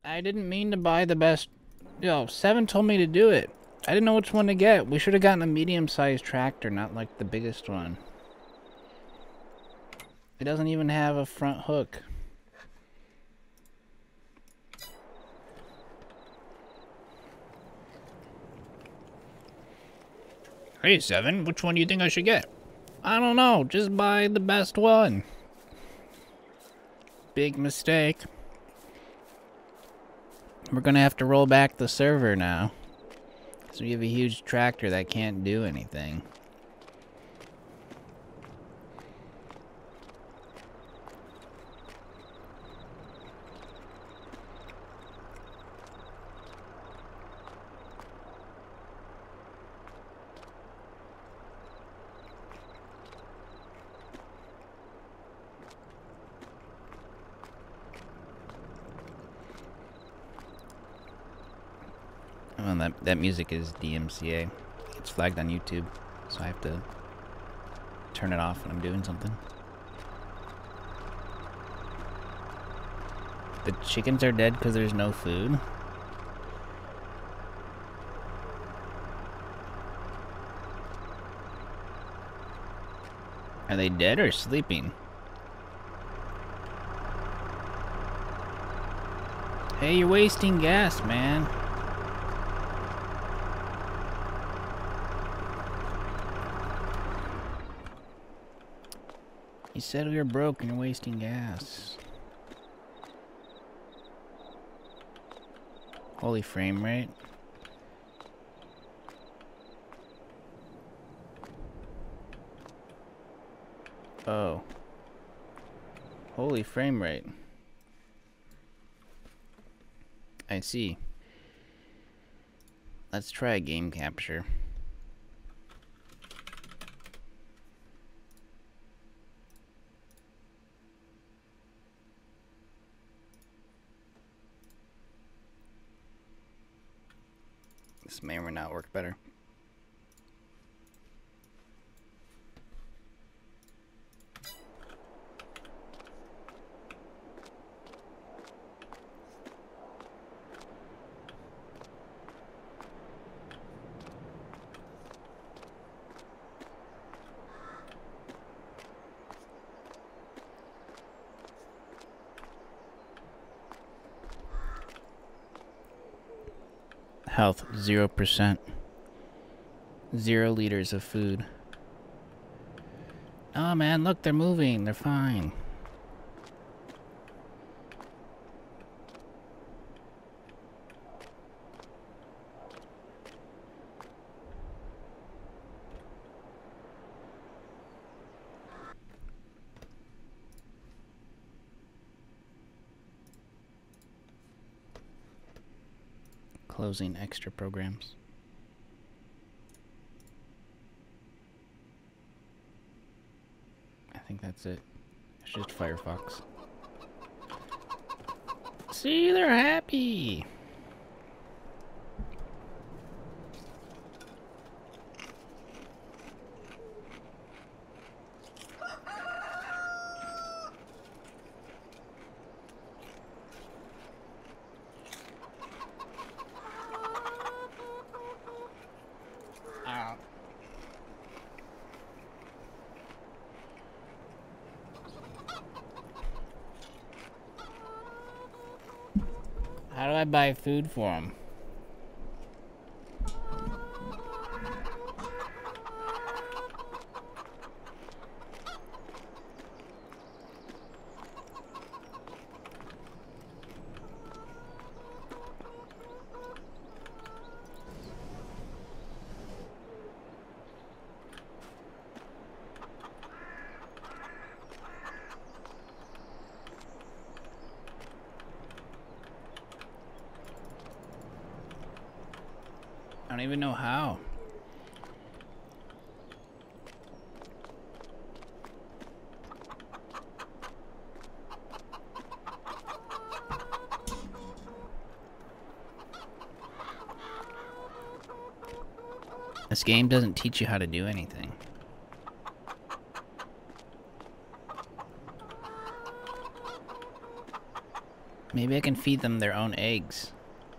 I didn't mean to buy the best. Yo, Seven told me to do it. I didn't know which one to get. We should have gotten a medium-sized tractor, not like the biggest one. It doesn't even have a front hook. Hey, Seven, which one do you think I should get? I don't know, just buy the best one. Big mistake. We're gonna have to roll back the server now. So we have a huge tractor that can't do anything. Oh, that music is DMCA. It's flagged on YouTube, so I have to turn it off when I'm doing something. The chickens are dead because there's no food. Are they dead or sleeping? Hey, you're wasting gas, man. You said we were broke and you're wasting gas. Holy frame rate. Oh. Holy frame rate. I see. Let's try a game capture. This may or may not work better. Health 0%. 0 liters of food. Oh man, look, they're moving. They're fine. Closing extra programs. I think that's it. It's just Firefox. See, they're happy. How do I buy food for them? I don't even know how. This game doesn't teach you how to do anything. Maybe I can feed them their own eggs.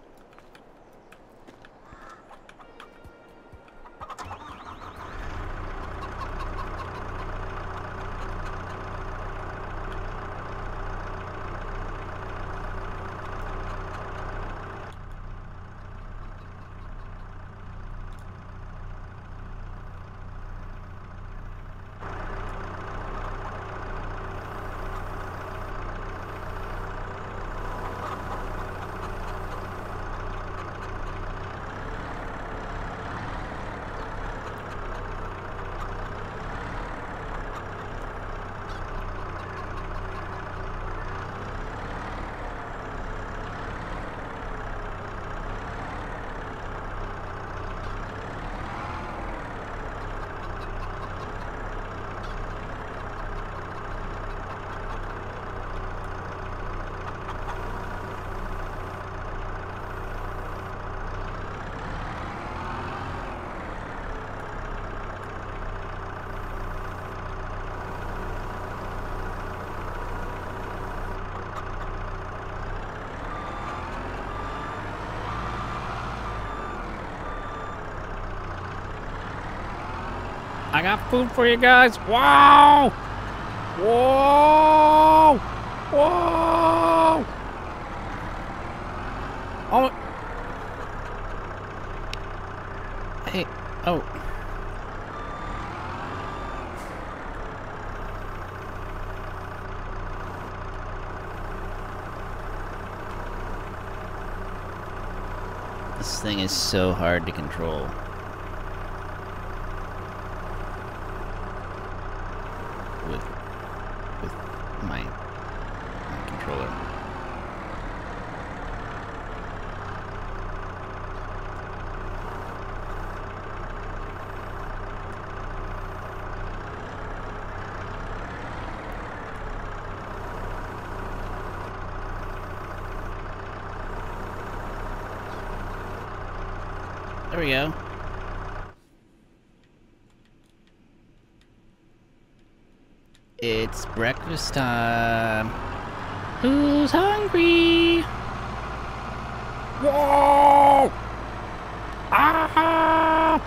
I got food for you guys. Wow! Whoa! Whoa! Oh! Hey! Oh! This thing is so hard to control. With my controller. There we go. It's breakfast time. Who's hungry? Whoa! Ah!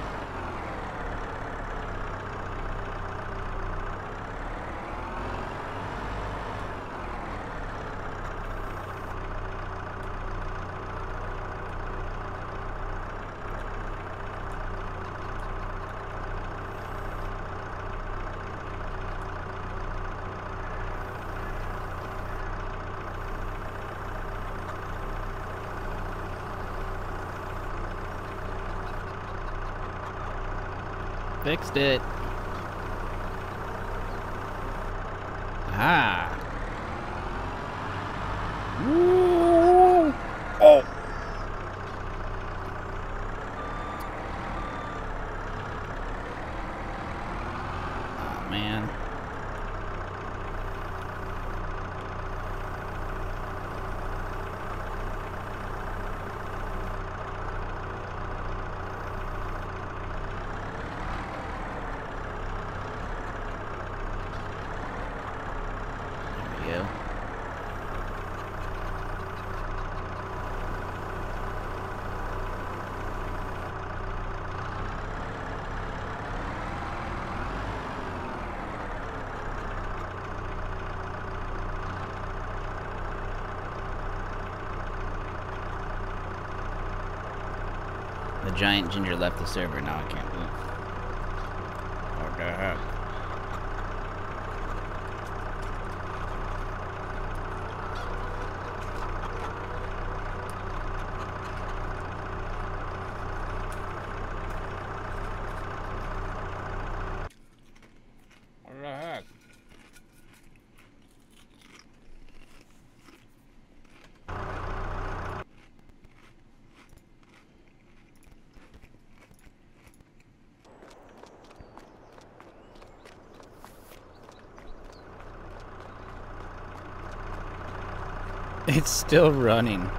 Fixed it. Ah. Woo. Oh. Oh man. The giant ginger left the server, now I can't move. What the heck? What the heck? It's still running.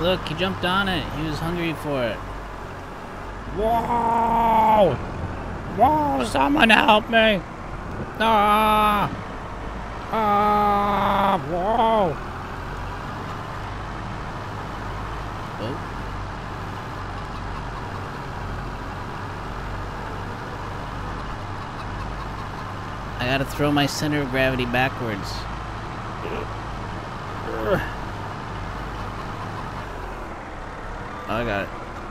Look, he jumped on it. He was hungry for it. Whoa! Whoa, someone help me! Ah! Ah! Whoa! Oh. I gotta throw my center of gravity backwards. Oh, I got it.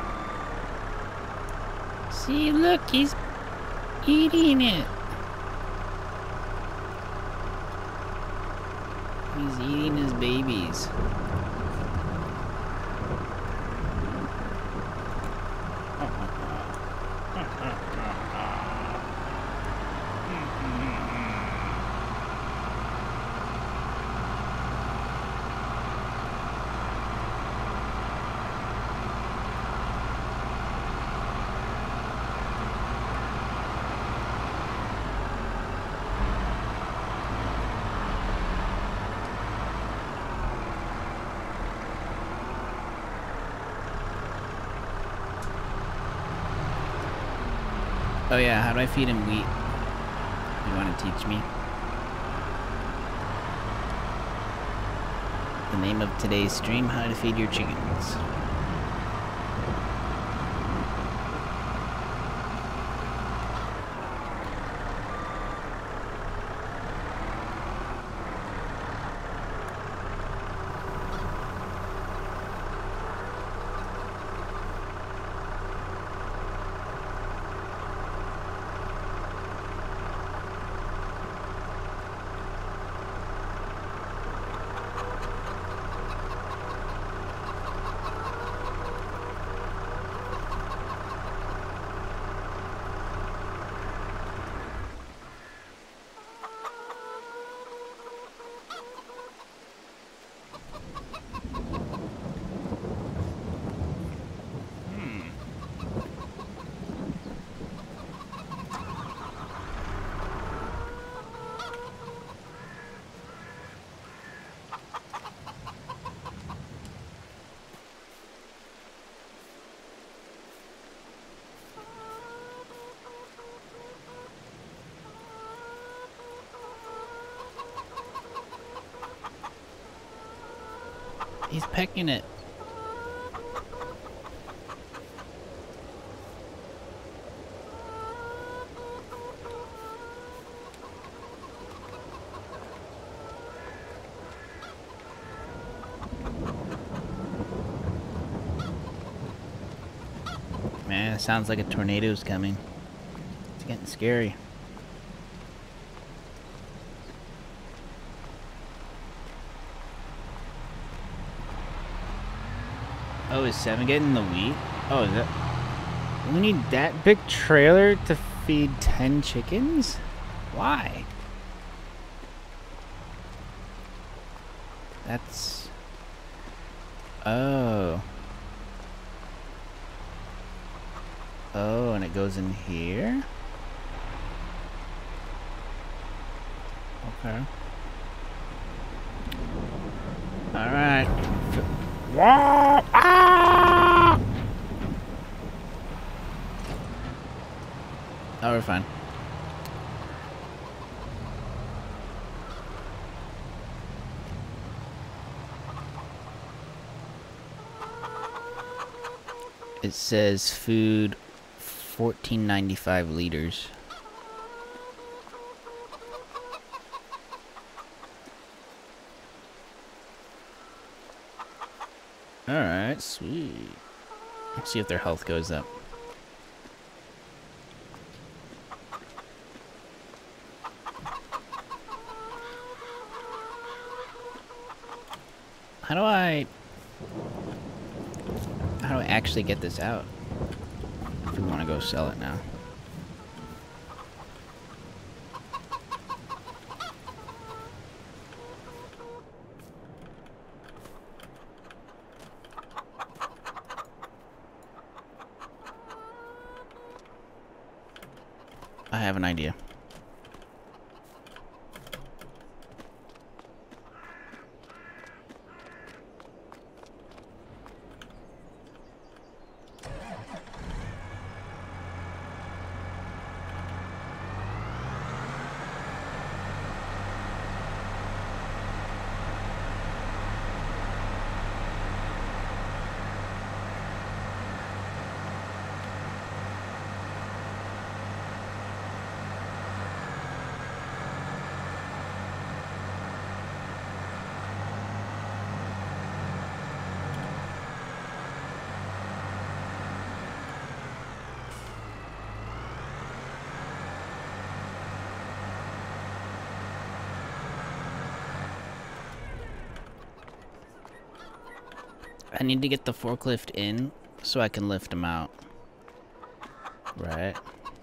See, look, he's eating it. He's eating his babies. Oh yeah, how do I feed him wheat? You want to teach me? The name of today's stream, how to feed your chickens. He's pecking it. Man, it sounds like a tornado's coming. It's getting scary. Oh, is 7 getting the wheat? Oh, is that... We need that big trailer to feed 10 chickens? Why? That's... Oh. Oh, and it goes in here? Okay. Alright. Whoa! Ah! Oh, we're fine. It says food 1495 liters. Alright, sweet. Let's see if their health goes up. How do I actually get this out? If we want to go sell it now. I have an idea. I need to get the forklift in so I can lift them out. Right.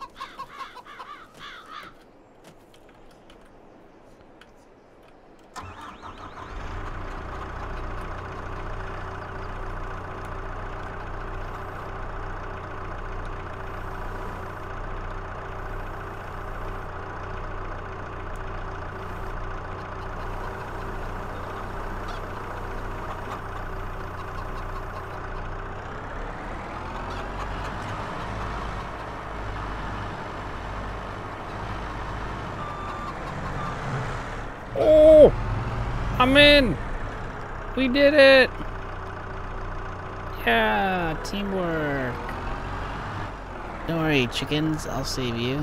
Oh! I'm in! We did it! Yeah, teamwork. Don't worry, chickens, I'll save you.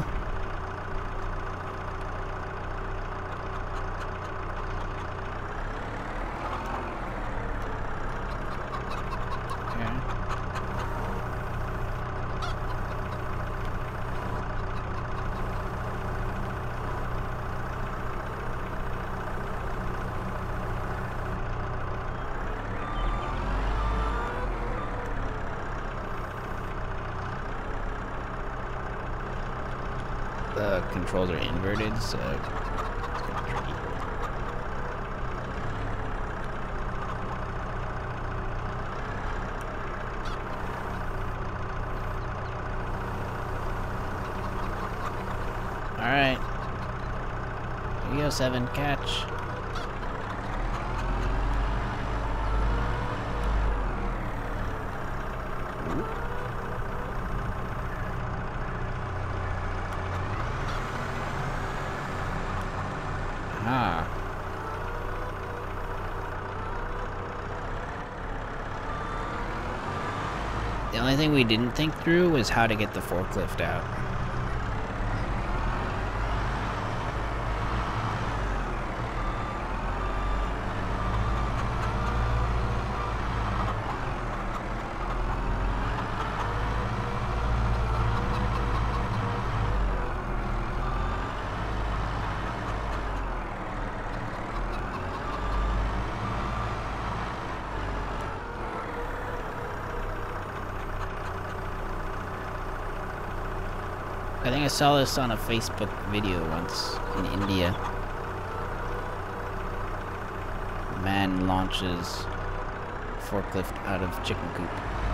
The controls are inverted, so it's kind of tricky. Alright. Here you go, 7. Catch. Ah. The only thing we didn't think through was how to get the forklift out. I think I saw this on a Facebook video once in India. Man launches forklift out of chicken coop.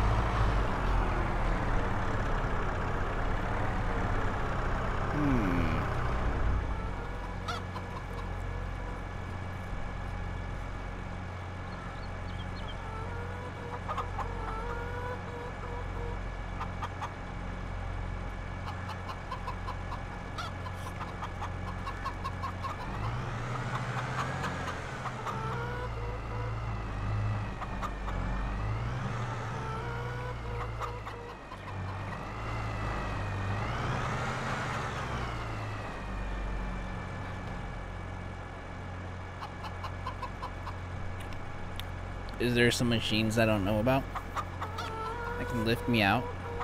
Is there some machines I don't know about that can lift me out?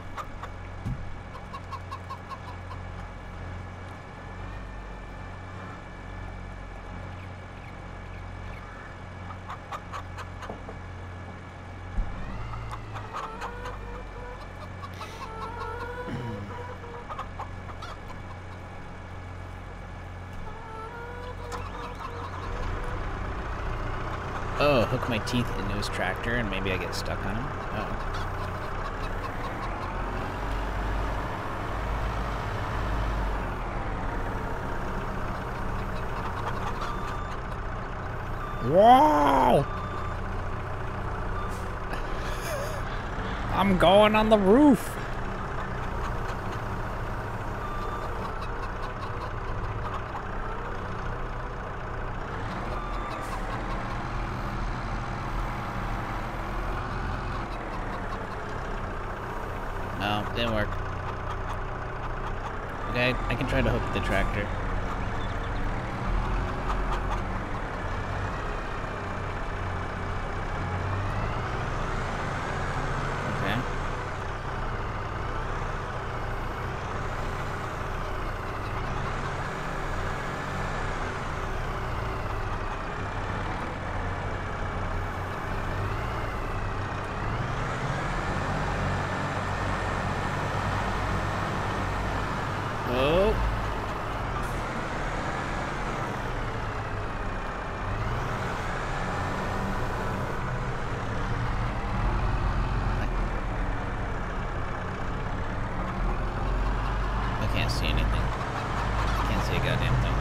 Oh, hook my teeth into his tractor and maybe I get stuck on him? Oh. Wow! I'm going on the roof! No, didn't work. Okay, I can try to hook the tractor. Okay. Oh. I can't see anything. I can't see a goddamn thing.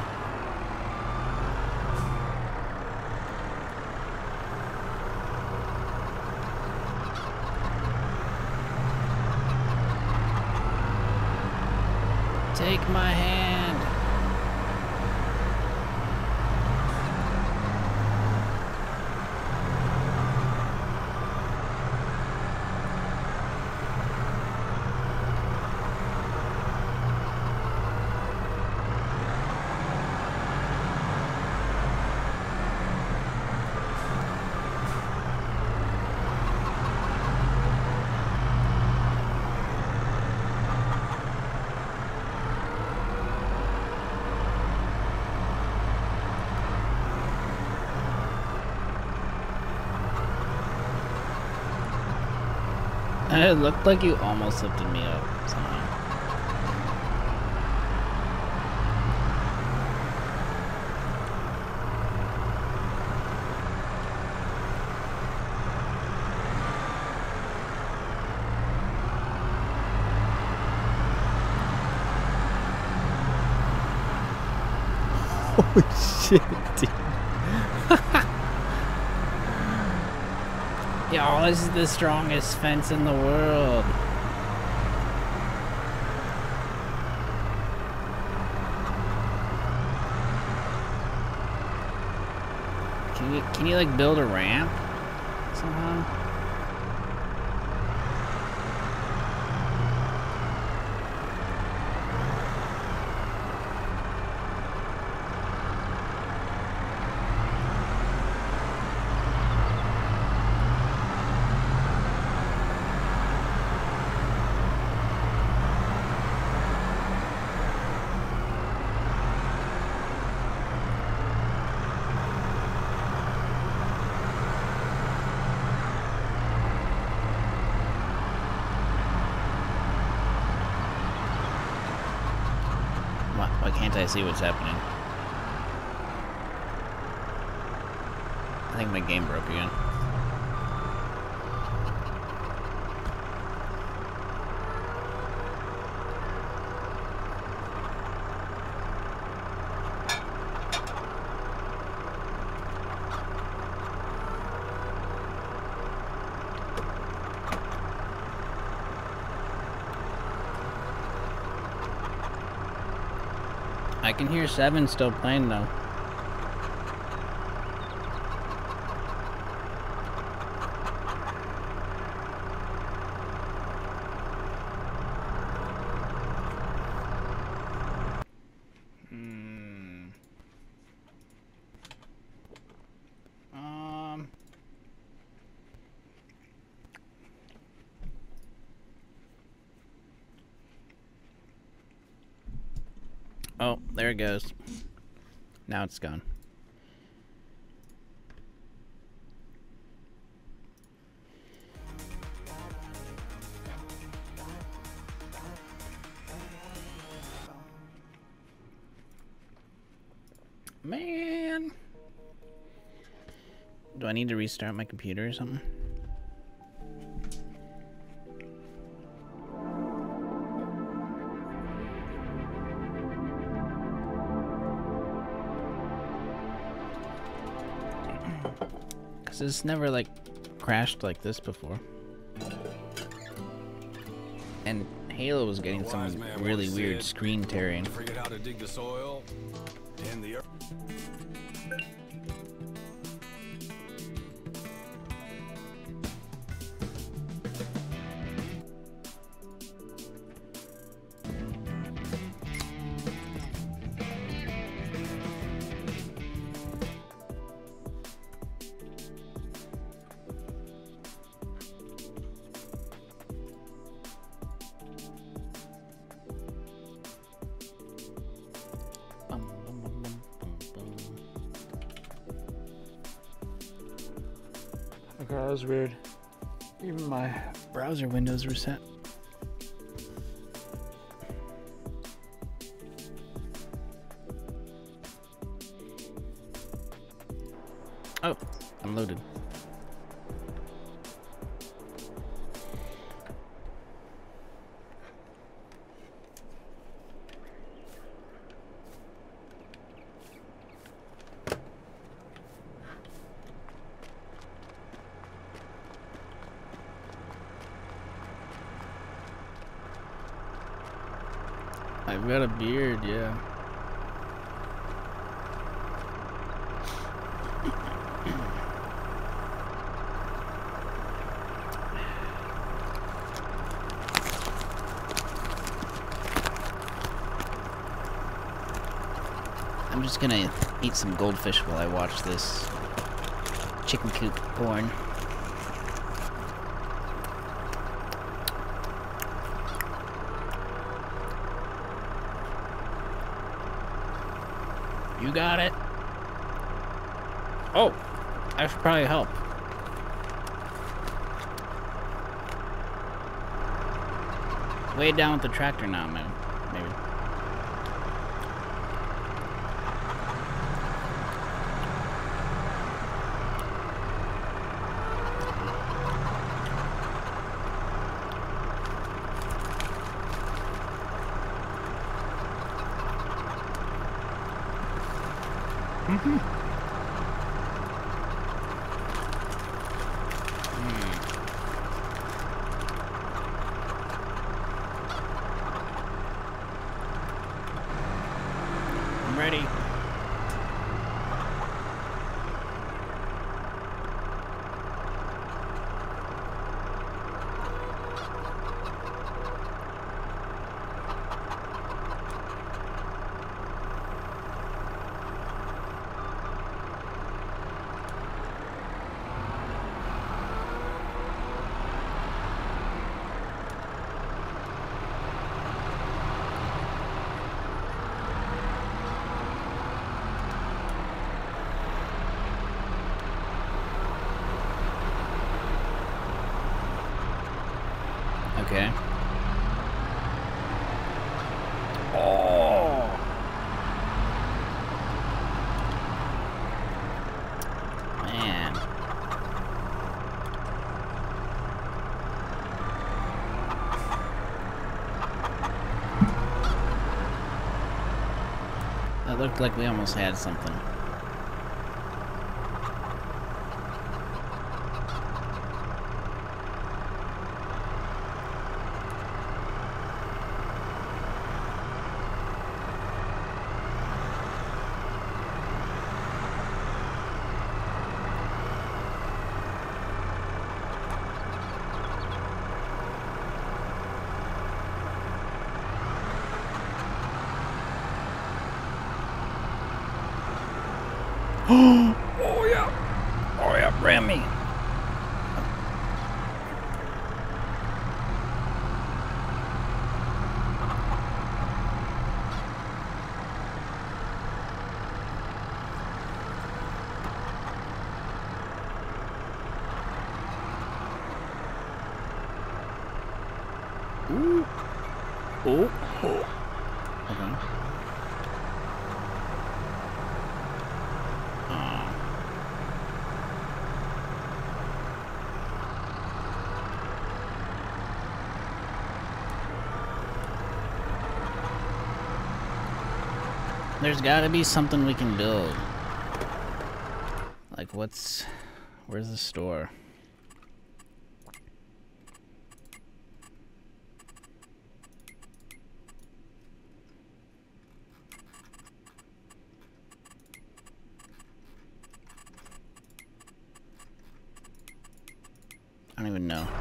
Take my hand. It looked like you almost lifted me up somehow. Oh shit, dude. Yo, this is the strongest fence in the world. Can you like build a ramp somehow? Why can't I see what's happening? I think my game broke again. I can hear 7 still playing though. Oh, there it goes. Now it's gone. Man. Do I need to restart my computer or something? It's never like crashed like this before. And Halo was getting some really weird screen tearing. Forget how to dig the soil, tend the earth. Okay, that was weird. Even my browser windows were set. Oh, I'm loaded. I've got a beard, yeah. I'm just gonna eat some goldfish while I watch this chicken coop porn. You got it. Oh, I should probably help. Way down with the tractor now, man. Maybe. I'm ready. Okay. Oh. Man. That looked like we almost had something. Oh yeah! Oh yeah, ram me! Ooh! Oh! Oh! Okay. There's gotta be something we can build. Like, where's the store? I don't even know.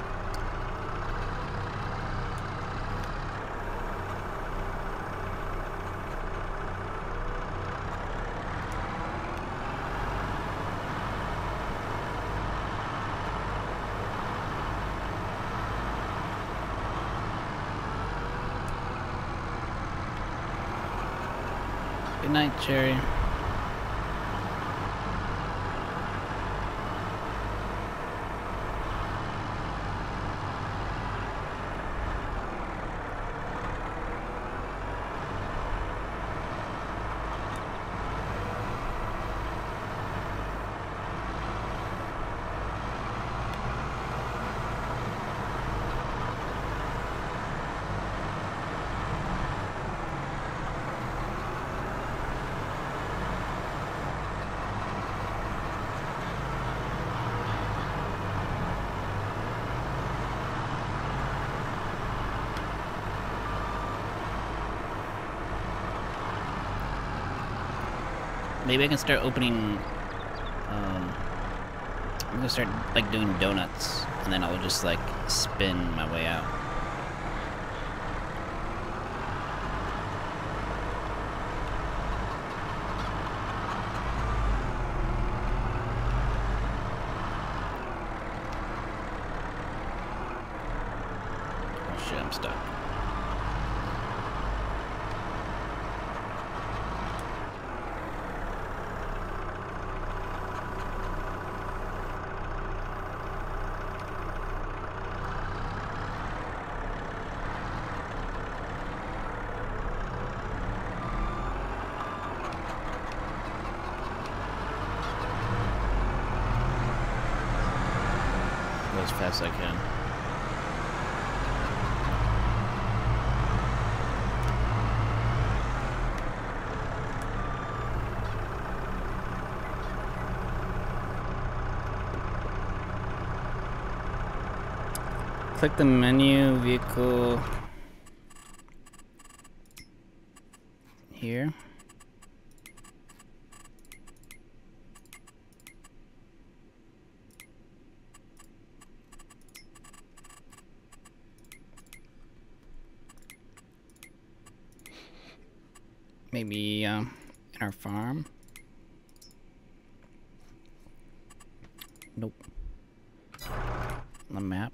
Good night, Cherry. Maybe I can start opening. I'm gonna start like doing donuts, and then I'll just like spin my way out. Oh shit, I'm stuck. As fast as I can. Click the menu, vehicle here. Maybe in our farm. Nope. On the map.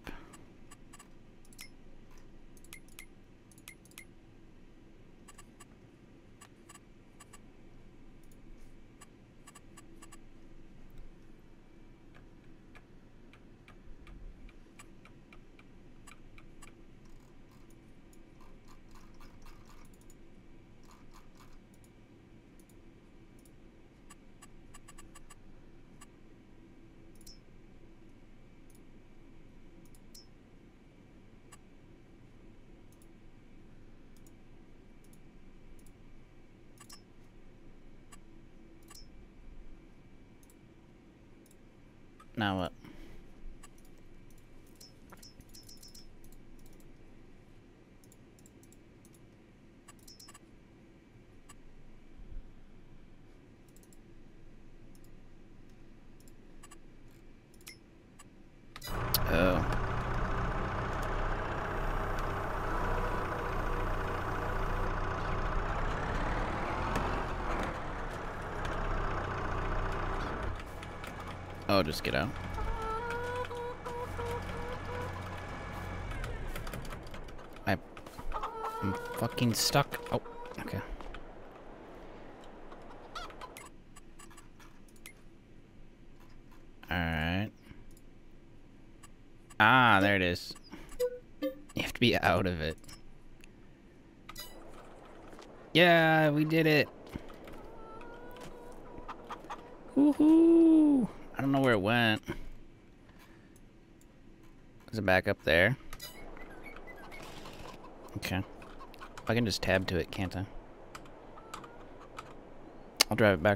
Now what? Oh. Oh, just get out. I'm fucking stuck. Oh, okay. Alright. Ah, there it is. You have to be out of it. Yeah, we did it. Woohoo! I don't know where it went. Is it back up there? Okay. I can just tab to it, can't I? I'll drive it back.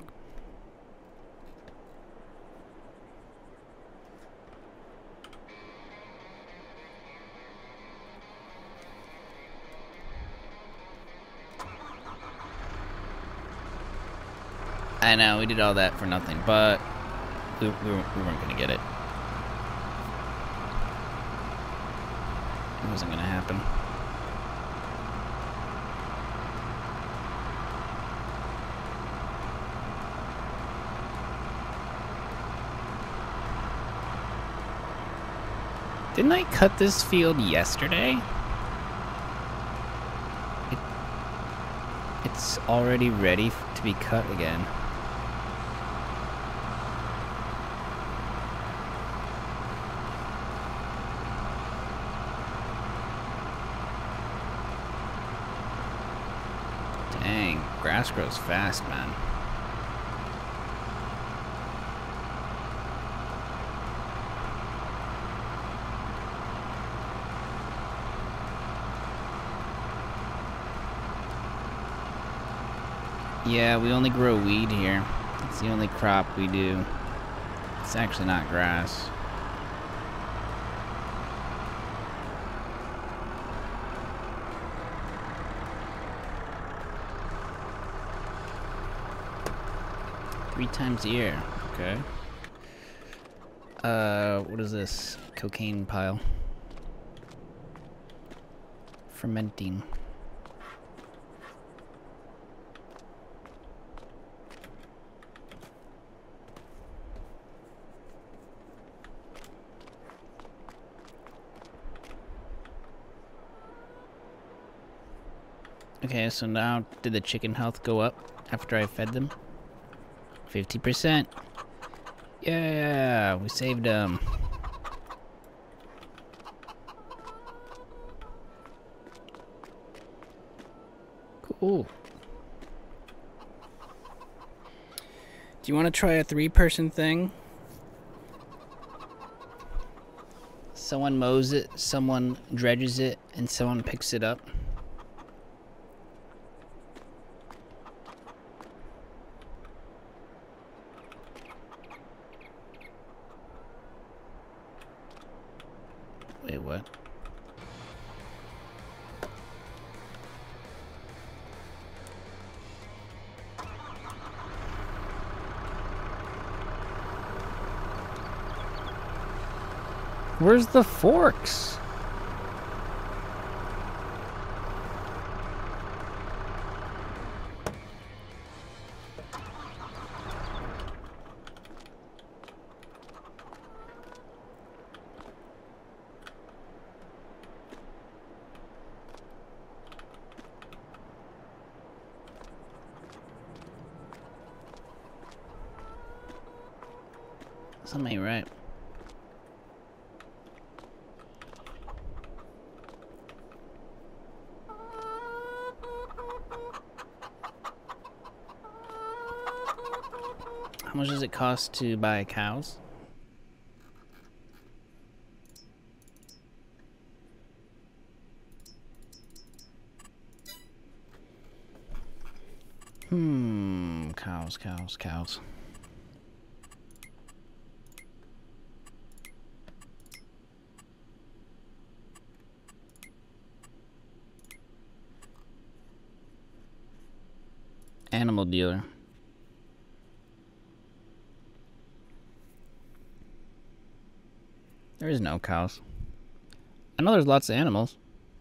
I know, we did all that for nothing, but we weren't gonna get it. It wasn't gonna happen. Didn't I cut this field yesterday? It's already ready to be cut again. Dang, grass grows fast, man. Yeah, we only grow weed here. It's the only crop we do. It's actually not grass. 3 times a year. Okay. What is this? Cocaine pile. Fermenting. Okay, so now did the chicken health go up after I fed them? 50%. Yeah, we saved them. Cool. Do you want to try a 3-person thing? Someone mows it, someone dredges it, and someone picks it up. Wait, what? Where's the forks? Something ain't right. How much does it cost to buy cows? Cows. Animal dealer. There is no cows. I know there's lots of animals.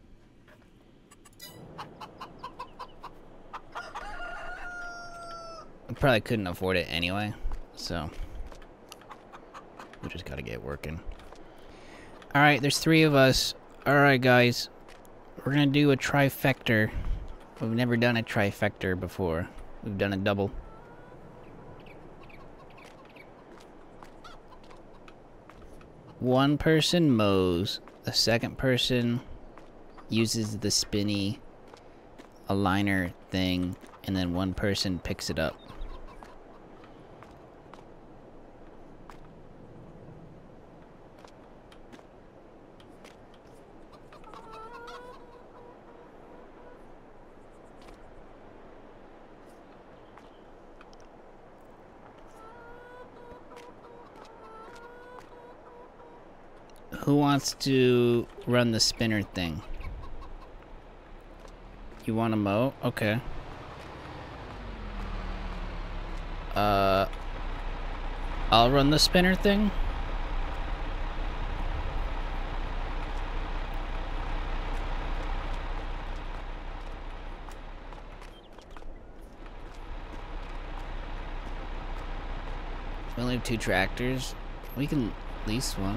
I probably couldn't afford it anyway, so we just gotta get working. Alright, there's 3 of us. Alright, guys. We're gonna do a trifecta. We've never done a trifecta before. We've done a double. One person mows, the second person uses the spinny aligner thing, and then one person picks it up. Who wants to run the spinner thing? You want to mow? Okay. I'll run the spinner thing. We only have 2 tractors. We can lease one.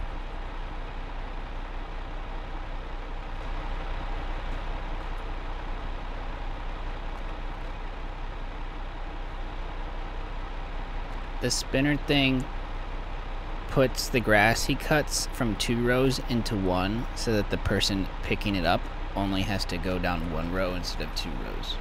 The spinner thing puts the grass he cuts from 2 rows into 1 so that the person picking it up only has to go down 1 row instead of 2 rows.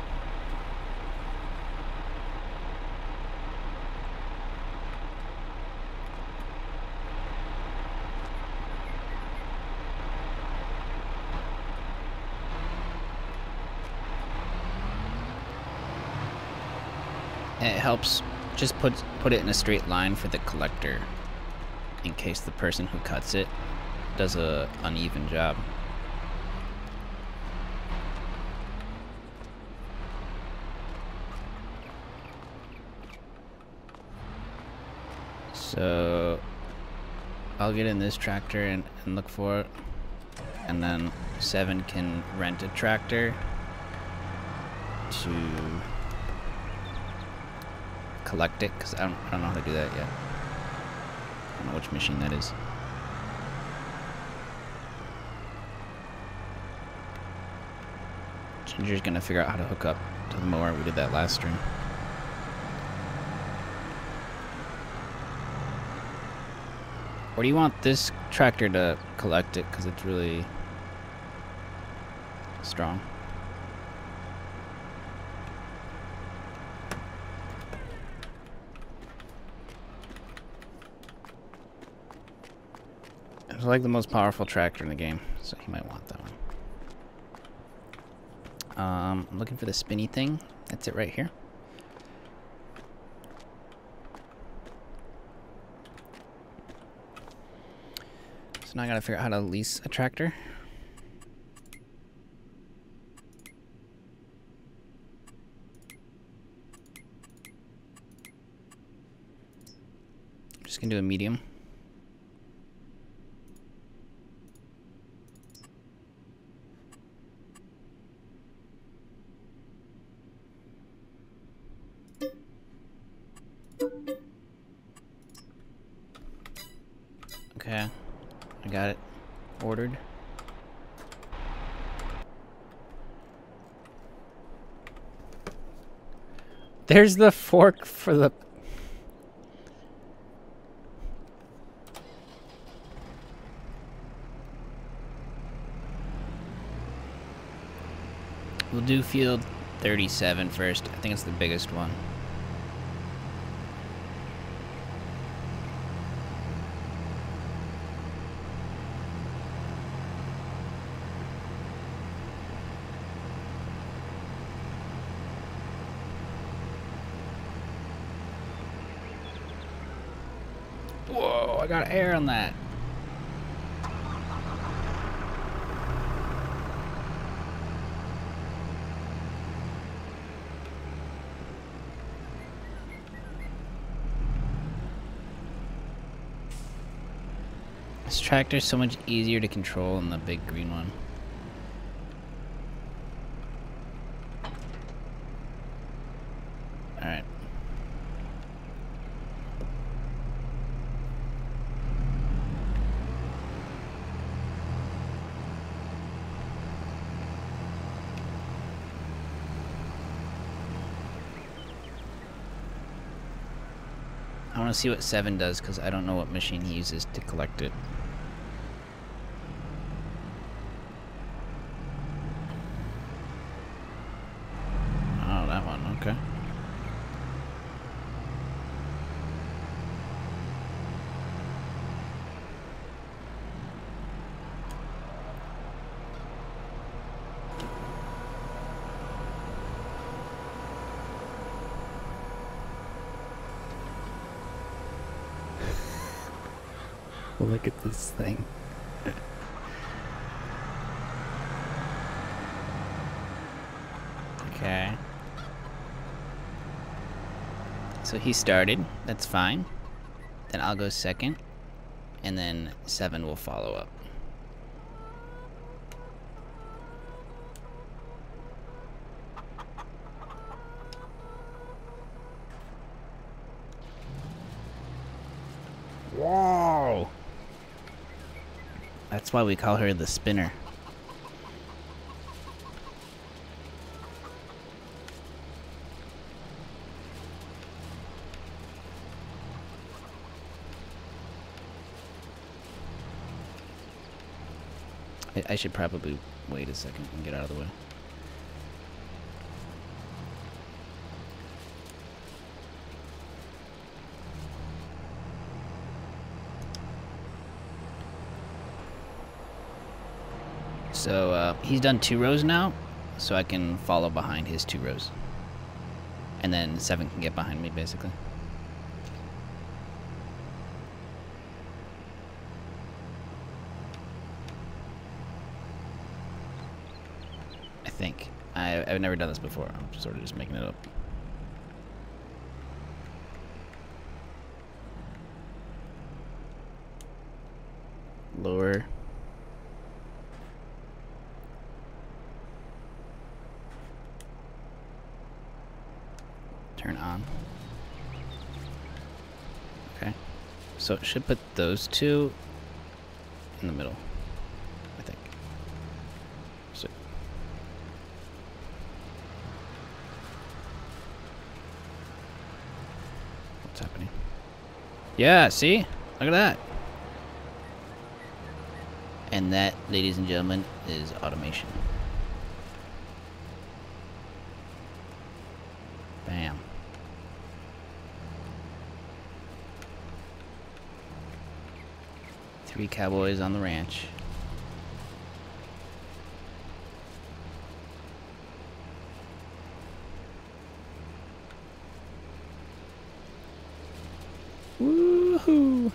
And it helps just put it in a straight line for the collector in case the person who cuts it does a uneven job. So I'll get in this tractor and look for it, and then 7 can rent a tractor to collect it, because I don't know how to do that yet. I don't know which machine that is. Ginger's gonna figure out how to hook up to the mower. We did that last stream. Or do you want this tractor to collect it, because it's really strong? It's like the most powerful tractor in the game, so you might want that one. I'm looking for the spinny thing. That's it right here. So now I gotta figure out how to lease a tractor. I'm just gonna do a medium. Okay, I got it ordered. There's the fork for the... We'll do field 37 first. I think it's the biggest one. Whoa, I got air on that. This tractor's so much easier to control than the big green one. Alright. I want to see what 7 does, because I don't know what machine he uses to collect it. Oh, that one, okay. Look at this thing. Okay. So he started. That's fine. Then I'll go second. And then 7 will follow up. Whoa! That's why we call her the spinner. I should probably wait a second and get out of the way. So he's done 2 rows now, so I can follow behind his 2 rows. And then 7 can get behind me, basically. I think. I've never done this before. I'm sort of just making it up. Lower. Turn on. Okay. So it should put those two in the middle, I think. So what's happening? Yeah, see? Look at that. And that, ladies and gentlemen, is automation. Bam. Three cowboys on the ranch. Woohoo!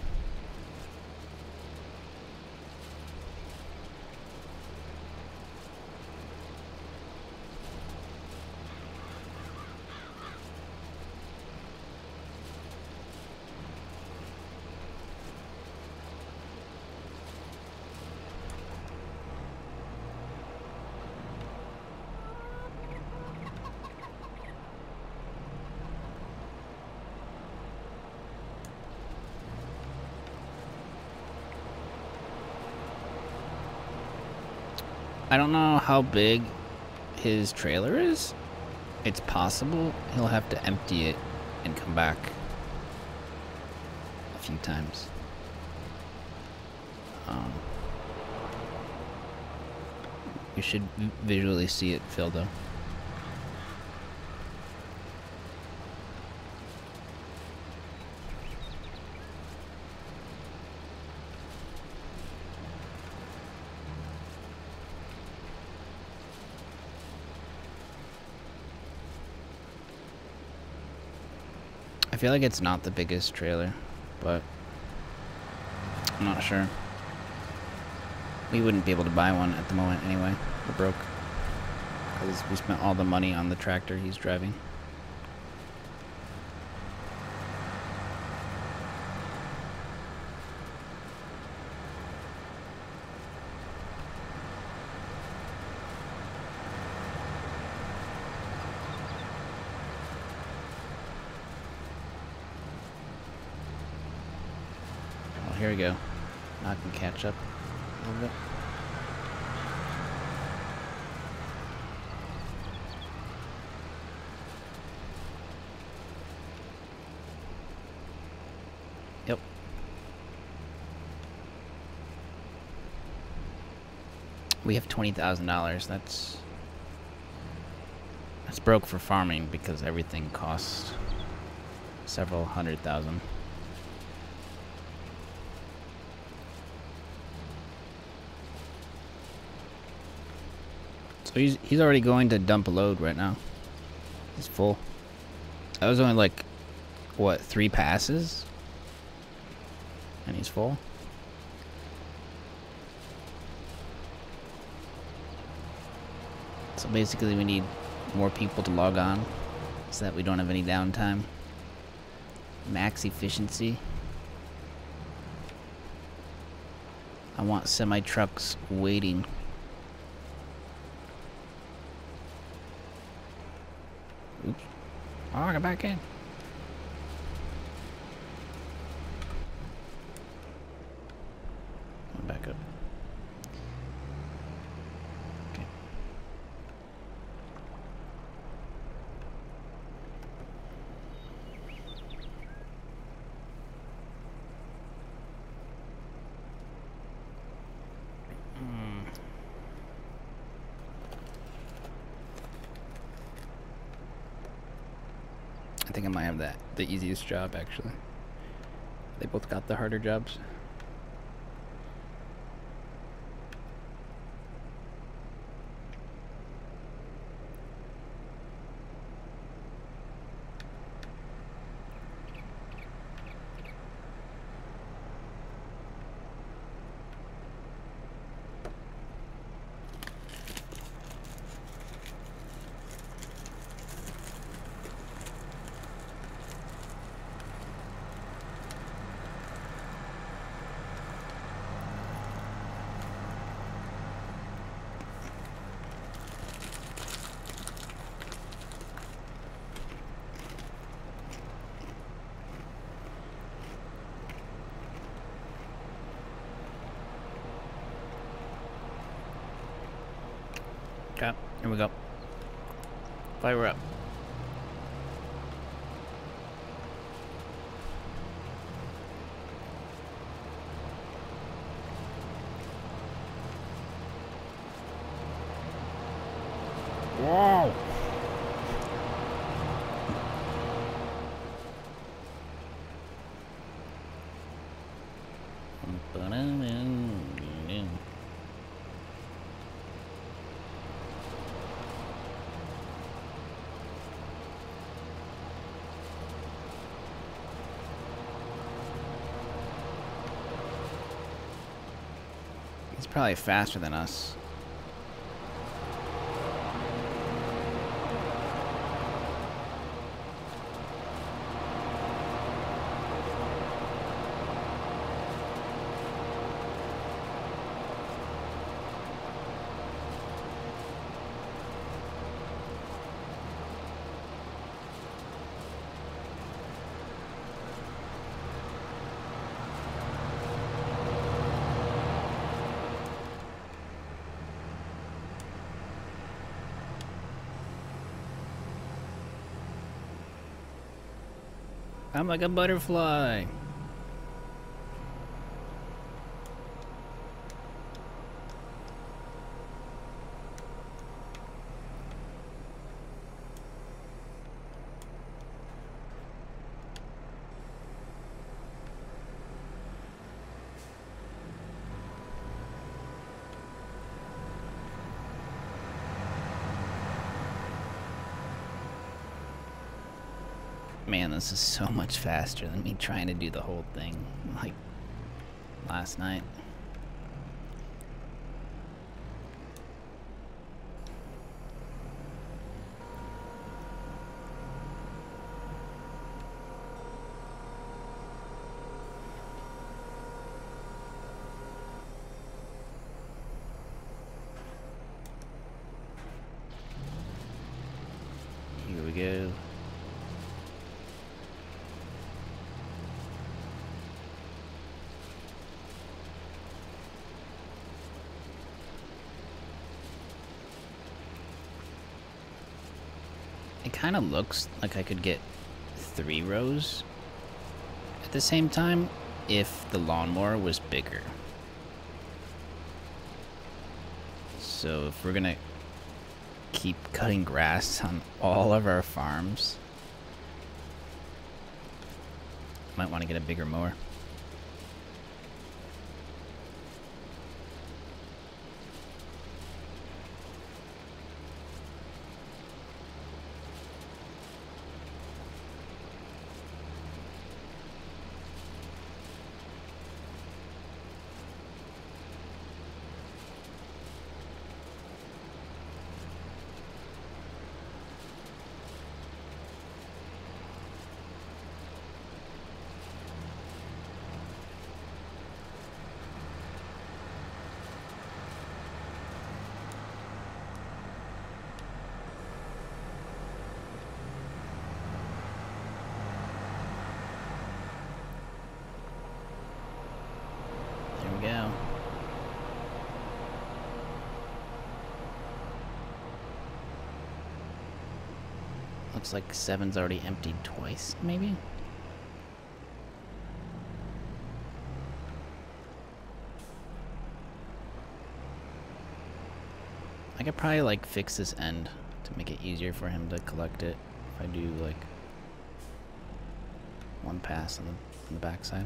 I don't know how big his trailer is. It's possible he'll have to empty it and come back a few times. We should visually see it fill though. I feel like it's not the biggest trailer, but I'm not sure. We wouldn't be able to buy one at the moment anyway. We're broke. Because we spent all the money on the tractor he's driving. Well, here we go. Now I can catch up a little bit. Yep. We have $20,000. That's broke for farming because everything costs several $100,000. So he's already going to dump a load right now. He's full. That was only like, what, 3 passes? And he's full. So basically we need more people to log on so that we don't have any downtime. Max efficiency. I want semi-trucks waiting. Oops. Oh, I got back in. Back up. Okay. I think I might have the easiest job actually. They both got the harder jobs. Okay, here we go. Fire up. Whoa! He's probably faster than us. I'm like a butterfly. Man, this is so much faster than me trying to do the whole thing, like, last night. Here we go. It kind of looks like I could get 3 rows at the same time if the lawnmower was bigger. So if we're gonna keep cutting grass on all of our farms, might want to get a bigger mower. Go. Looks like 7's already emptied twice, maybe? I could probably like fix this end to make it easier for him to collect it if I do like one pass on the backside.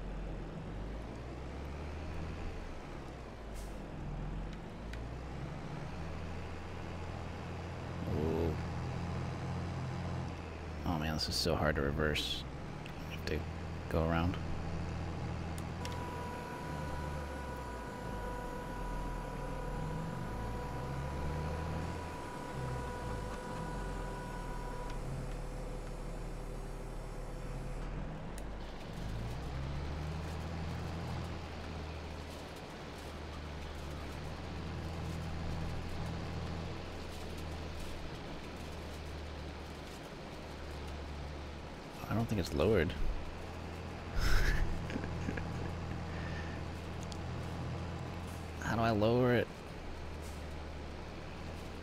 Oh man, this is so hard to reverse. I have to go around. I don't think it's lowered. How do I lower it?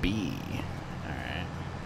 B. Alright.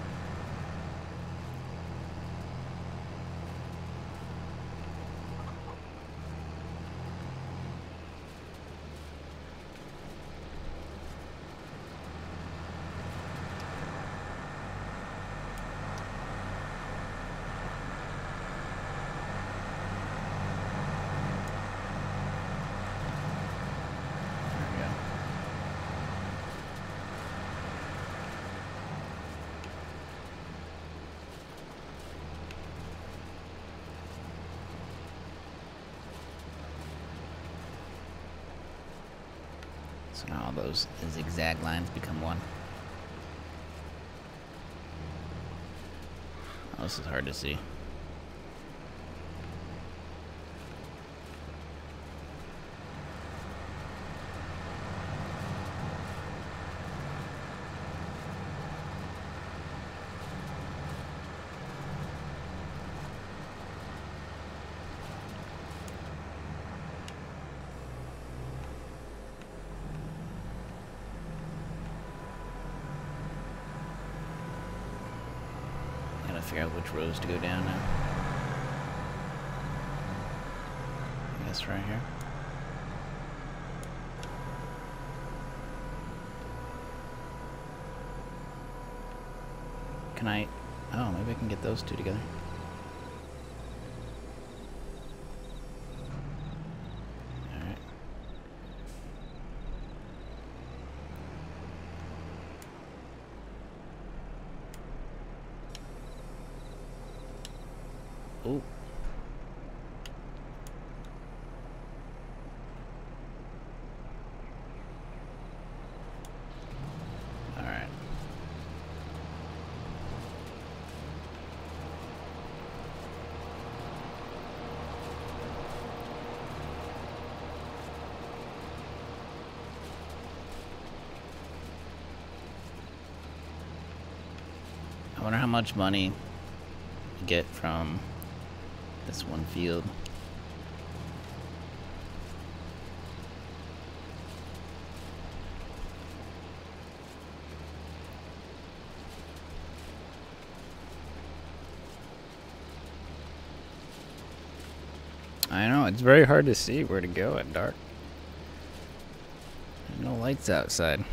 So now all those zigzag lines become one. Oh, this is hard to see. Figure out which rows to go down now. I guess right here. Can I... Oh, maybe I can get those two together. Alright. Oh. All right. I wonder how much money you get from this one field. I know, it's very hard to see where to go at dark. There's no lights outside.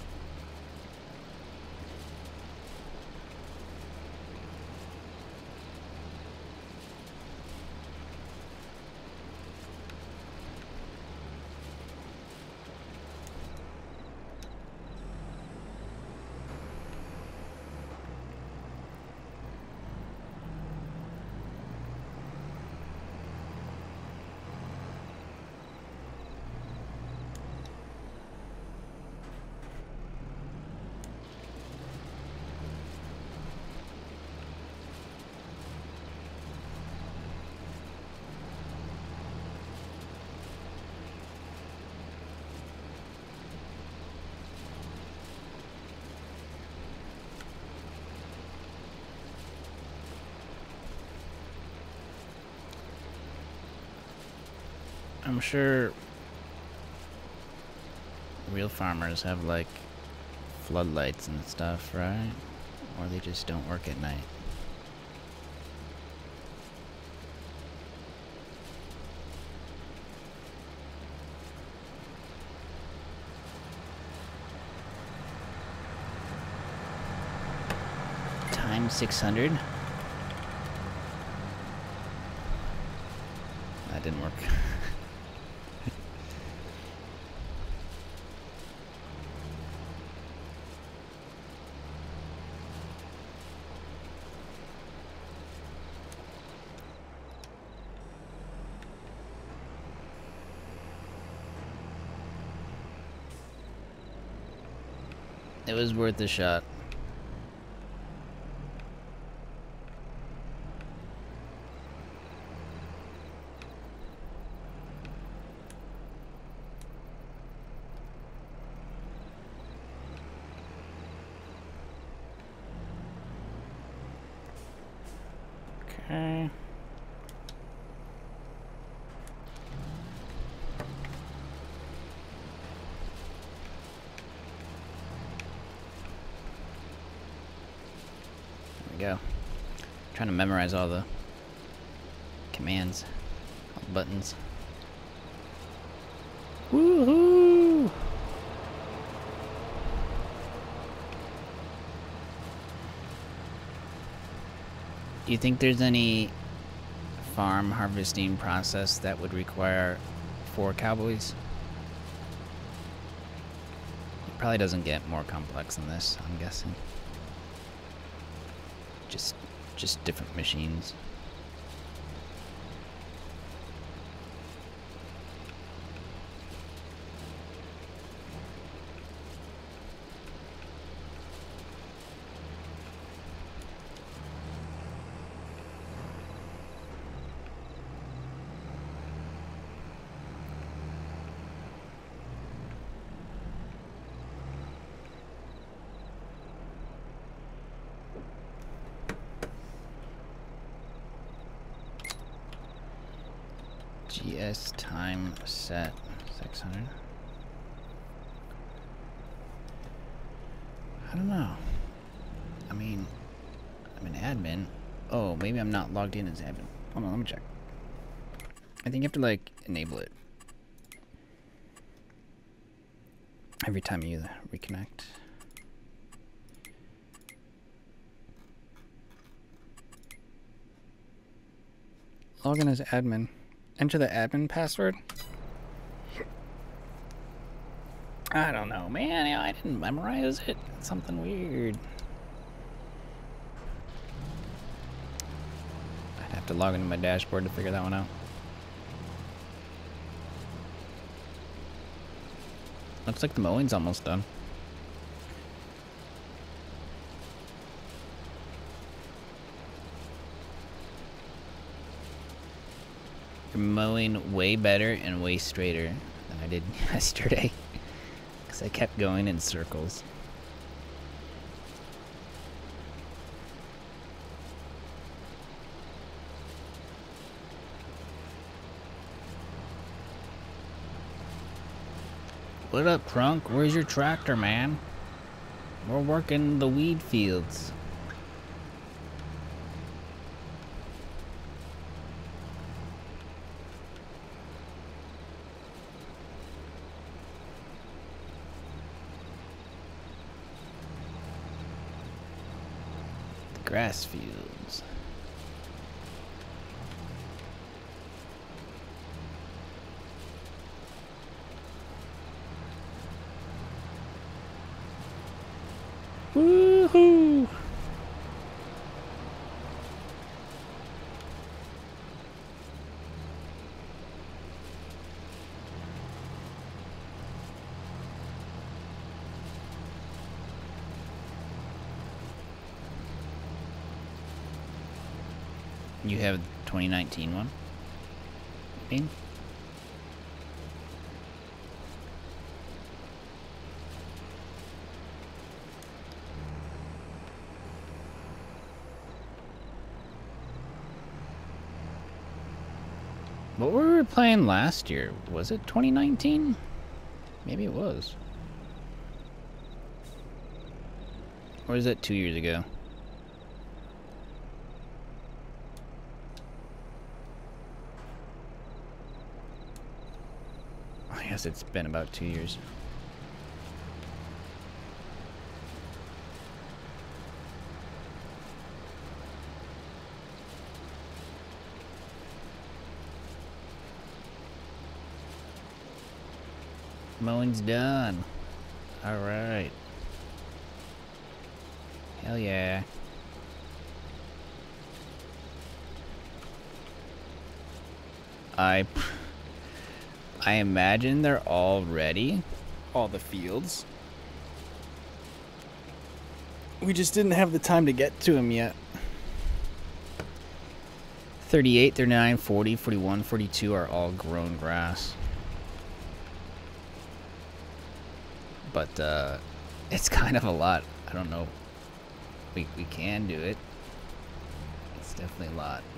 I'm sure real farmers have like floodlights and stuff, right? Or they just don't work at night. Times 600? That didn't work. It was worth a shot. Okay. we go. Trying to memorize all the commands, all the buttons. Woohoo! Do you think there's any farm harvesting process that would require 4 cowboys? It probably doesn't get more complex than this, I'm guessing. Just different machines. GS time set 600. I don't know. I mean, I'm an admin. Oh, maybe I'm not logged in as admin. Hold on, let me check. I think you have to like enable it every time you reconnect. Log in as admin. Enter the admin password. I don't know, man. I didn't memorize it. It's something weird. I'd have to log into my dashboard to figure that one out. Looks like the mowing's almost done. You're mowing way better and way straighter than I did yesterday. Because I kept going in circles. What up, Crunk? Where's your tractor, man? We're working the weed fields. The grass fields. Woohoo! You have the 2019 one? Bean? What were we playing last year? Was it 2019? Maybe it was. Or is it 2 years ago? I guess it's been about 2 years. Mowing's done. All right. Hell yeah. I imagine they're all ready. All the fields. We just didn't have the time to get to them yet. 38, 39, 40, 41, 42 are all grown grass. But it's kind of a lot. I don't know. We can do it. It's definitely a lot.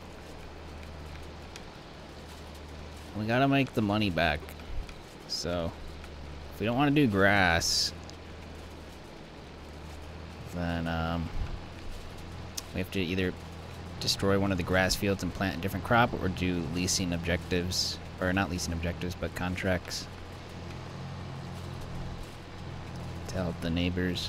We gotta make the money back. So if we don't want to do grass, then We have to either destroy one of the grass fields and plant a different crop, or do leasing objectives, or not leasing objectives, but contracts to help the neighbors.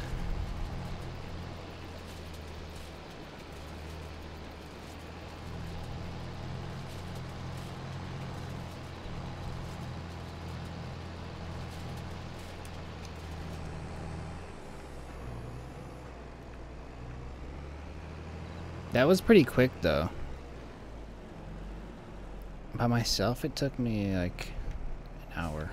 That was pretty quick, though. By myself, it took me like an hour.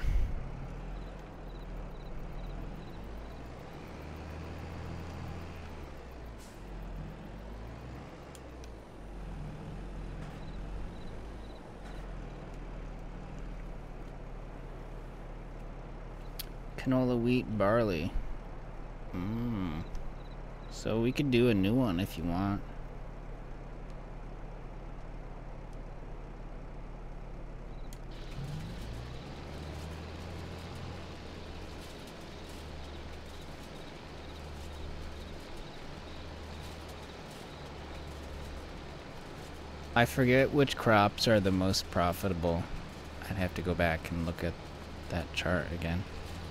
Canola, wheat, barley. So we could do a new one if you want. I forget which crops are the most profitable. I'd have to go back and look at that chart again.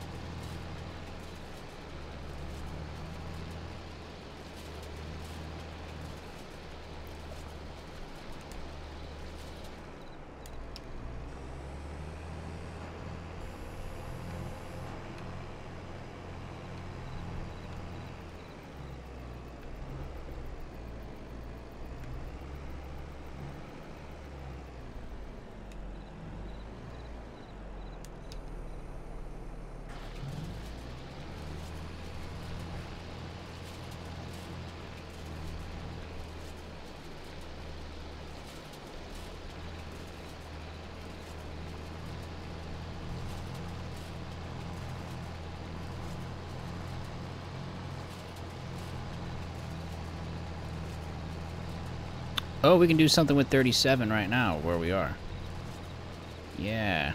Oh, we can do something with 37 right now, where we are. Yeah.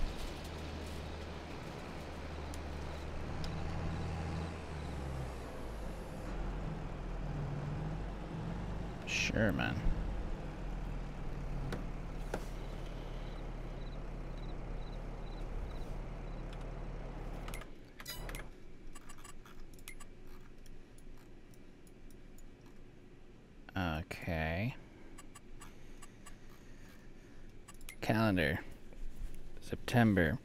Sure, man. Okay. Calendar. September.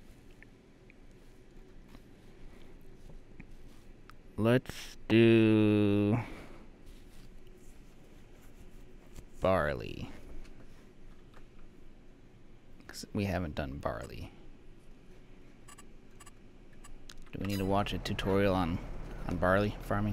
Let's do barley. 'Cause we haven't done barley. Do we need to watch a tutorial on barley farming?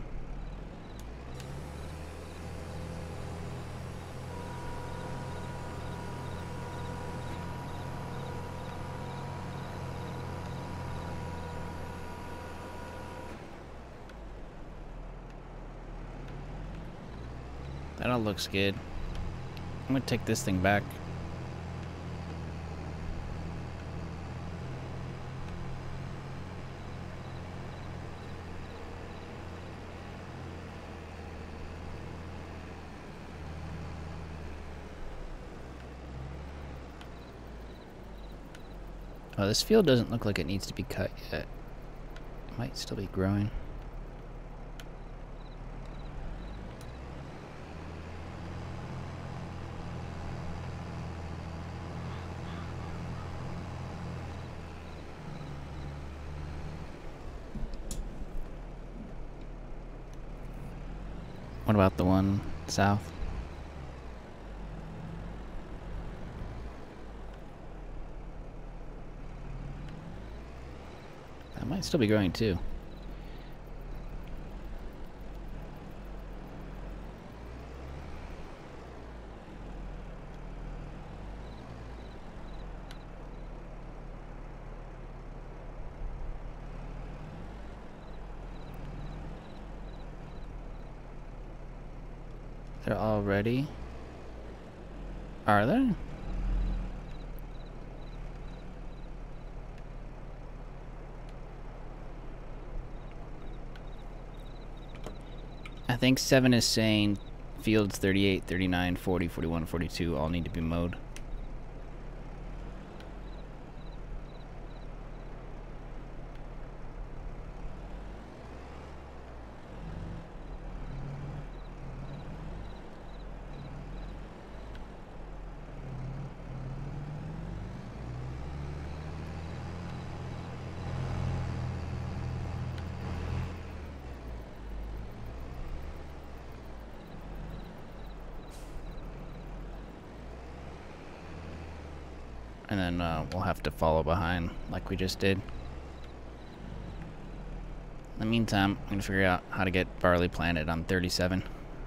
That all looks good. I'm gonna take this thing back. Oh, this field doesn't look like it needs to be cut yet. It might still be growing. What about the one south? That might still be growing too. They're all ready? Are they? I think 7 is saying fields 38, 39, 40, 41, 42 all need to be mowed. And then we'll have to follow behind like we just did. In the meantime, I'm going to figure out how to get barley planted on 37.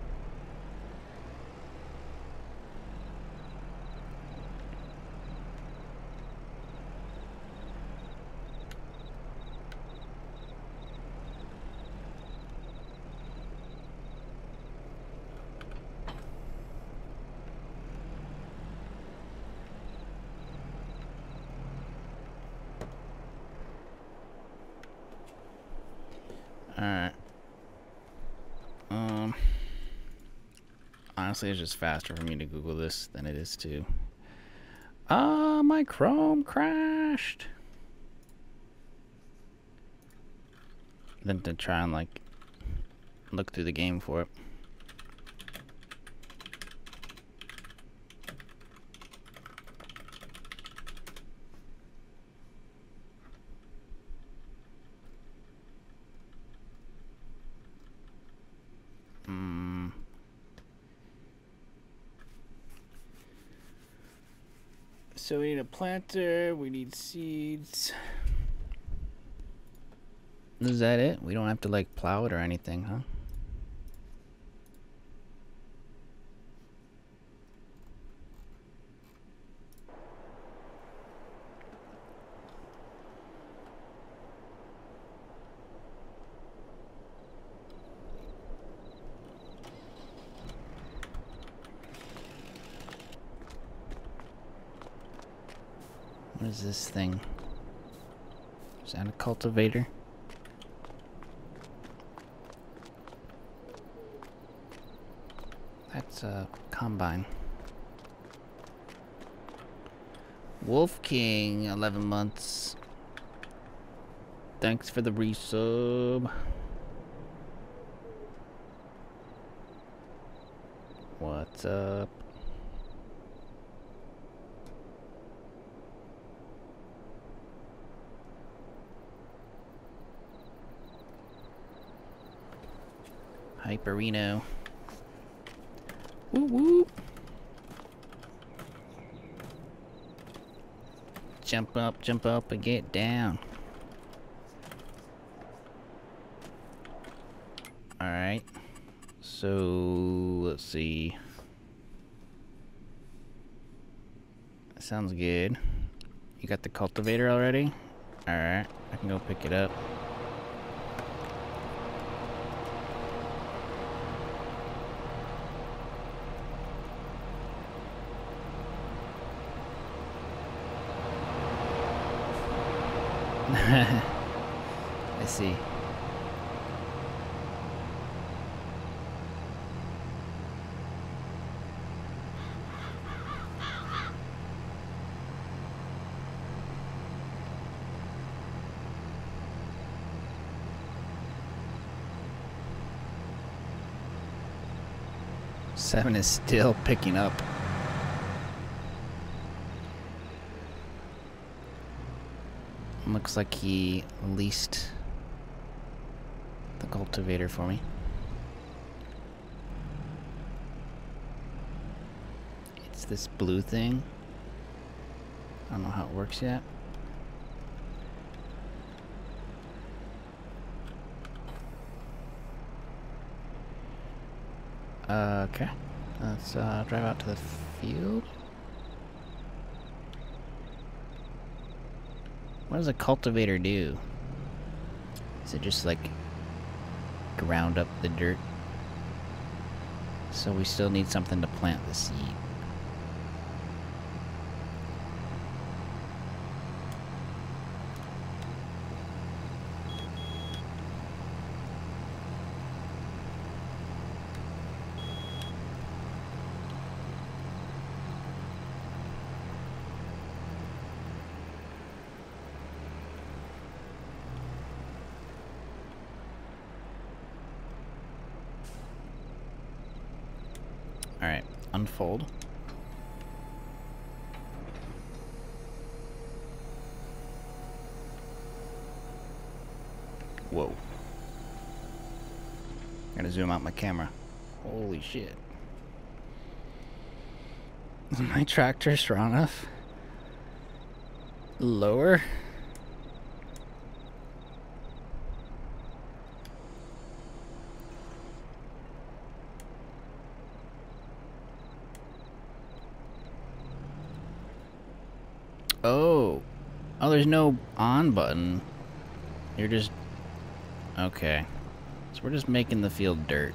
Alright. Honestly, it's just faster for me to Google this than it is to... my Chrome crashed! Than to try and, like, look through the game for it. So we need a planter, we need seeds. Is that it? We don't have to like plow it or anything, huh? What is this thing? Is that a cultivator? That's a combine. Wolf King, 11 months. Thanks for the resub. What's up? Hyperino. Woo woo. Jump up and get down. Alright. So, let's see. That sounds good. You got the cultivator already? Alright, I can go pick it up. I see. Seven is still picking up. Looks like he leased the cultivator for me. It's this blue thing. I don't know how it works yet. Okay. Let's drive out to the field. What does a cultivator do? Is it just like ground up the dirt? So we still need something to plant the seed. Alright, unfold. Whoa. Gotta zoom out my camera. Holy shit. Is my tractor strong enough? Lower? Oh. Oh, there's no on button. You're just... Okay. So we're just making the field dirt.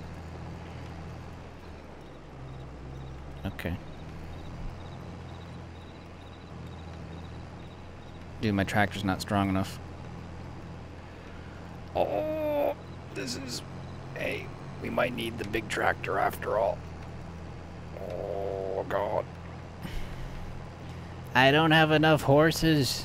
Okay. Dude, my tractor's not strong enough. Oh, this is... Hey, we might need the big tractor after all. Oh, God. I don't have enough horses.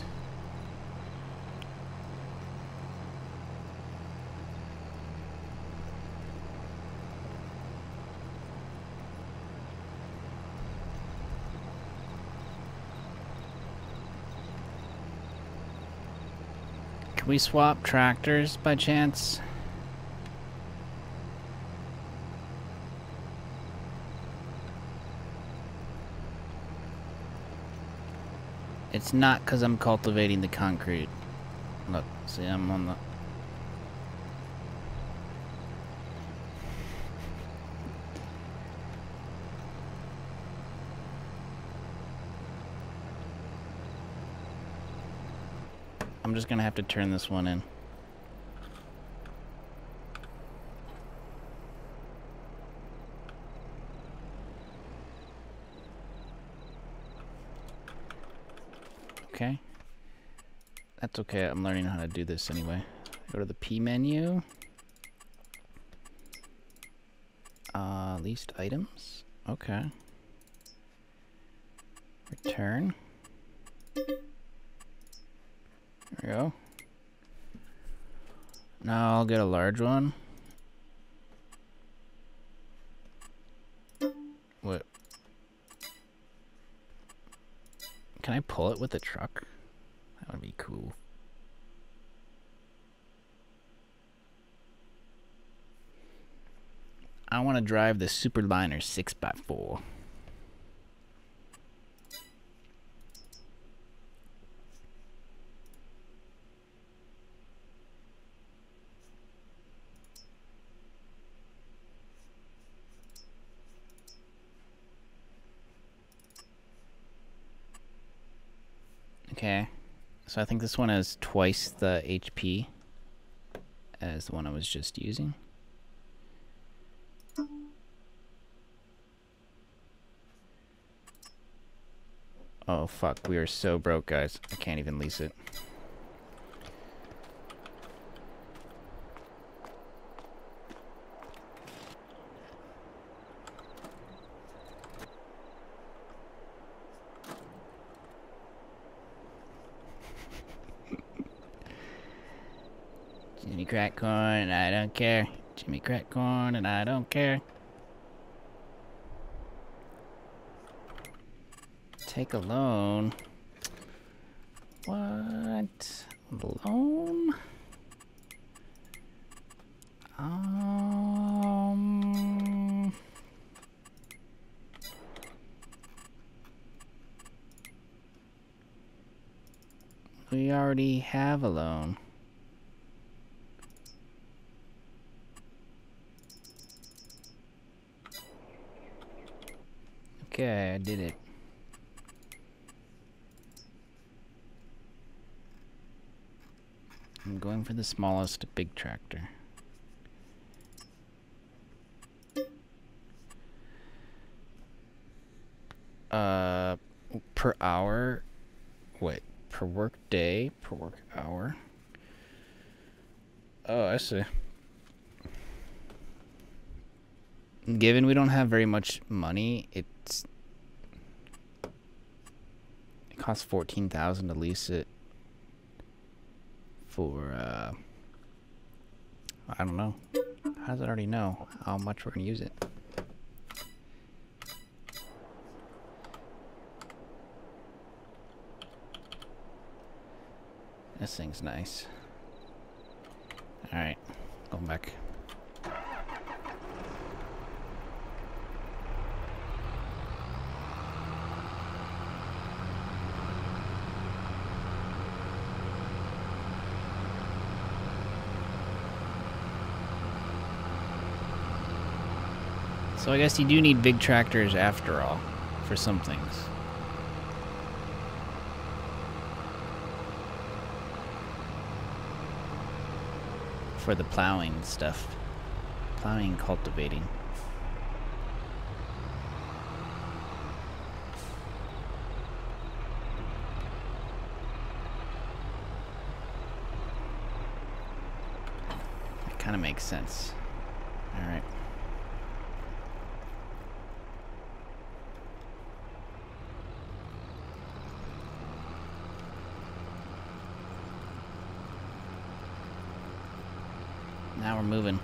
Can we swap tractors by chance? It's not because I'm cultivating the concrete. Look, see, I'm on the... I'm just gonna have to turn this one in. Okay. That's okay, I'm learning how to do this anyway. Go to the P menu. Least items. Okay. Return. There we go. Now I'll get a large one. What? Can I pull it with the truck? That would be cool. I want to drive the Superliner 6x4. Okay, so I think this one has twice the HP as the one I was just using. Oh fuck, we are so broke, guys. I can't even lease it. Jimmy Crack Corn and I don't care. Jimmy Crack Corn and I don't care. Take a loan. What? Loan? We already have a loan. Okay, I did it. I'm going for the smallest big tractor. Per hour? Wait, per work day? Per work hour? Oh, I see. Given we don't have very much money, it costs 14,000 to lease it for I don't know. How does it already know how much we're gonna use it? This thing's nice. Alright, going back. So I guess you do need big tractors after all, for some things. For the plowing stuff. Plowing and cultivating. That kind of makes sense. Alright. Now we're moving.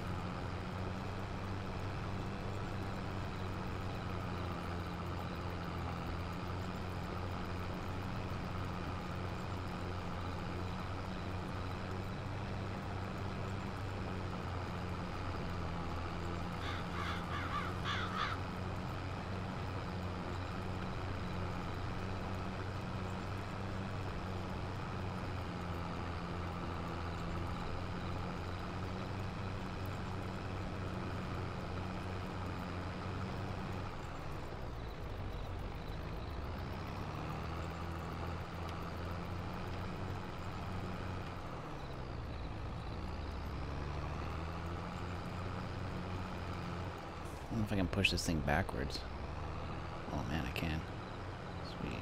I don't know if I can push this thing backwards. Oh man, I can. Sweet.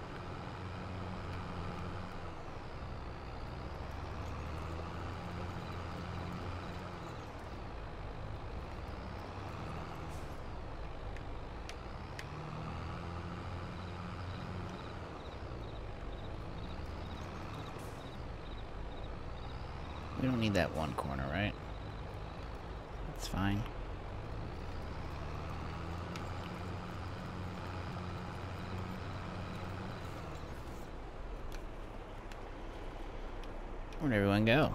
We don't need that one corner, right? That's fine. Where'd everyone go?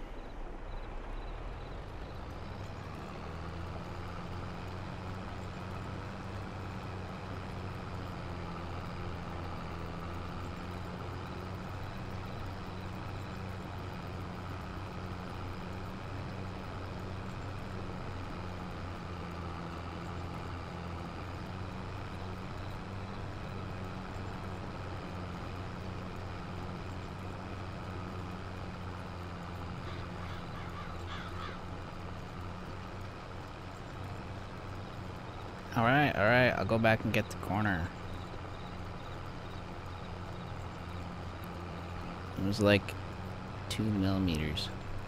Alright, alright, I'll go back and get the corner. It was like 2 millimeters.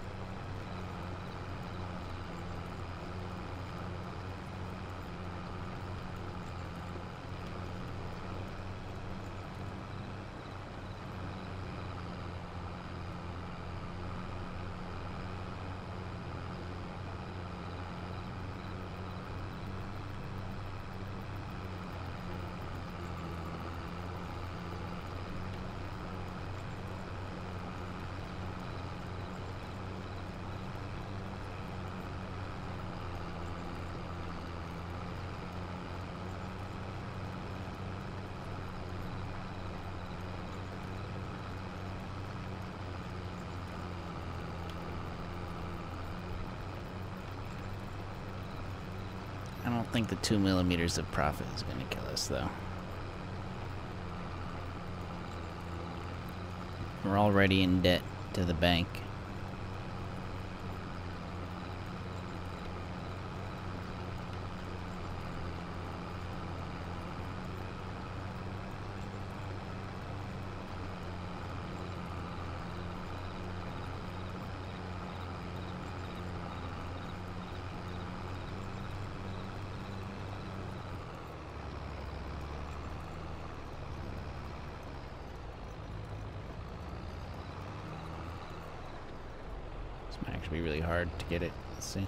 I don't think the 2 millimeters of profit is going to kill us, though. We're already in debt to the bank. This might actually be really hard to get it. Let's see.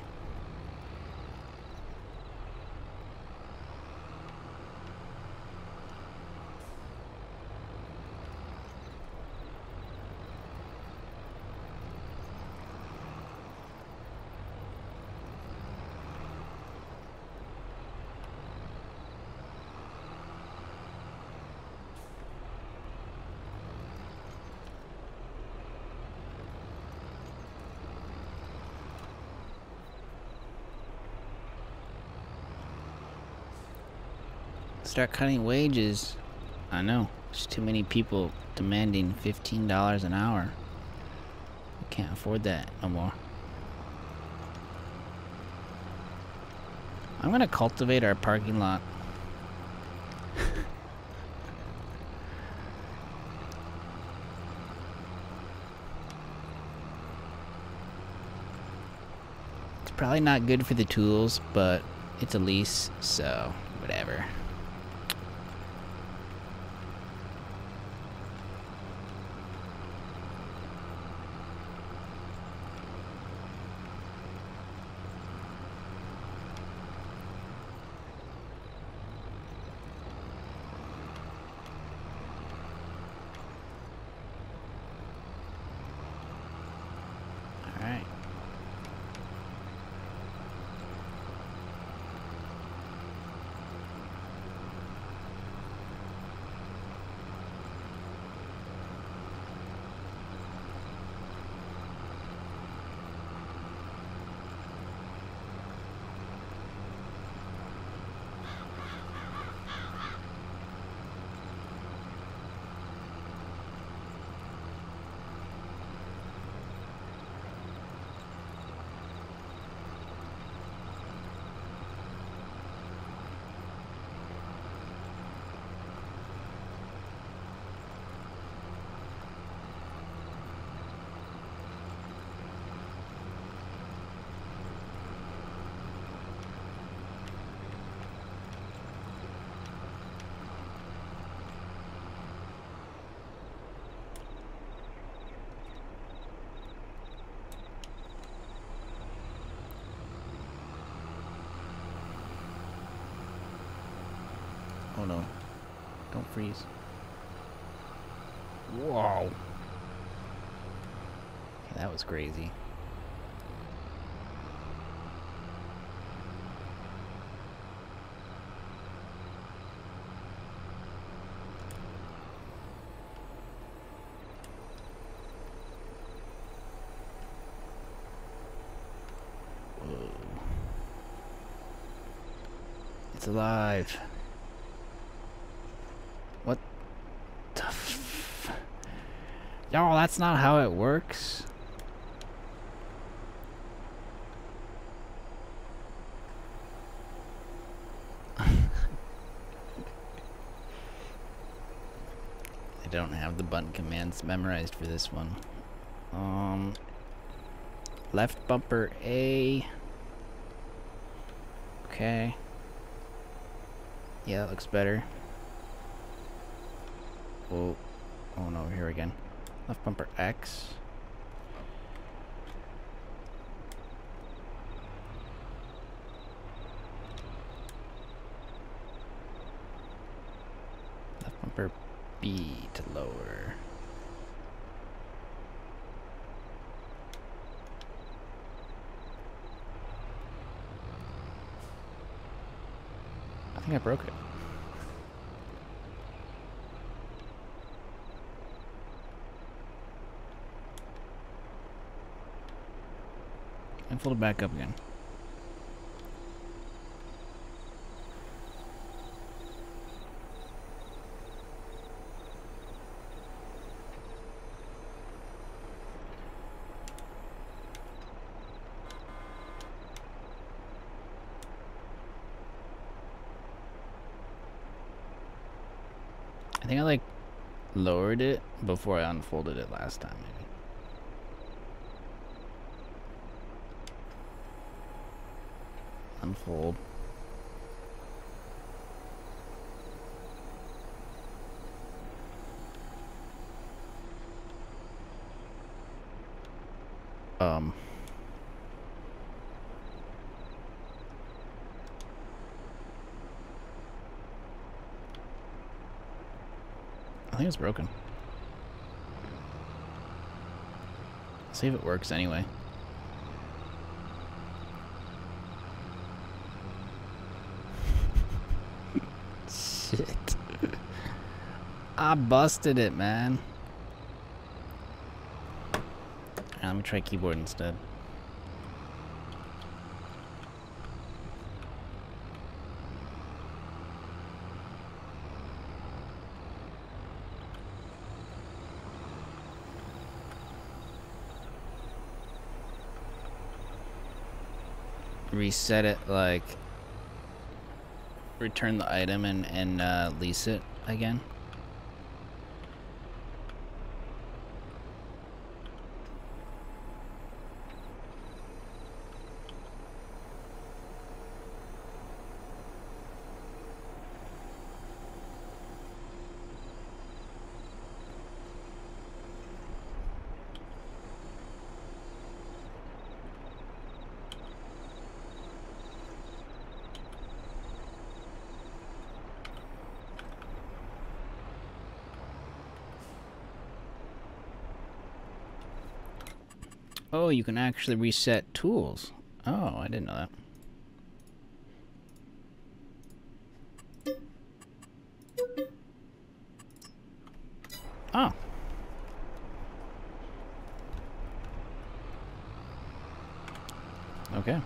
Start cutting wages. I know. There's too many people demanding $15 an hour. We can't afford that no more. I'm gonna cultivate our parking lot. It's probably not good for the tools, but it's a lease, so whatever. Alright. Oh no. Don't freeze. Whoa. Okay, that was crazy. Whoa. It's alive. What the f... Y'all, that's not how it works. I don't have the button commands memorized for this one. Left bumper A. Okay. Yeah, that looks better. Oh, oh no, here again. Left bumper X. Left bumper B to lower. I think I broke it. And fold it back up again. I think I like lowered it before I unfolded it last time, maybe. Unfold. I think it's broken. See if it works anyway. Shit. I busted it, man. Alright, let me try keyboard instead. reset it, like return the item and lease it again? Oh, you can actually reset tools. Oh, I didn't know that. Oh. Okay.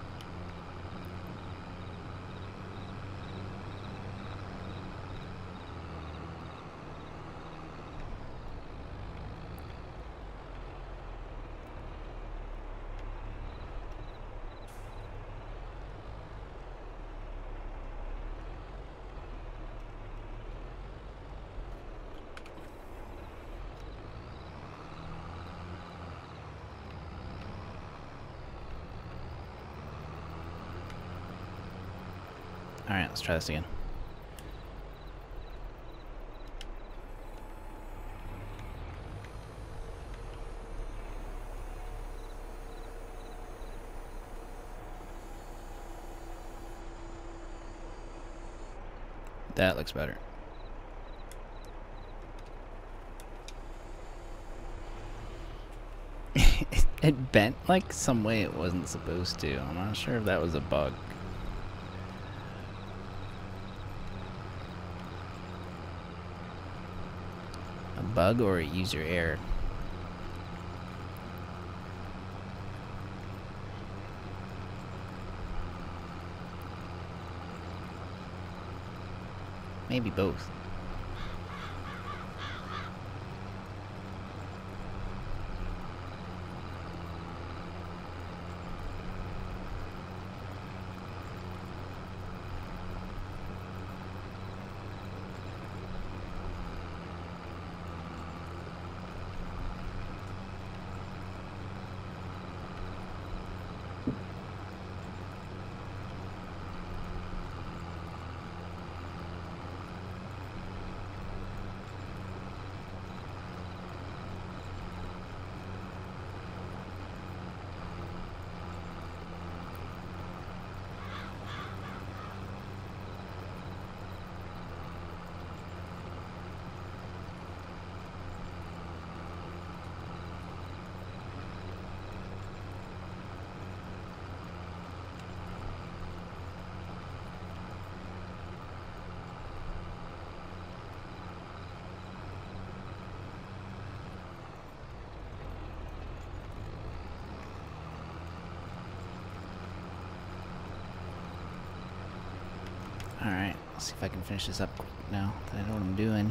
Alright, let's try this again. That looks better. It bent like some way it wasn't supposed to. I'm not sure if that was a bug. A bug or a user error. Maybe both. Alright, let's see if I can finish this up quick now that I know what I'm doing.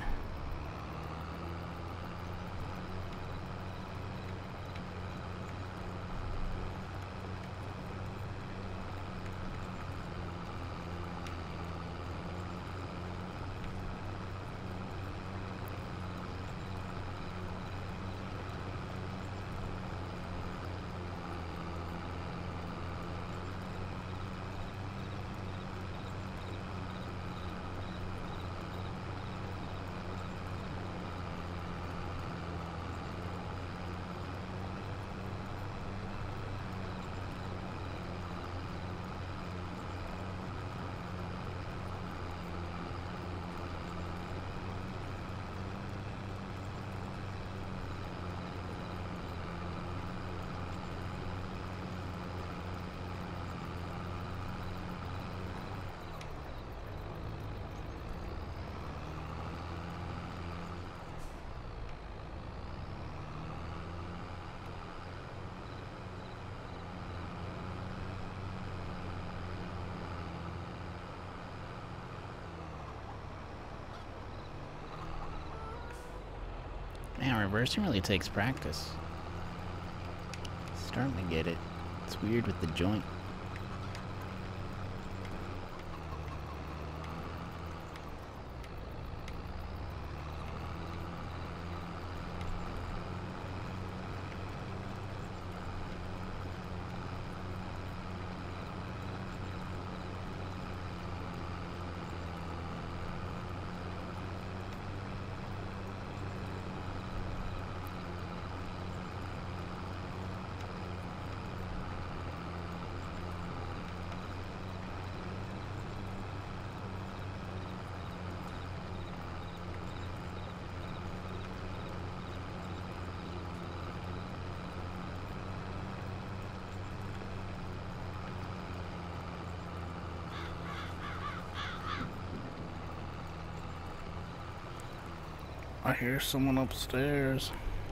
Man, reversing really takes practice. Starting to get it. It's weird with the joint. I hear someone upstairs.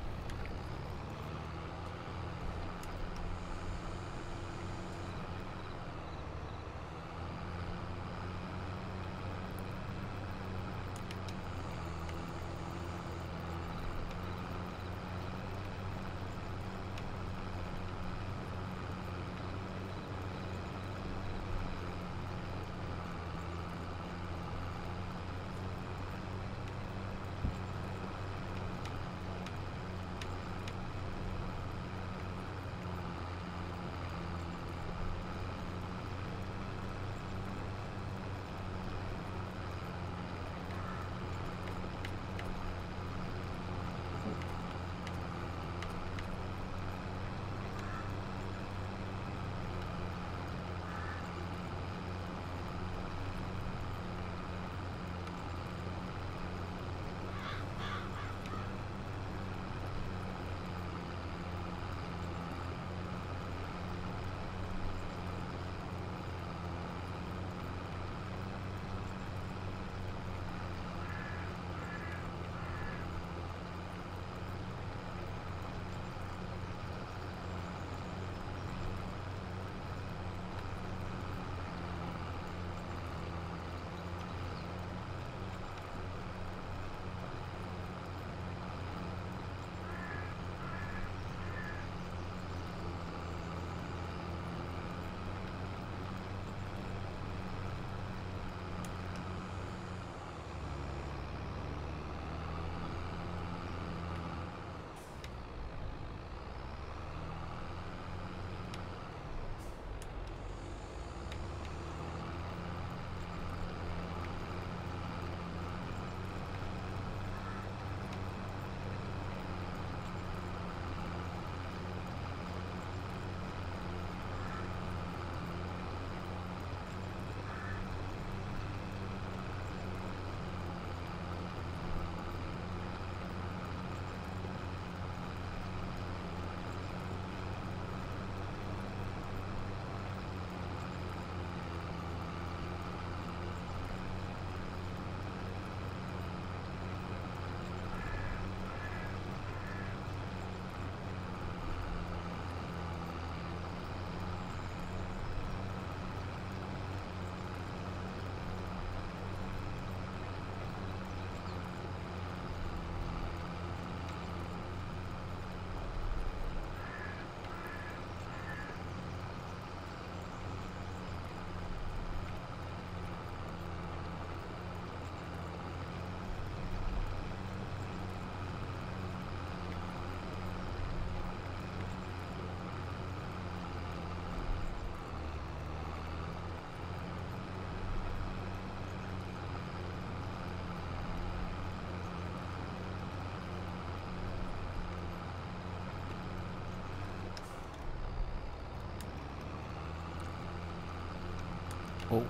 Oh.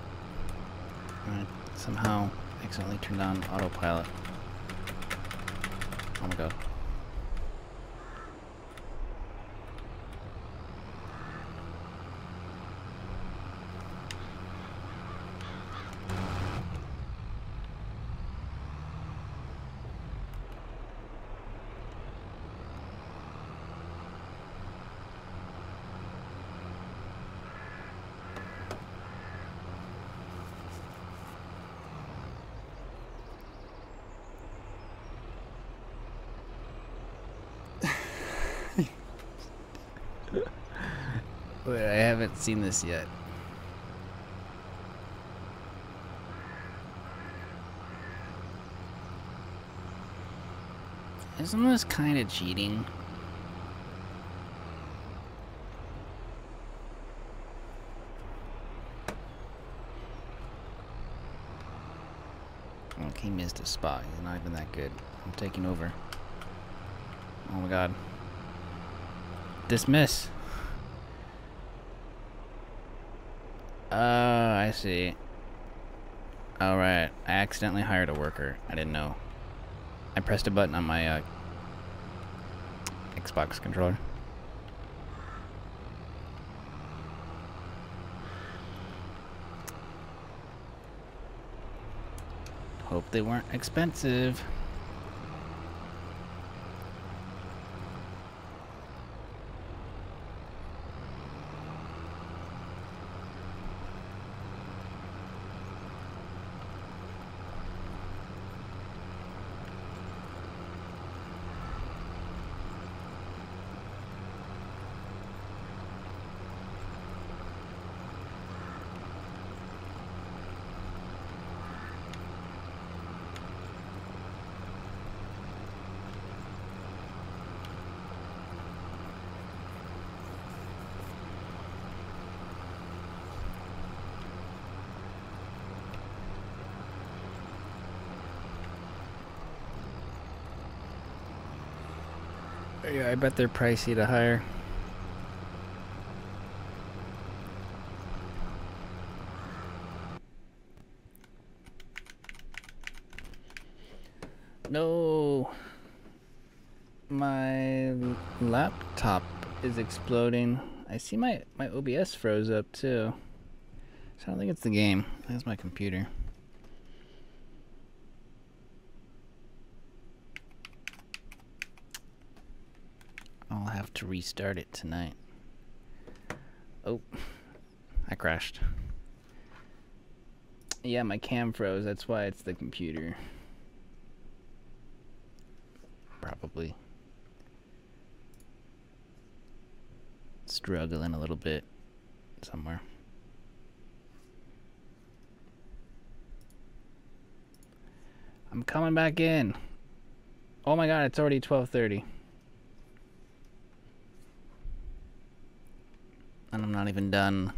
I somehow accidentally turned on autopilot. Oh my god. Wait, I haven't seen this yet. Isn't this kind of cheating? Okay, he missed a spot. He's not even that good. I'm taking over. Oh my god. Dismiss. Oh, I see. Alright. I accidentally hired a worker. I didn't know. I pressed a button on my Xbox controller. Hope they weren't expensive. Yeah, I bet they're pricey to hire. No. My laptop is exploding. I see my OBS froze up too. So I don't think it's the game. I think it's my computer. I'll have to restart it tonight. Oh, I crashed. Yeah, my cam froze. That's why it's the computer. Probably. Struggling a little bit somewhere. I'm coming back in. Oh my god, it's already 12:30. And I'm not even done.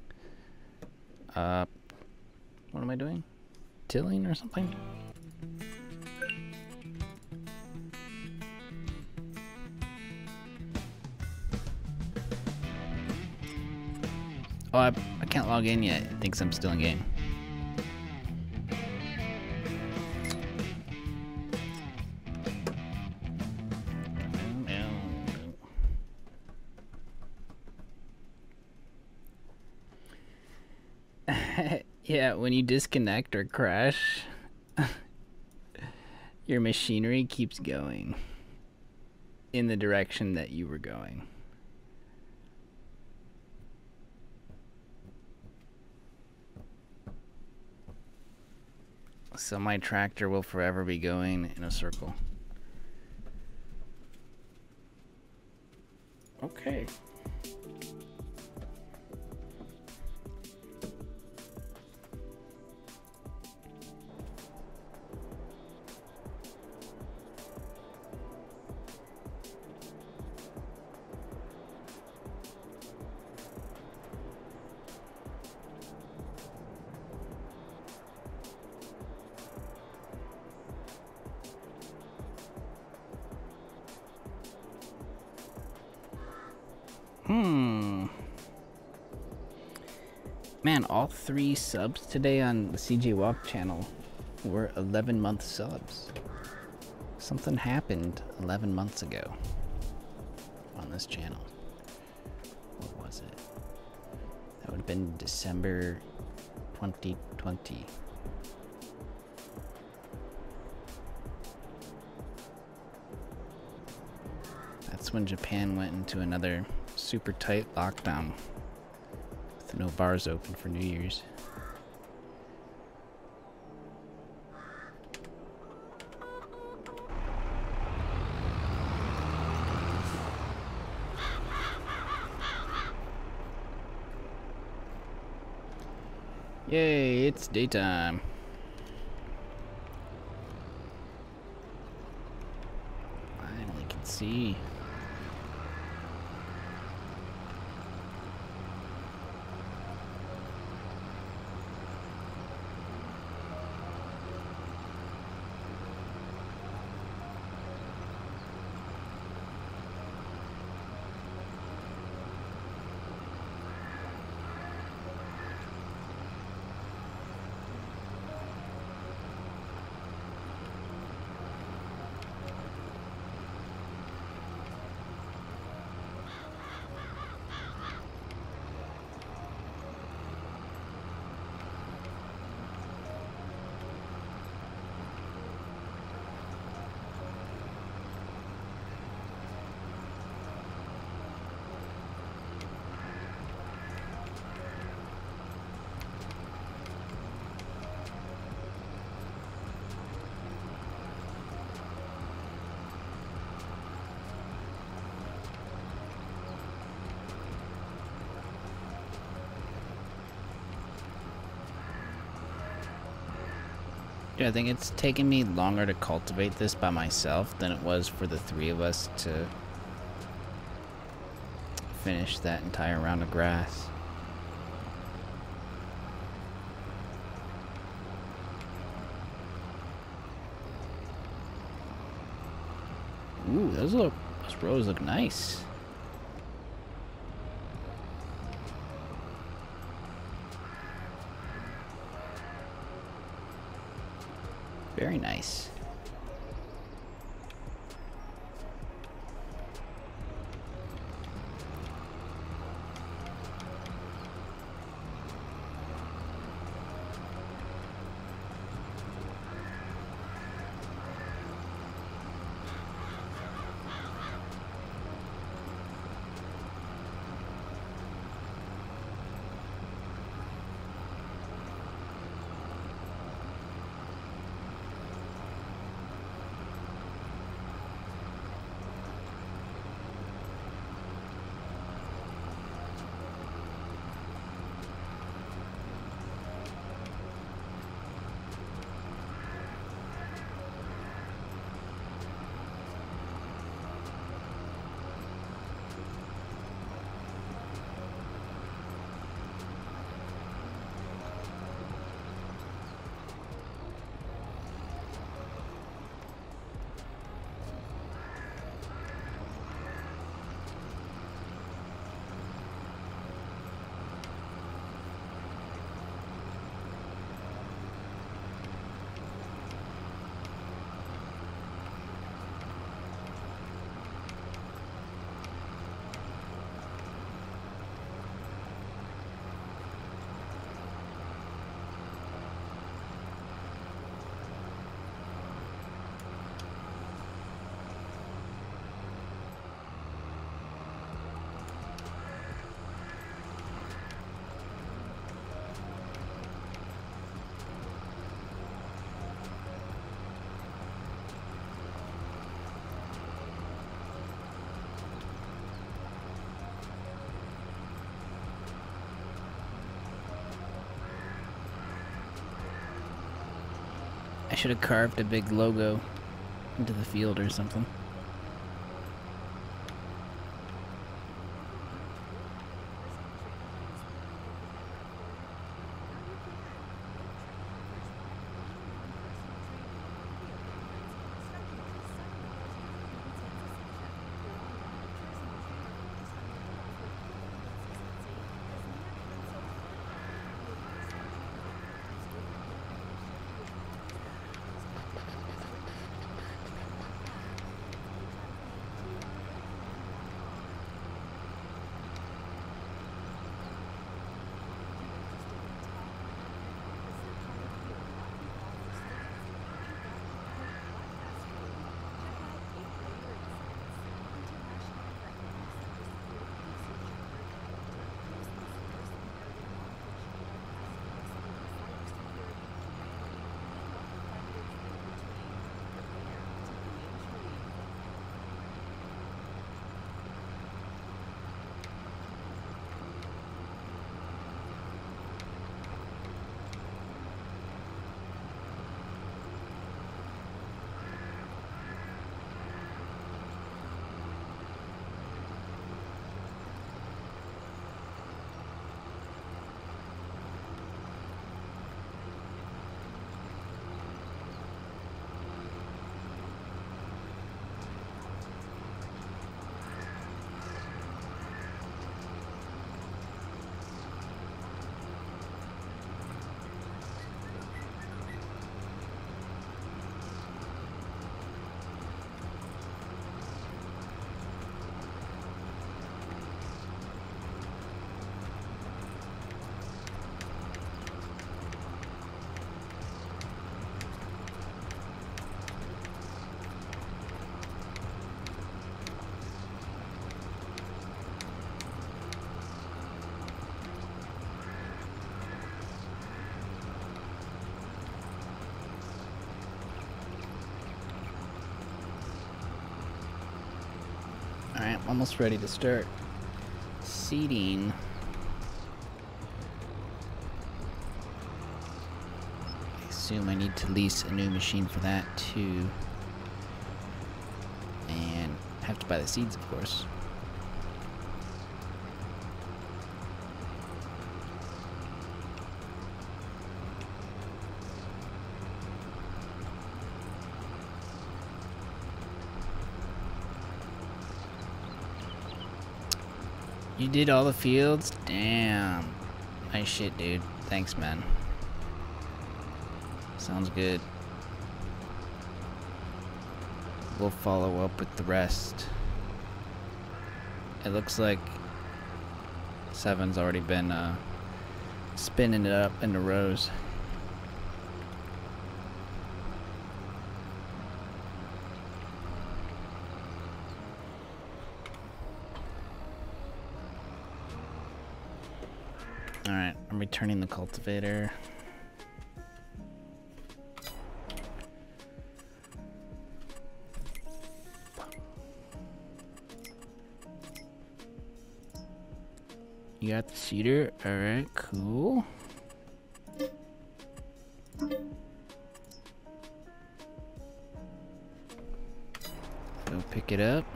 What am I doing? Tilling or something? Oh, I can't log in yet. It thinks I'm still in game. Yeah, when you disconnect or crash, your machinery keeps going in the direction that you were going. So my tractor will forever be going in a circle. Okay. Man, all 3 subs today on the CJ Walk channel were 11-month subs. Something happened 11 months ago on this channel. What was it? That would have been December 2020. That's when Japan went into another super tight lockdown with no bars open for New Year's. Yay, it's daytime. Finally can see. Yeah, I think it's taken me longer to cultivate this by myself than it was for the 3 of us to finish that entire round of grass. Ooh, that was a Those rows look nice. Very nice. I should have carved a big logo into the field or something. Alright, I'm almost ready to start seeding. I assume I need to lease a new machine for that too. And have to buy the seeds, of course. You did all the fields? Damn. Nice shit, dude. Thanks, man. Sounds good. We'll follow up with the rest. It looks like 7's already been spinning it up into rows. Alright, I'm returning the cultivator. You got the cedar? Alright, cool. Go pick it up.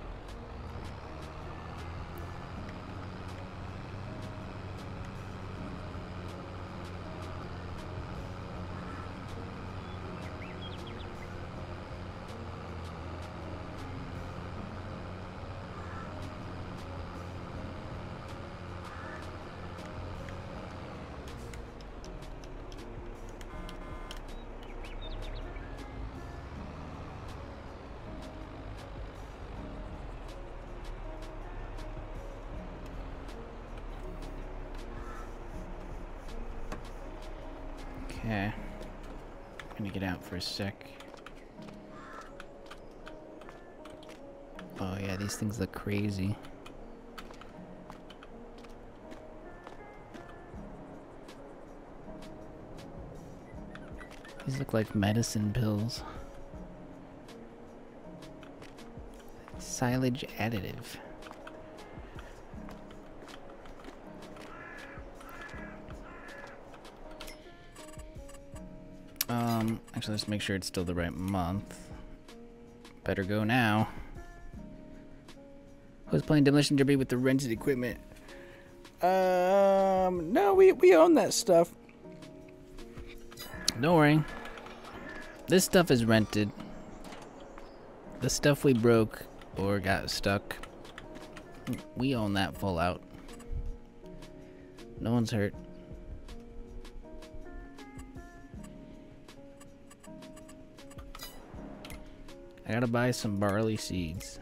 Okay. I'm gonna get out for a sec. Oh yeah, these things look crazy. These look like medicine pills. Silage additive. Actually, let's make sure it's still the right month. Better go now. I was playing Demolition Derby with the rented equipment. No, we own that stuff. Don't worry. This stuff is rented. The stuff we broke or got stuck, we own that full out. No one's hurt. I gotta buy some barley seeds.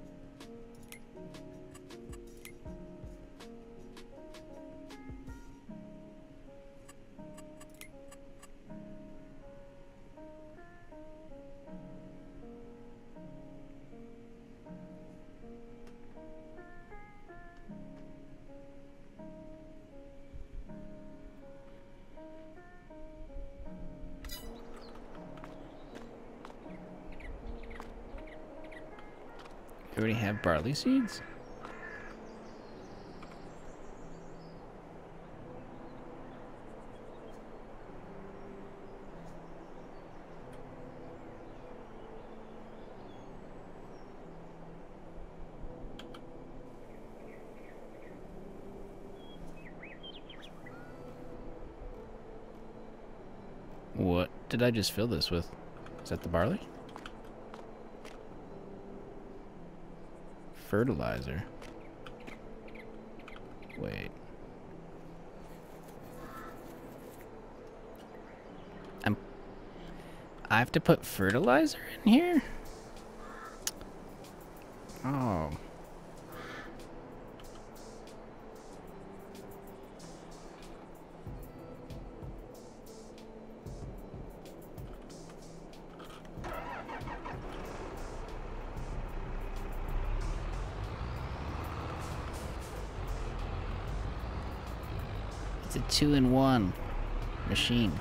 You already have barley seeds? What did I just fill this with? Is that the barley? Fertilizer. Wait. I have to put fertilizer in here? Oh. It's a 2-in-1 machine.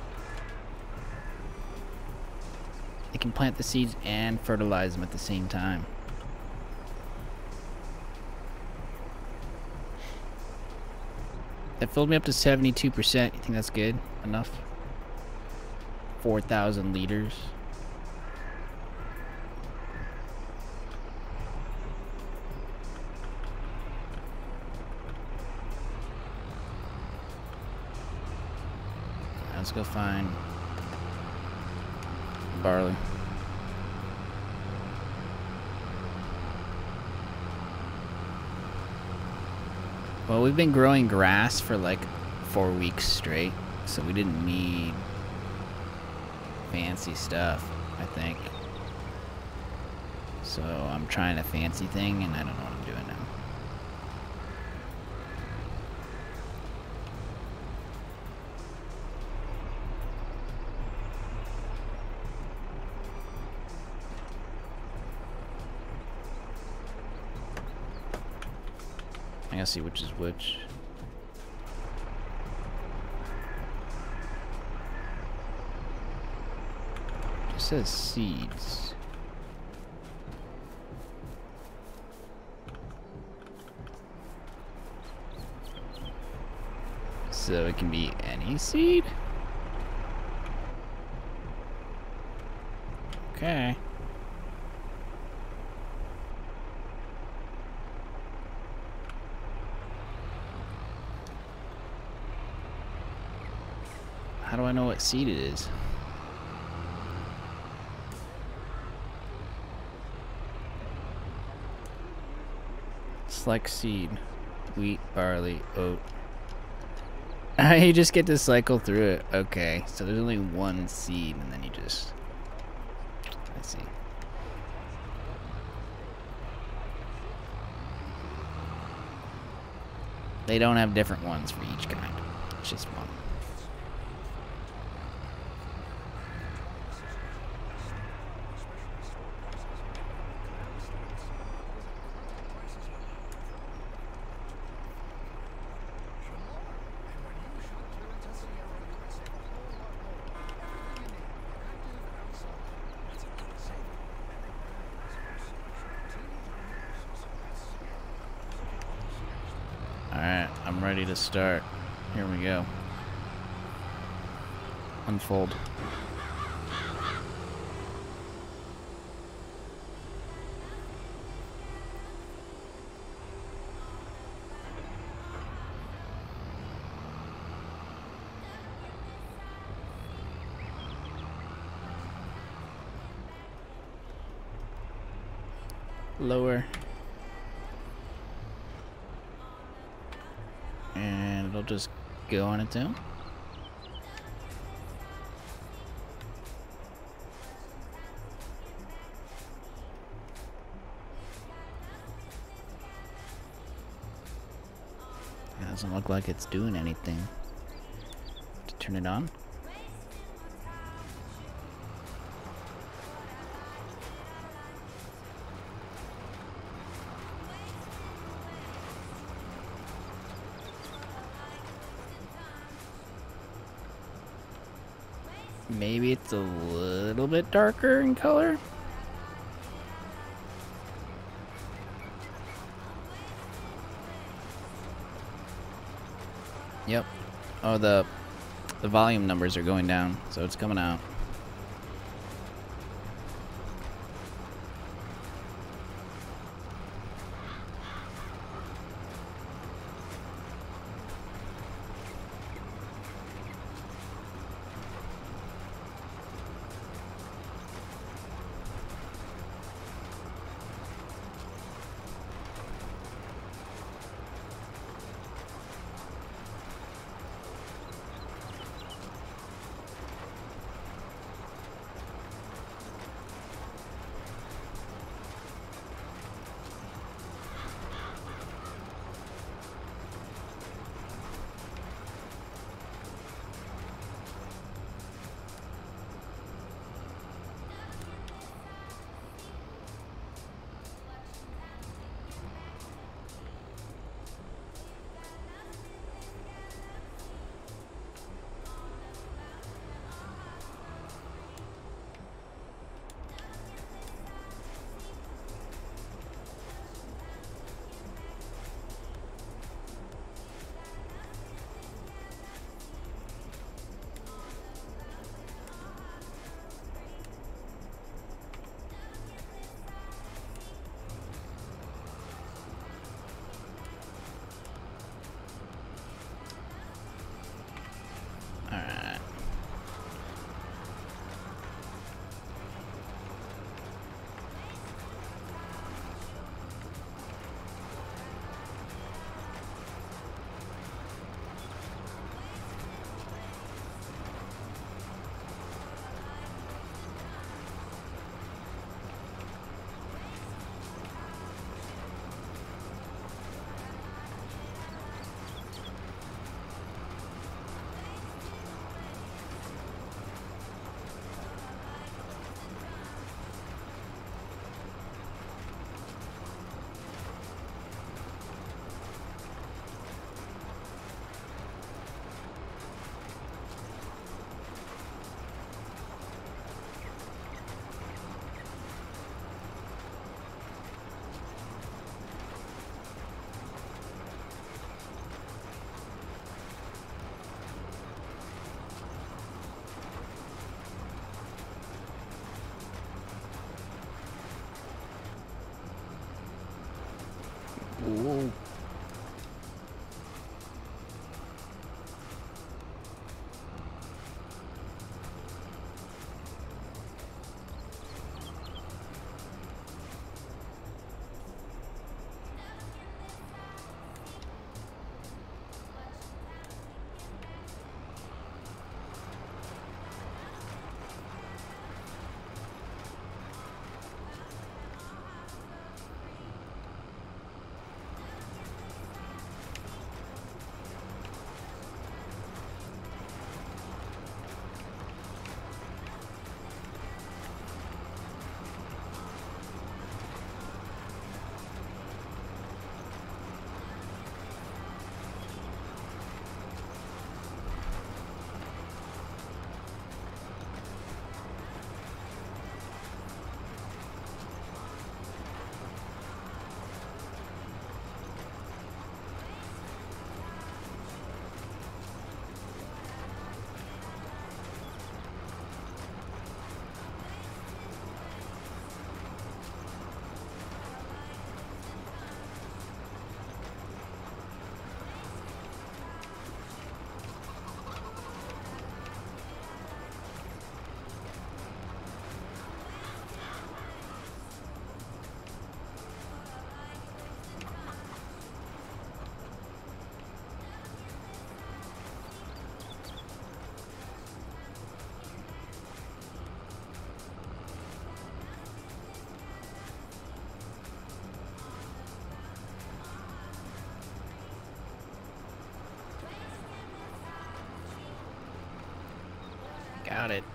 It can plant the seeds and fertilize them at the same time. That filled me up to 72%. You think that's good? Enough? 4,000 liters. Let's go find barley. Well, we've been growing grass for like 4 weeks straight, so we didn't need fancy stuff, I think. So I'm trying a fancy thing, and I don't know what I'm doing now. I gotta see which is which. It says seeds. So it can be any seed? Okay. How do I know what seed it is? Select seed. Wheat, barley, oat. You just get to cycle through it. Okay, so there's only one seed, and then you just... I see. They don't have different ones for each kind. It's just one. Alright, I'm ready to start. Here we go. Unfold. Lower. And it'll just go on its own. It doesn't look like it's doing anything. To turn it on. Maybe it's a little bit darker in color. Yep. Oh, the volume numbers are going down, so it's coming out. Got it.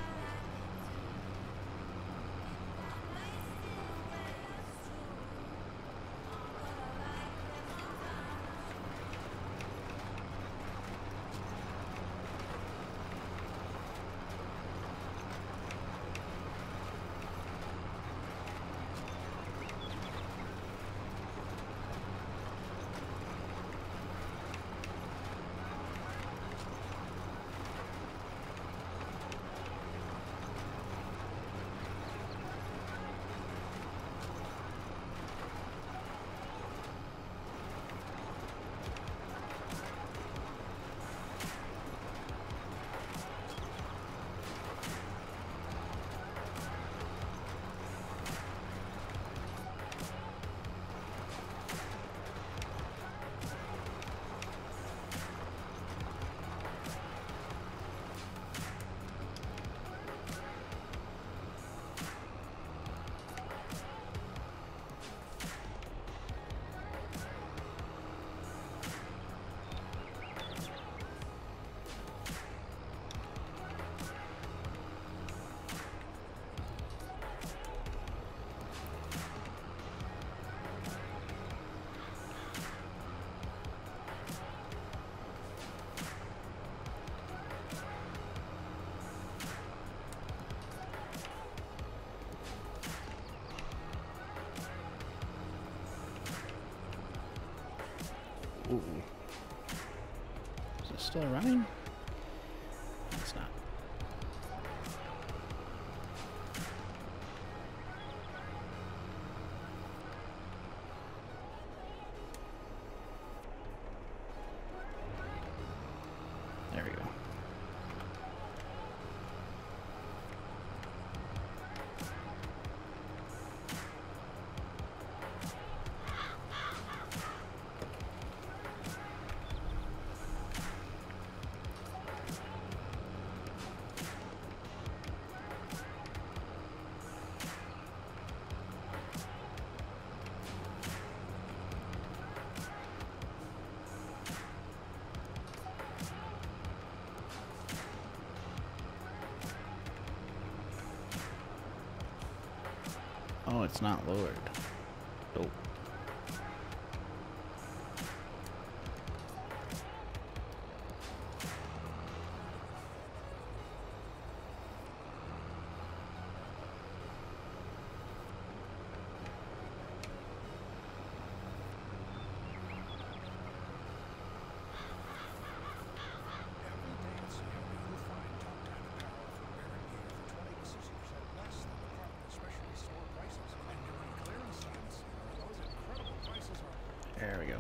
Ooh. Is it still running? It's not. There we go. Oh, it's not lowered. Nope. There we go.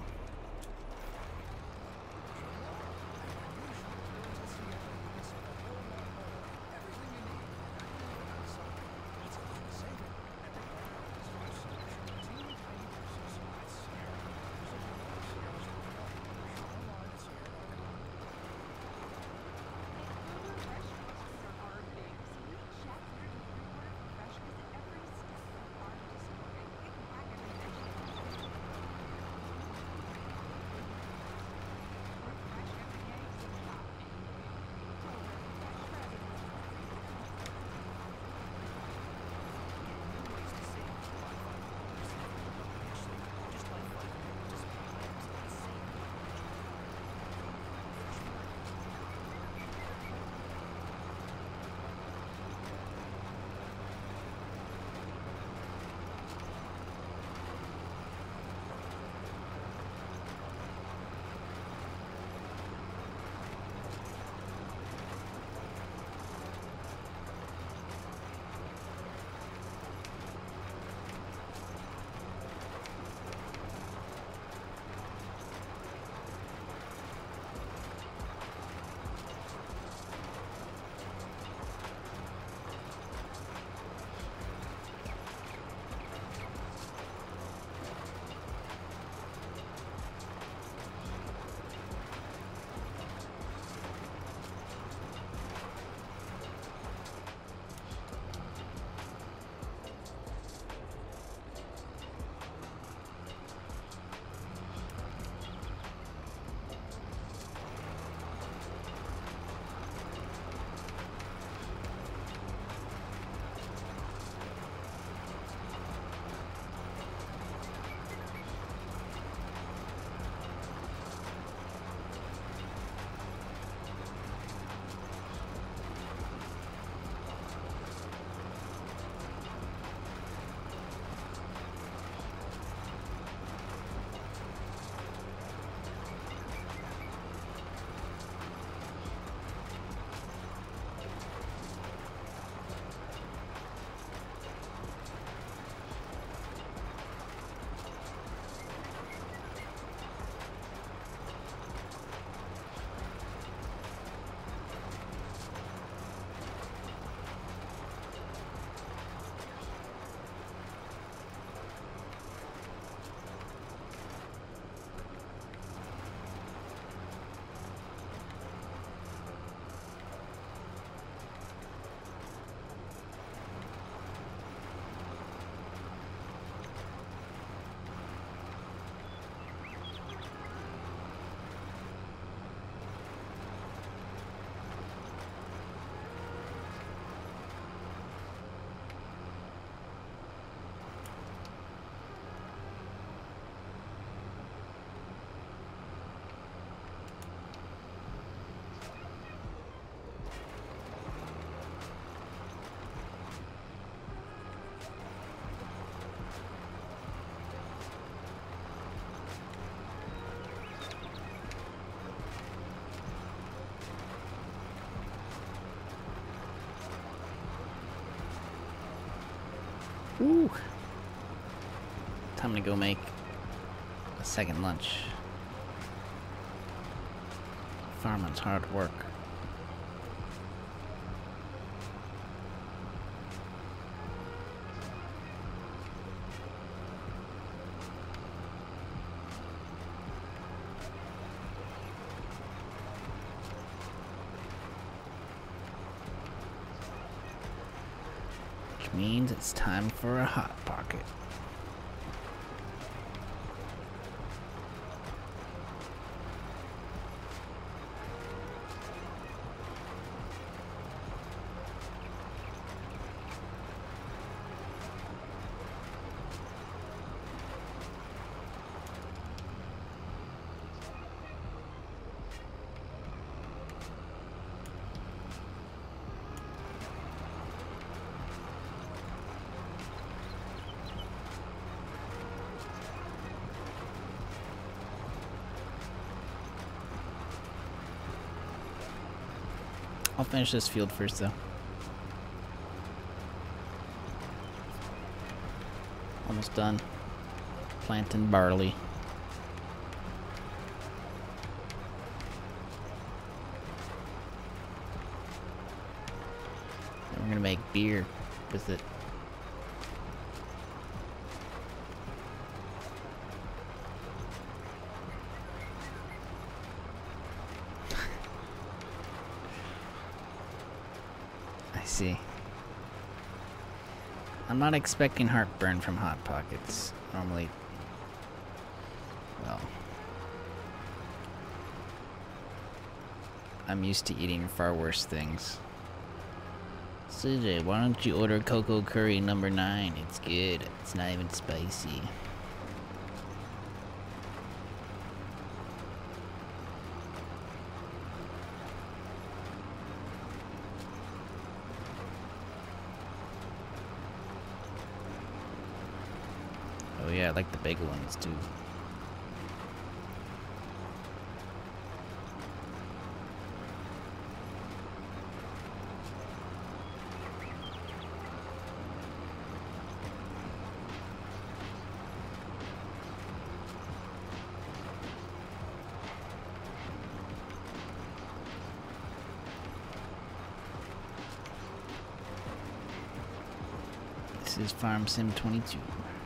Ooh. Time to go make a second lunch. Farming's hard work. Which means it's time for a Hot Pocket. I'll finish this field first, though. Almost done. Planting barley. And we're gonna make beer with it. See. I'm not expecting heartburn from Hot Pockets. Normally, well, I'm used to eating far worse things. CJ, why don't you order cocoa curry number 9? It's good. It's not even spicy. Oh yeah, I like the big ones too. This is Farm Sim 22.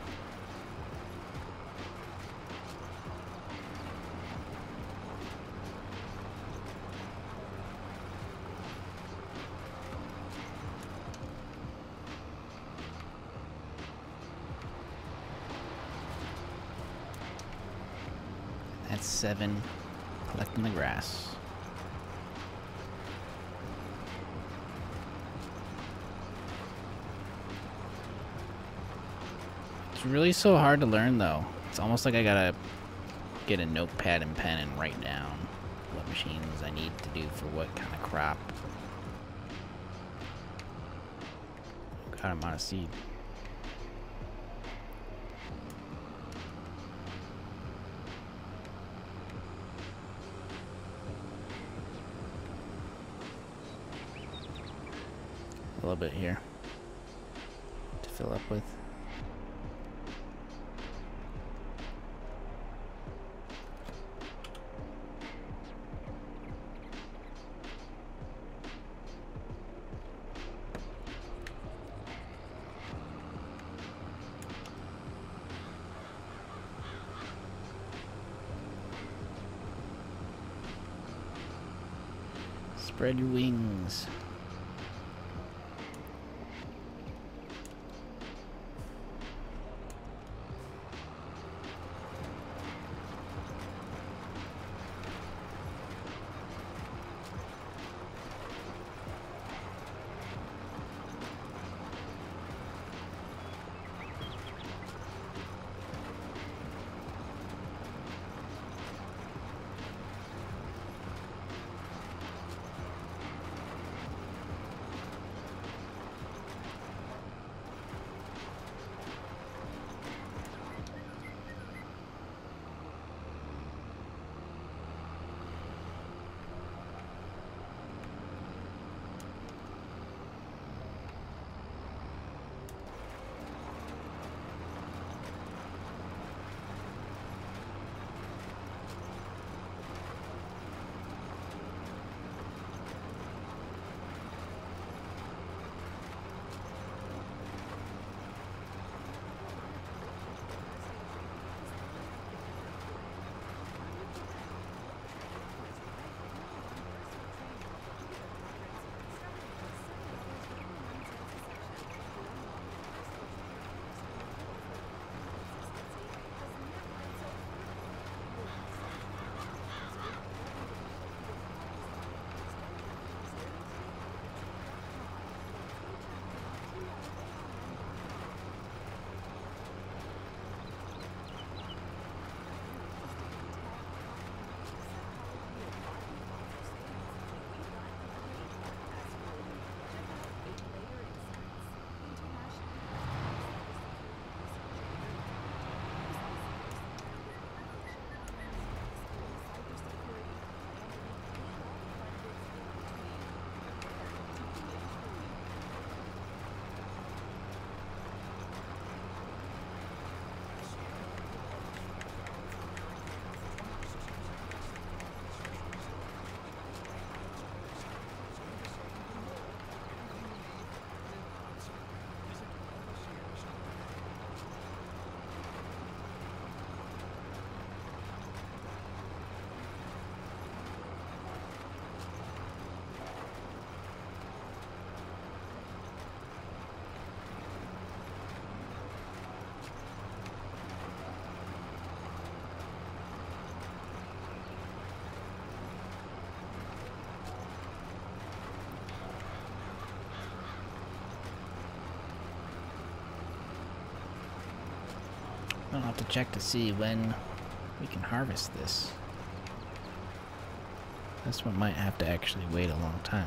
That's 7. Collecting the grass. It's really so hard to learn, though. It's almost like I gotta get a notepad and pen and write down what machines I need to do for what kind of crop. God, I'm out of seed. A little bit here to fill up with. Spread your wings. I'll have to check to see when we can harvest this. This one might have to actually wait a long time.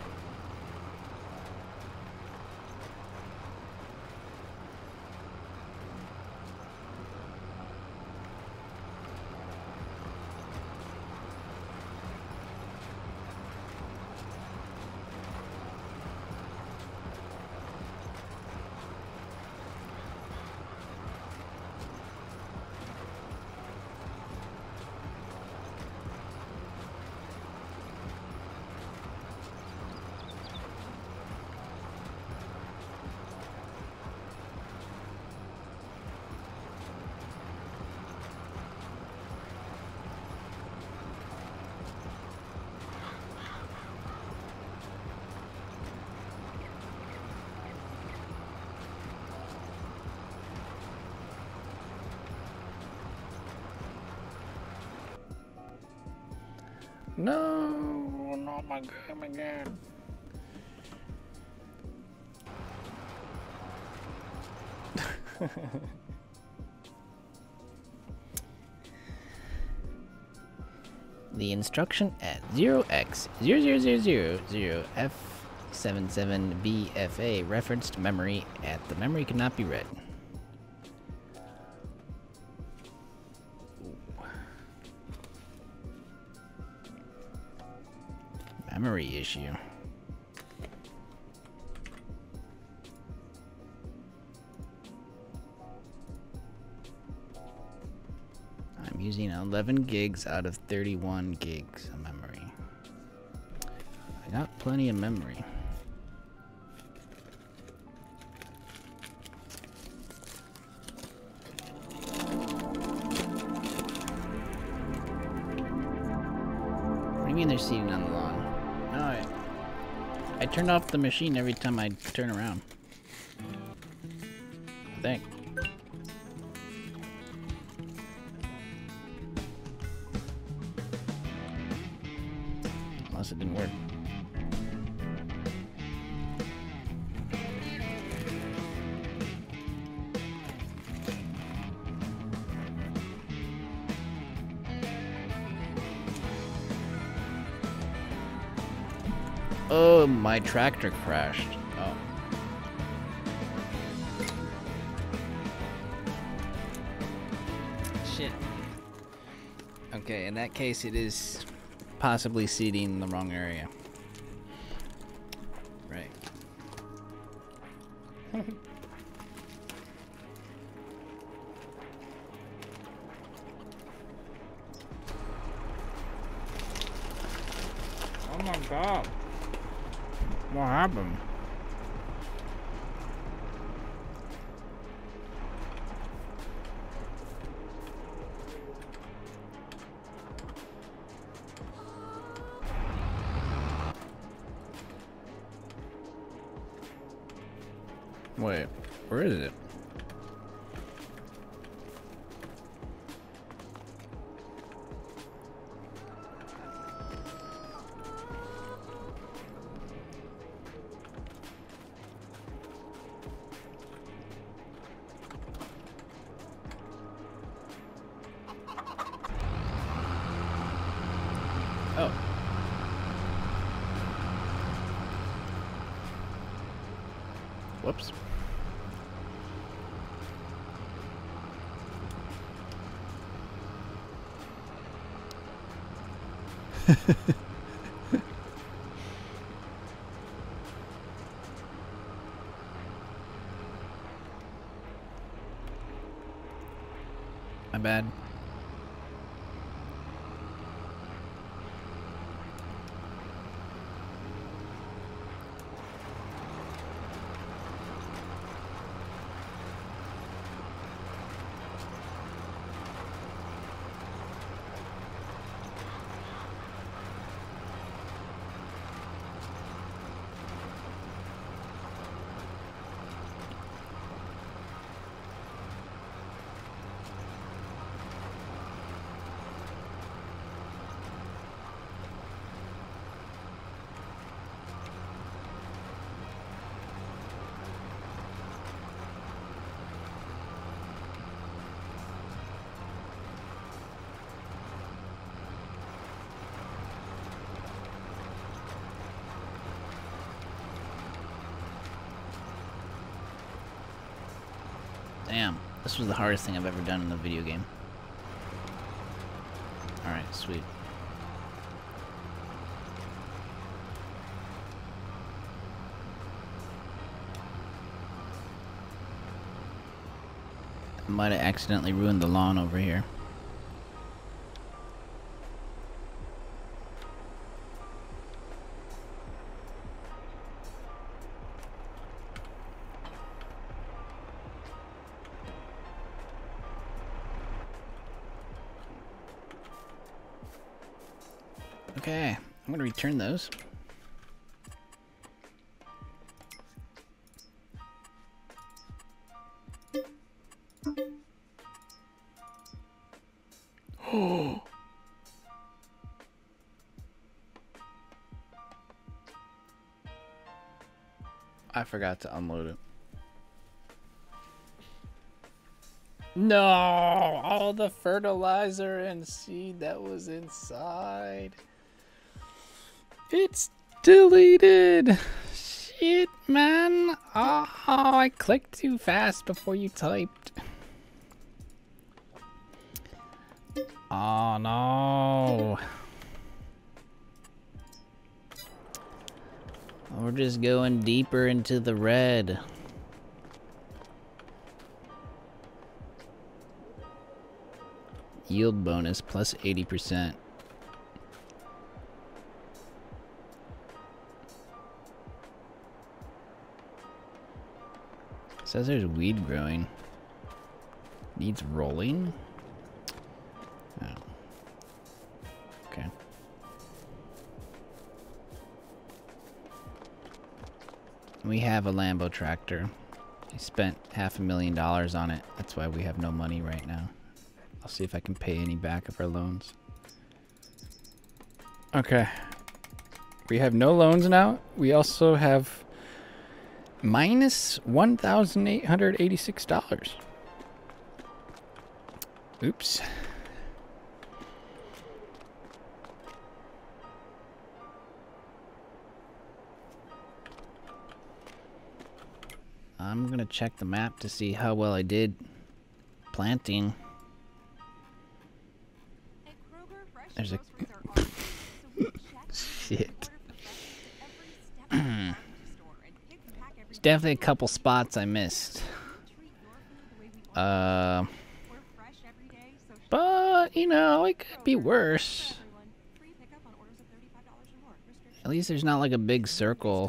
No, not my game again. The instruction at 0x0000F77BFA referenced memory at the memory cannot be read. Memory issue. I'm using 11 gigs out of 31 gigs of memory. I got plenty of memory. What do you mean they're seated on the lawn? No, I turned off the machine every time I turn around. I think. Unless it didn't work. Oh, my tractor crashed. Oh. Shit. Okay, in that case, it is possibly seeding in the wrong area. Right. Oh my god. What happened? Wait, where is it? Oh. Whoops. My bad. Damn, this was the hardest thing I've ever done in the video game. Alright, sweet. I might have accidentally ruined the lawn over here. Okay, I'm gonna return those. Oh. I forgot to unload it. No, all the fertilizer and seed that was inside. It's deleted. Shit, man. Oh, I clicked too fast before you typed. Oh, no. We're just going deeper into the red. Yield bonus plus 80%. Says there's weed growing. Needs rolling? Oh. Okay. We have a Lambo tractor. I spent $500,000 on it. That's why we have no money right now. I'll see if I can pay any back of our loans. Okay. We have no loans now. We also have minus $1,886. Oops. I'm gonna check the map to see how well I did planting. There's a shit. There's definitely a couple spots I missed. But you know, it could be worse. At least there's not like a big circle.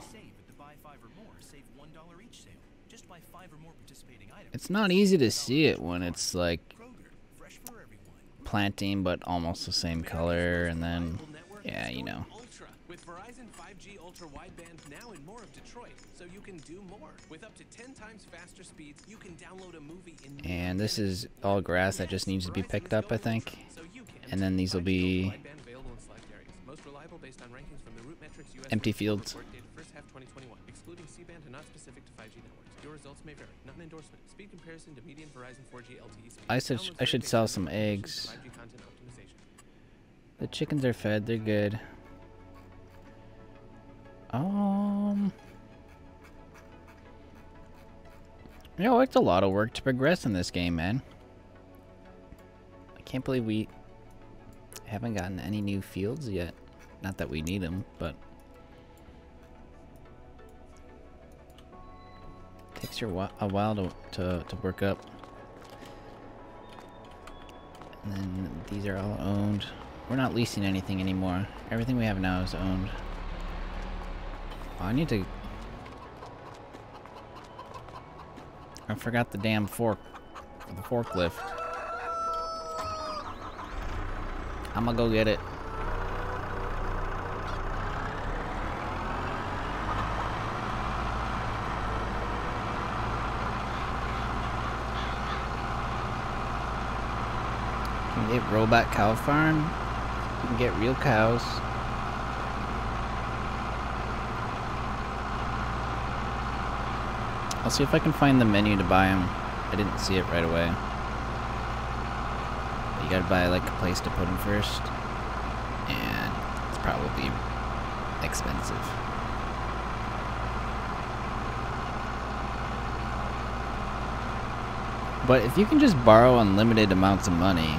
It's not easy to see it when it's like planting but almost the same color, and then yeah, you know. With Verizon 5G ultra wideband now in more of Detroit, so you can do more. With up to 10 times faster speeds, you can download a movie in. And this is all grass that just needs to be picked up, I think. And then these will be empty fields. Excluding C-band and not specific to 5G networks. Your results may vary. Not an endorsement. Speed comparison to median Verizon 4G LTE speed. I should sell some eggs. The chickens are fed, they're good. You know, it's a lot of work to progress in this game, man. I can't believe we haven't gotten any new fields yet. Not that we need them, but takes a while to work up. And then these are all owned. We're not leasing anything anymore. Everything we have now is owned. Oh, I need to... I forgot the damn fork for the forklift. I'm gonna go get it. Can we get Robot Cow Farm? We can get real cows. I'll see if I can find the menu to buy them. I didn't see it right away. But you gotta buy like a place to put them first. And it's probably expensive. But if you can just borrow unlimited amounts of money,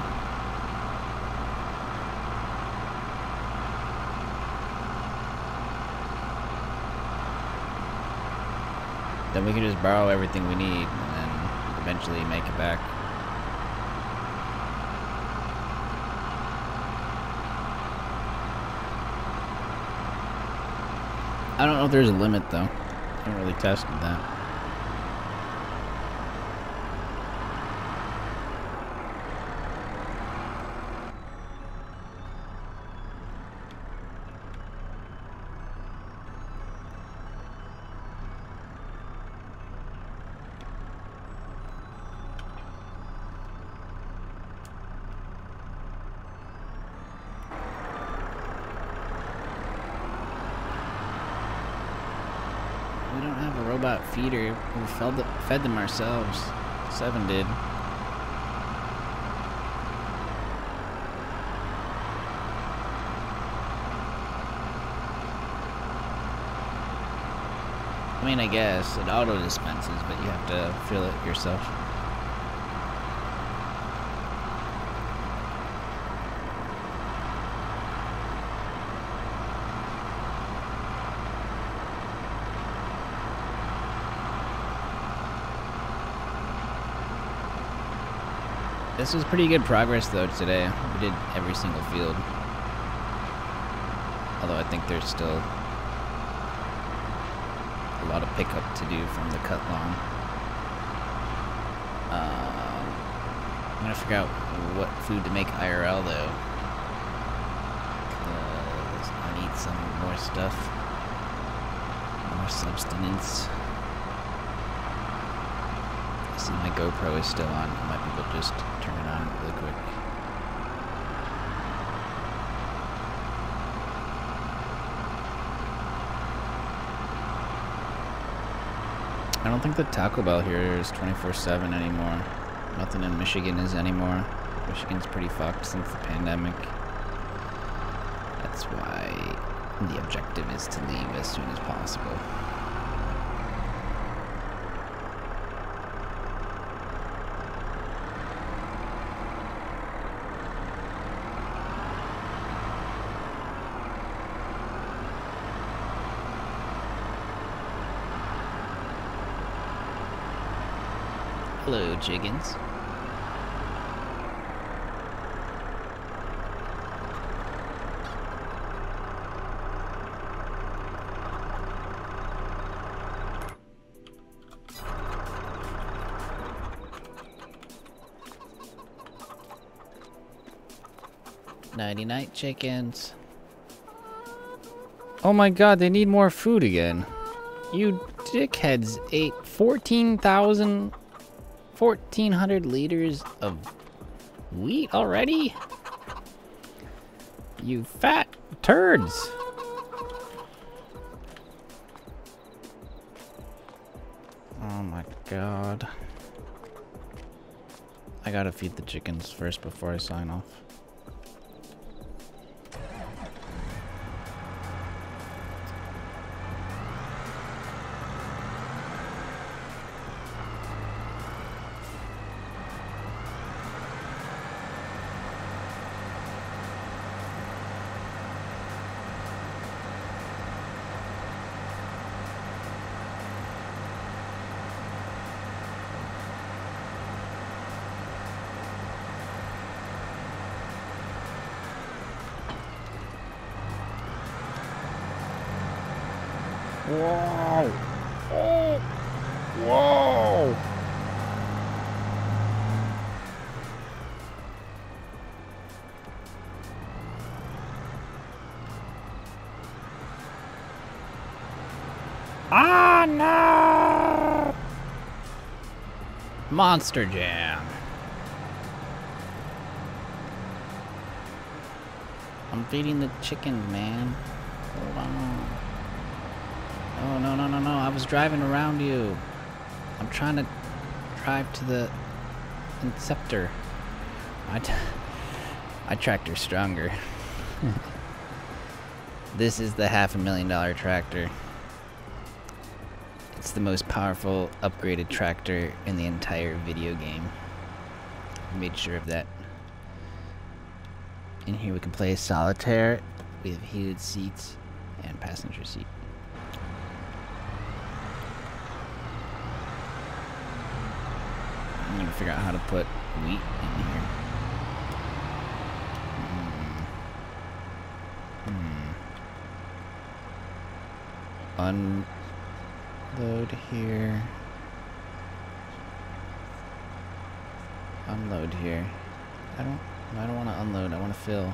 then we can just borrow everything we need and then eventually make it back. I don't know if there's a limit though. I haven't really tested that. We don't have a robot feeder. We fed them ourselves. 7 did. I mean, I guess it auto dispenses, but you have to fill it yourself. This was pretty good progress though today. We did every single field. Although I think there's still a lot of pickup to do from the cut long. I'm gonna figure out what food to make IRL though. I need some more stuff. More substance. I see my GoPro is still on. I might be able to just turn it on really quick. I don't think the Taco Bell here is 24/7 anymore. Nothing in Michigan is anymore. Michigan's pretty fucked since the pandemic. That's why the objective is to leave as soon as possible. Hello, chickens. Nighty-night, chickens. Oh my god, they need more food again. You dickheads ate 1,400 liters of wheat already? You fat turds. Oh my god. I gotta feed the chickens first before I sign off. Whoa! Oh! Whoa! Ah, no! Monster Jam. I'm feeding the chickens, man. Hold on. Oh, no, no, no, no. I was driving around you. I'm trying to drive to the Inceptor. My tractor's stronger. This is the $500,000 tractor. it's the most powerful upgraded tractor in the entire video game. I made sure of that. In here we can play solitaire. We have heated seats and passenger seat. I'm gonna figure out how to put wheat in here. Unload here. Unload here. I don't want to unload. I want to fill.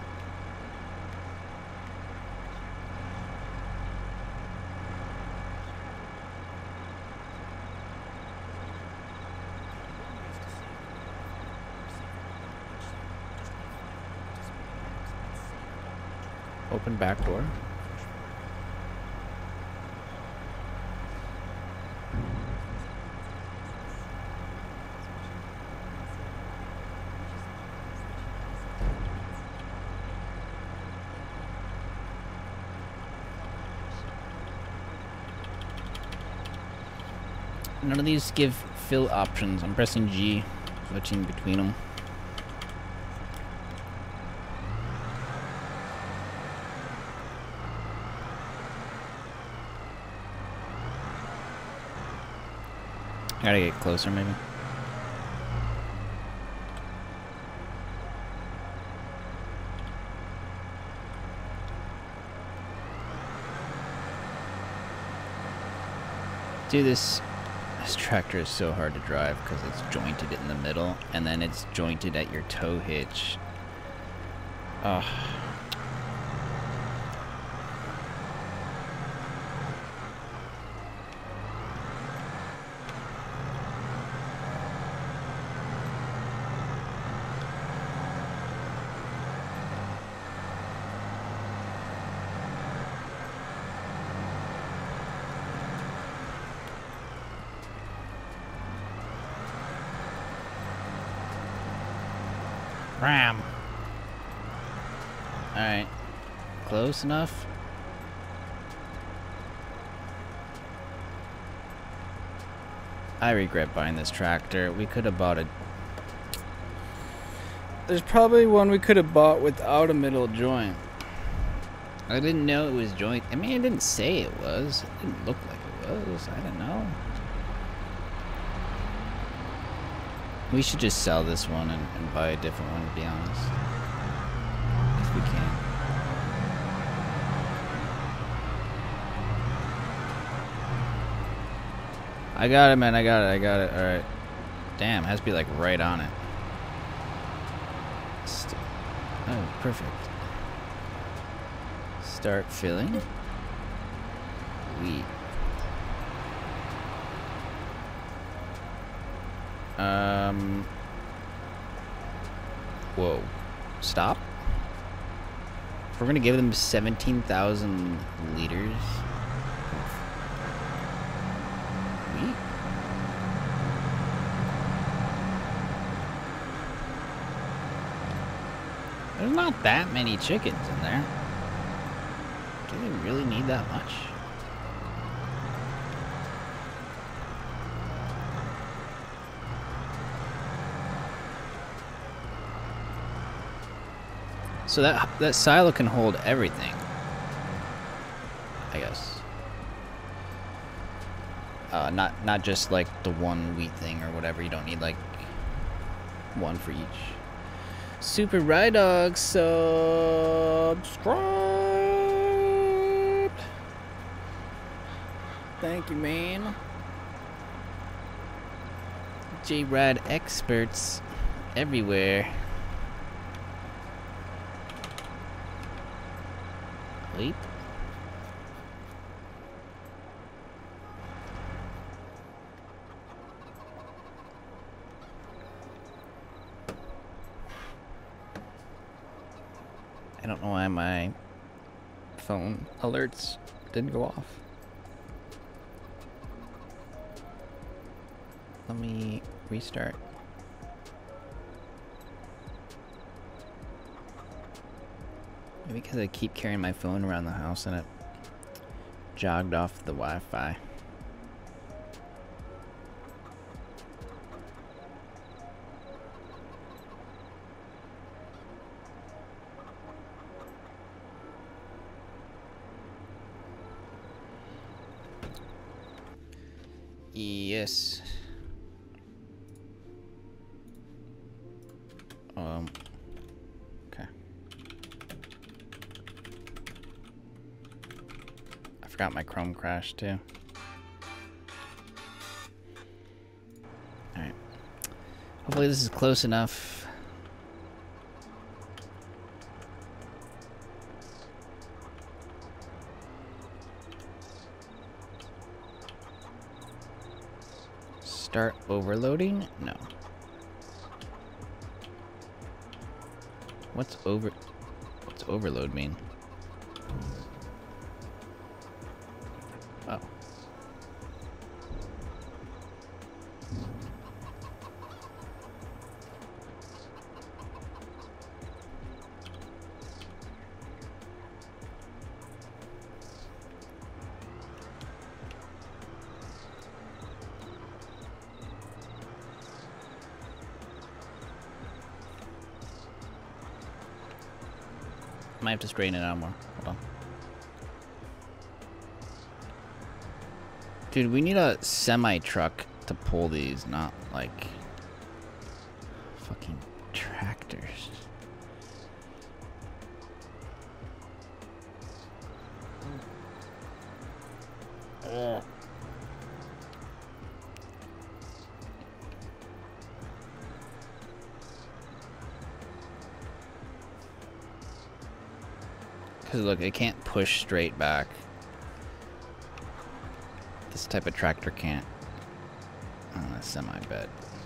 Open back door. None of these give fill options. I'm pressing G, switching between them. I gotta get closer, maybe. Dude, this tractor is so hard to drive because it's jointed in the middle and then it's jointed at your tow hitch. Ugh. Ram. Alright. Close enough? I regret buying this tractor. We could have bought it. There's probably one we could have bought without a middle joint. I didn't know it was joint. I mean, it didn't say it was. It didn't look like it was. I don't know. We should just sell this one and buy a different one, to be honest. If we can. I got it, man. I got it. Alright. Damn, it has to be like right on it. Oh, perfect. Start filling. Wheat. Whoa. Stop. We're gonna give them 17,000 liters. Wheat. There's not that many chickens in there. Do they really need that much? So that silo can hold everything, I guess. Not just like the one wheat thing or whatever. You don't need like one for each. Super Ride Dog subscribed. Thank you, man. J-Ride experts everywhere. Leap. I don't know why my phone alerts didn't go off. Let me restart. Maybe because I keep carrying my phone around the house and it jogged off the Wi-Fi. Yes. Okay. I forgot my Chrome crashed too. Alright. Hopefully this is close enough. Start overloading? No. What's overload mean? Oh. Might have to straighten it out more. Hold on. Dude, we need a semi-truck to pull these, not like fucking tractors. Ugh. Because look, it can't push straight back. This type of tractor can't. On a semi-bed.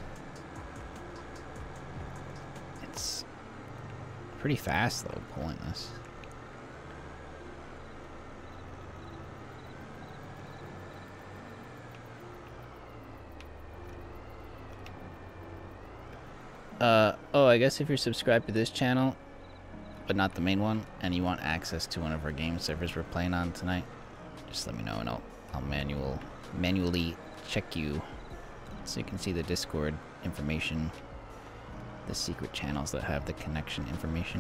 It's pretty fast though, pulling this. Oh, I guess if you're subscribed to this channel, but not the main one, and you want access to one of our game servers we're playing on tonight, just let me know and I'll manually check you so you can see the Discord information, the secret channels that have the connection information.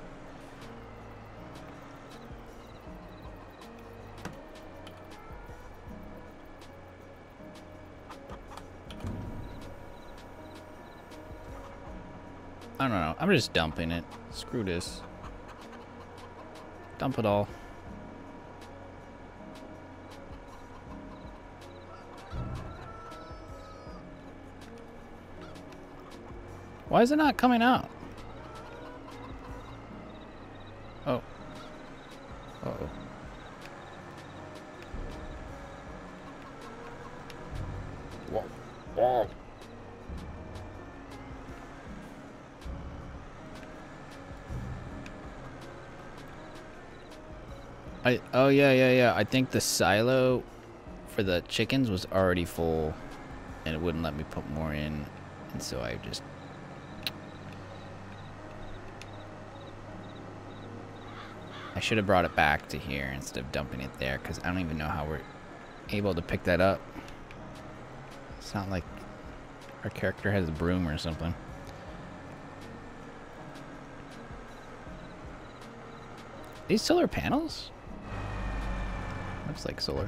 I don't know. I'm just dumping it. Screw this. Dump it all. Why is it not coming out? Oh. Uh-oh. Whoa. Whoa. Oh yeah. I think the silo for the chickens was already full and it wouldn't let me put more in, and so I just should have brought it back to here instead of dumping it there, because I don't even know how we're able to pick that up. It's not like our character has a broom or something. These solar panels? Looks like solar.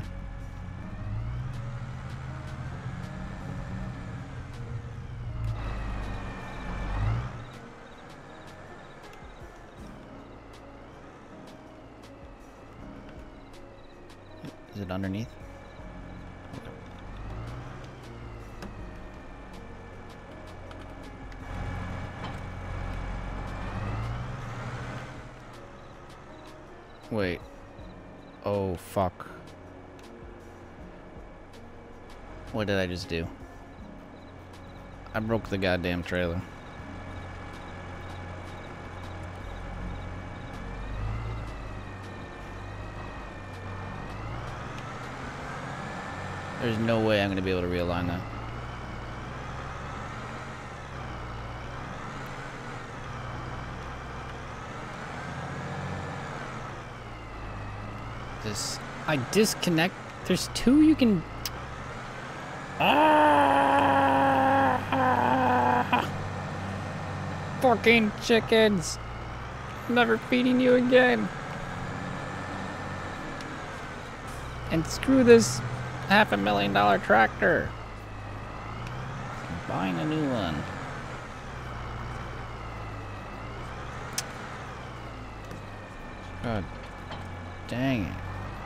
Is it underneath? Wait. Oh, fuck. What did I just do? I broke the goddamn trailer. There's no way I'm going to be able to realign that. I disconnect. There's two you can. Fucking chickens! I'm never feeding you again. And screw this $500,000 tractor. Buying a new one. God dang it.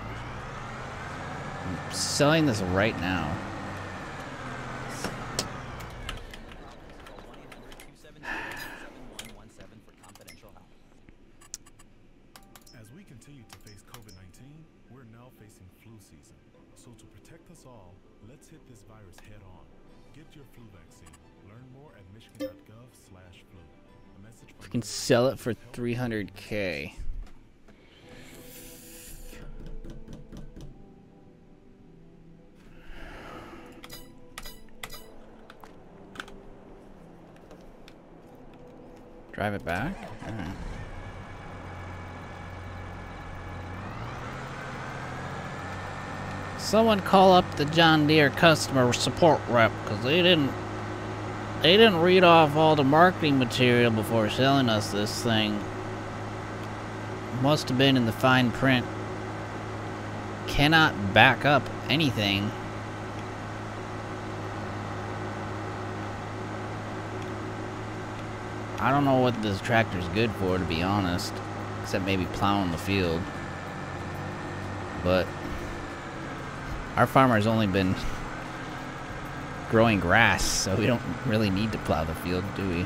I'm selling this right now. As we continue to face COVID-19, we're now facing flu season. So to protect us all, let's hit this virus head on. Get your flu vaccine. Learn more at michigan.gov/flu. A message from We can sell it for $300K. Drive it back? Alright. Someone call up the John Deere customer support rep, because they didn't read off all the marketing material before selling us this thing. Must have been in the fine print. Cannot back up anything. I don't know what this tractor's good for, to be honest. Except maybe plowing the field. But our farmer's only been growing grass, so we don't really need to plow the field, do we?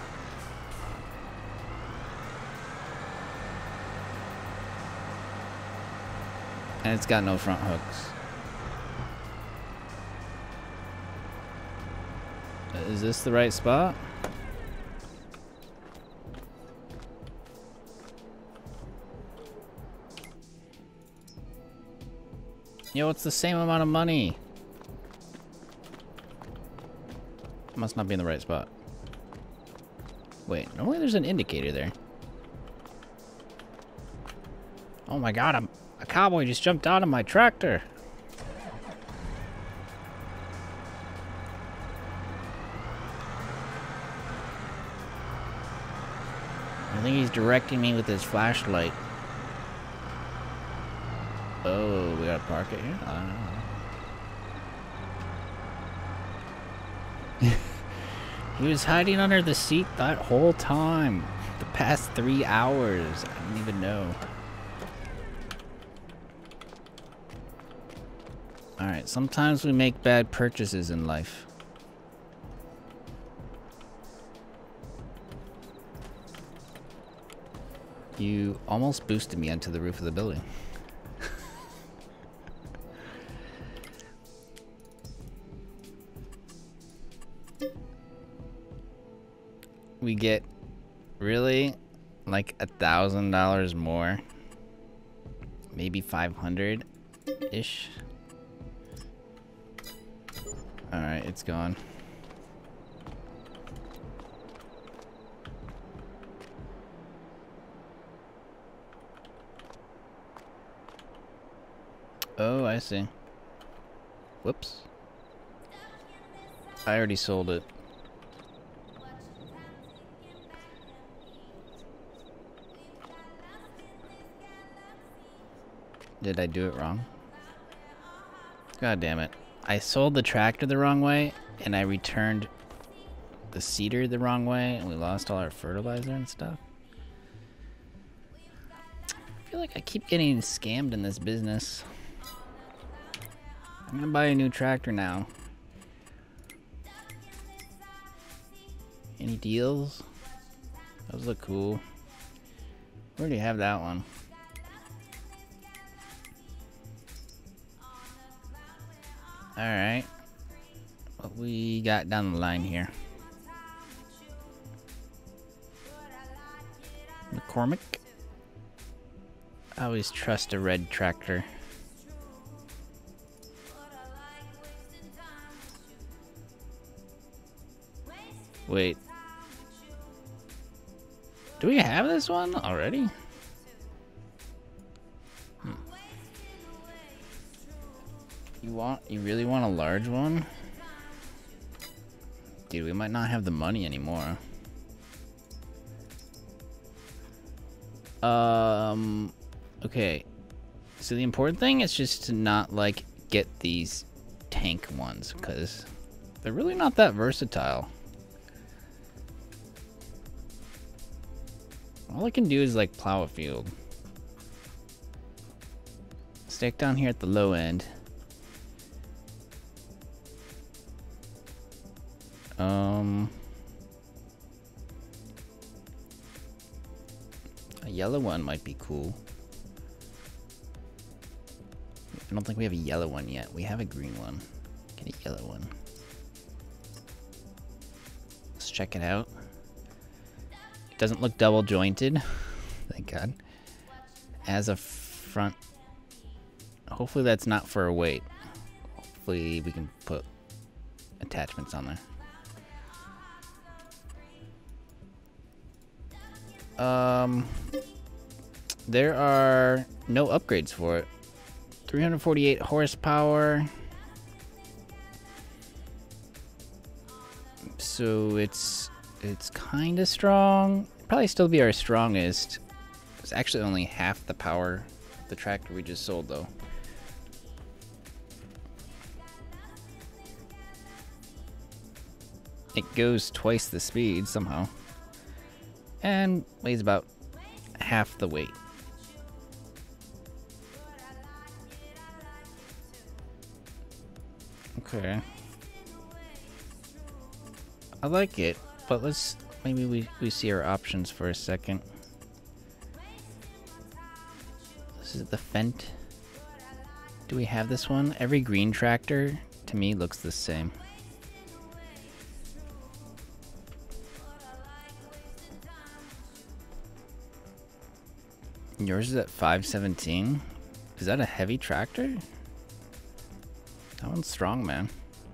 And it's got no front hooks. Is this the right spot? Yo, it's the same amount of money. Must not be in the right spot. Wait, normally there's an indicator there. Oh my god, a cowboy just jumped out of my tractor. I think he's directing me with his flashlight. Oh, we gotta park it here? I don't know. He was hiding under the seat that whole time. The past 3 hours. I didn't even know. Alright, sometimes we make bad purchases in life. You almost boosted me onto the roof of the building. We get really like $1,000 more, maybe 500-ish. All right, it's gone. Oh, I see. Whoops. I already sold it. Did I do it wrong? God damn it. I sold the tractor the wrong way, and I returned the seeder the wrong way, and we lost all our fertilizer and stuff. I feel like I keep getting scammed in this business. I'm gonna buy a new tractor now. Any deals? Those look cool. Where do you have that one? Alright. What we got down the line here? McCormick? I always trust a red tractor. Wait. Do we have this one already? You really want a large one? Dude, we might not have the money anymore. Okay. So the important thing is just to not, like, get these tank ones because they're really not that versatile. All I can do is like plow a field. Stick down here at the low end. A yellow one might be cool. I don't think we have a yellow one yet. We have a green one. Get a yellow one. Let's check it out. It doesn't look double jointed. Thank God. As a front. Hopefully that's not for a weight. Hopefully we can put attachments on there. There are no upgrades for it. 348 horsepower. So it's kind of strong. Probably still be our strongest. It's actually only half the power of the tractor we just sold though. It goes twice the speed somehow. And weighs about half the weight. Okay. I like it, but let's maybe we see our options for a second. This is the Fendt. Do we have this one? Every green tractor to me looks the same. Yours is at 517. Is that a heavy tractor? That one's strong, man.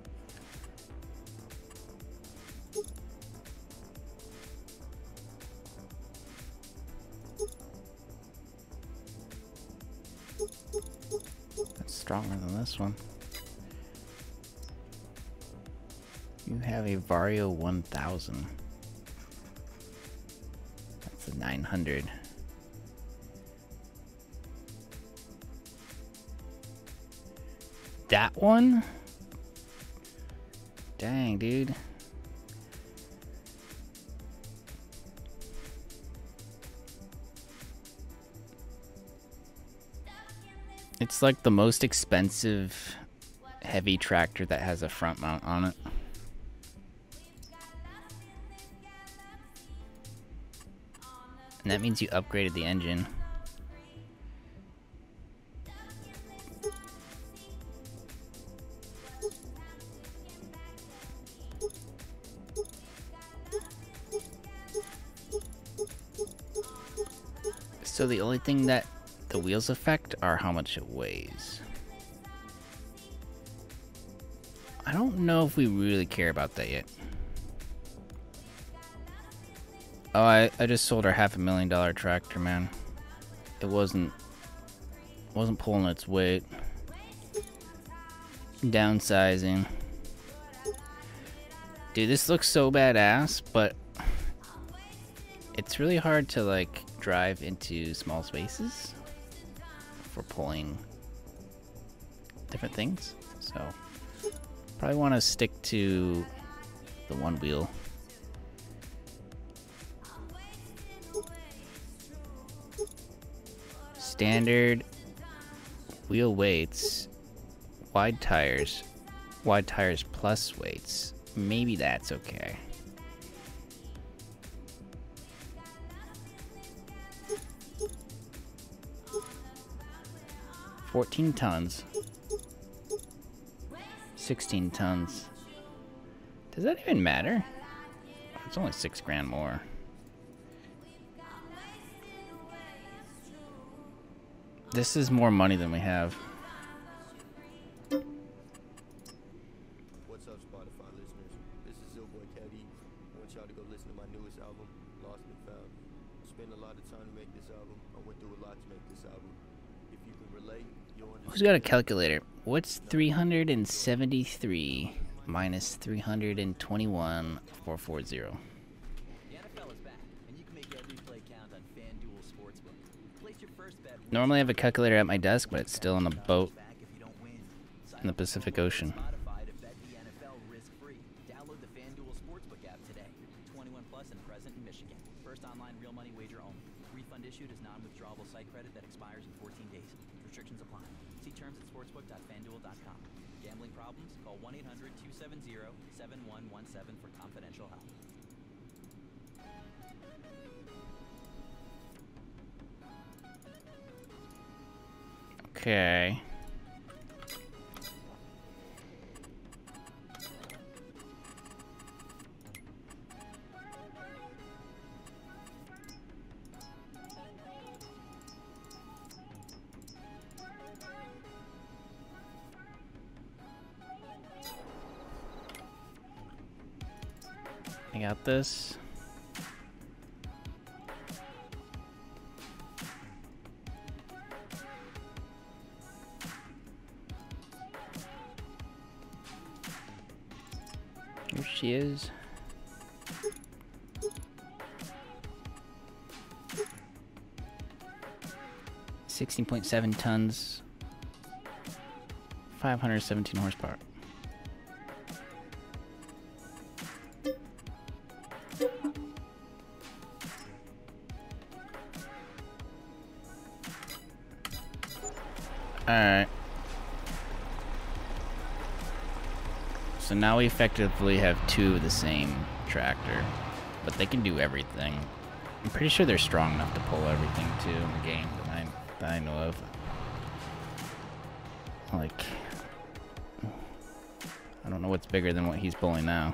That's stronger than this one. You have a Vario 1000. That's a 900. That one? Dang, dude. It's like the most expensive heavy tractor that has a front mount on it. And that means you upgraded the engine. So the only thing that the wheels affect are how much it weighs. I don't know if we really care about that yet. Oh, I just sold our $500,000 tractor, man. It wasn't pulling its weight. Downsizing. Dude, this looks so badass, but it's really hard to like drive into small spaces for pulling different things. So probably want to stick to the one wheel. Standard wheel weights, wide tires plus weights. Maybe that's okay. $14 tons. 16 tons. Does that even matter? It's only $6 grand more. This is more money than we have. What's up, Spotify listeners? This is Zillboy Caddy. I want y'all to go listen to my newest album, Lost and Found. I spent a lot of time to make this album. I went through a lot to make this album. If you can relate, you'll understand. Who's got a calculator? What's 373 minus 321 440? Normally I have a calculator at my desk, but it's still in the boat. in the Pacific Ocean. Modified to bet the NFL risk-free. Download the FanDuel Sportsbook app today. 21 plus and present in Michigan. First online real money wager only. Refund issued as non-withdrawable site credit that expires in 14 days. Restrictions apply. See terms at sportsbook.fanduel.com. Gambling problems? Call 1-800-270-7117 for confidential help. Okay. I got this. Here she is. $16.7 tons, 517 horsepower. Alright. So now we effectively have two of the same tractor, but they can do everything. I'm pretty sure they're strong enough to pull everything too in the game that I know of. Like, I don't know what's bigger than what he's pulling now.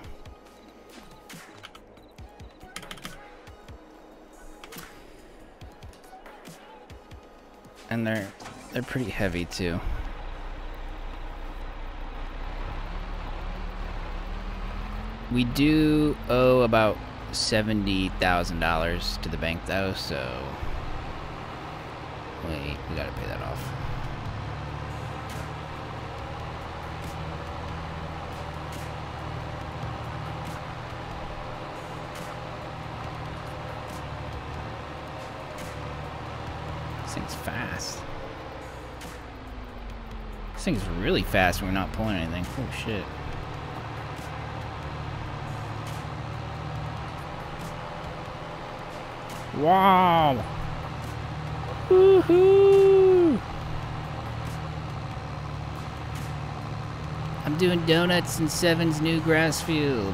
And they're pretty heavy too. We do owe about $70,000 to the bank though, so wait, we gotta pay that off. This thing's fast. This thing's really fast when we're not pulling anything. Oh shit. Wow! Woohoo! I'm doing donuts in Seven's new grass field.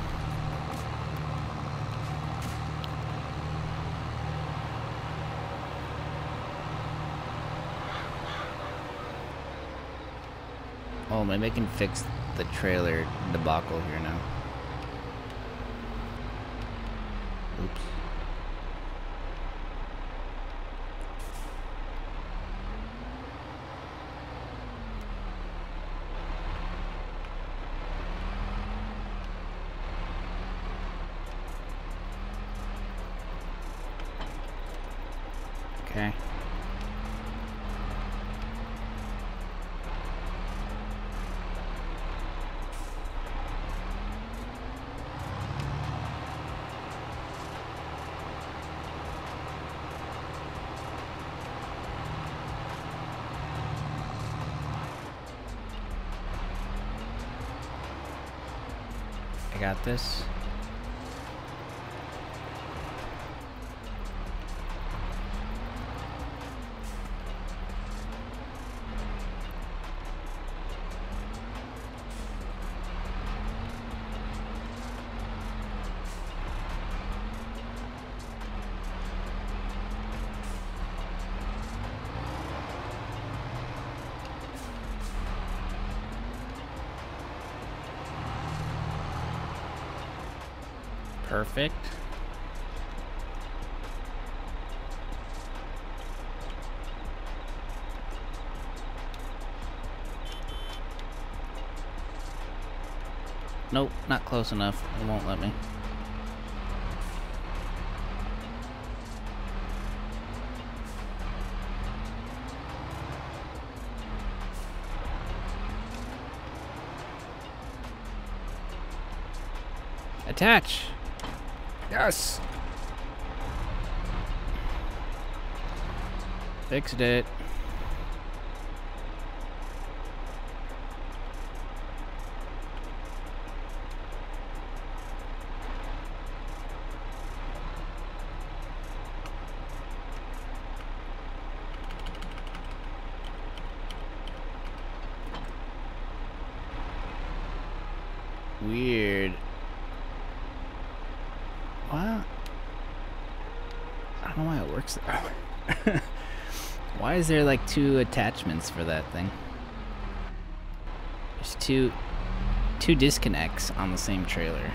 Oh, maybe I can fix the trailer debacle here now. Oops. Okay. I got this. Perfect. Nope, not close enough. It won't let me. Attach. Yes. Fixed it. Weird. What? I don't know why it works. Why is there like 2 attachments for that thing? There's two disconnects on the same trailer.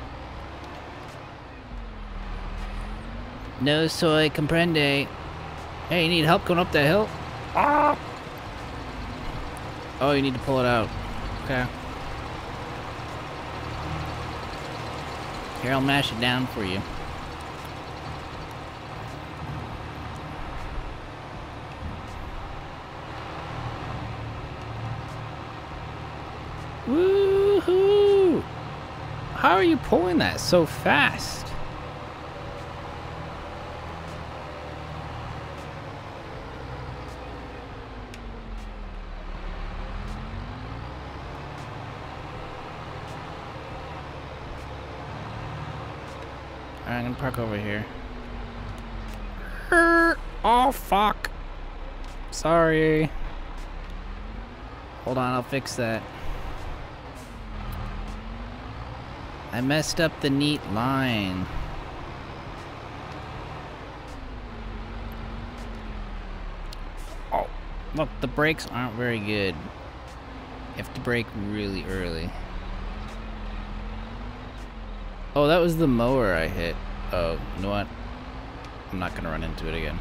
No soy comprende. Hey, you need help going up that hill? Ah! Oh, you need to pull it out. Okay. Here, I'll mash it down for you. Woohoo! How are you pulling that so fast? Alright, I'm gonna park over here. Oh, fuck. Sorry. Hold on, I'll fix that. I messed up the neat line. Oh, look, the brakes aren't very good. You have to brake really early. Oh, that was the mower I hit. Oh, you know what? I'm not gonna run into it again.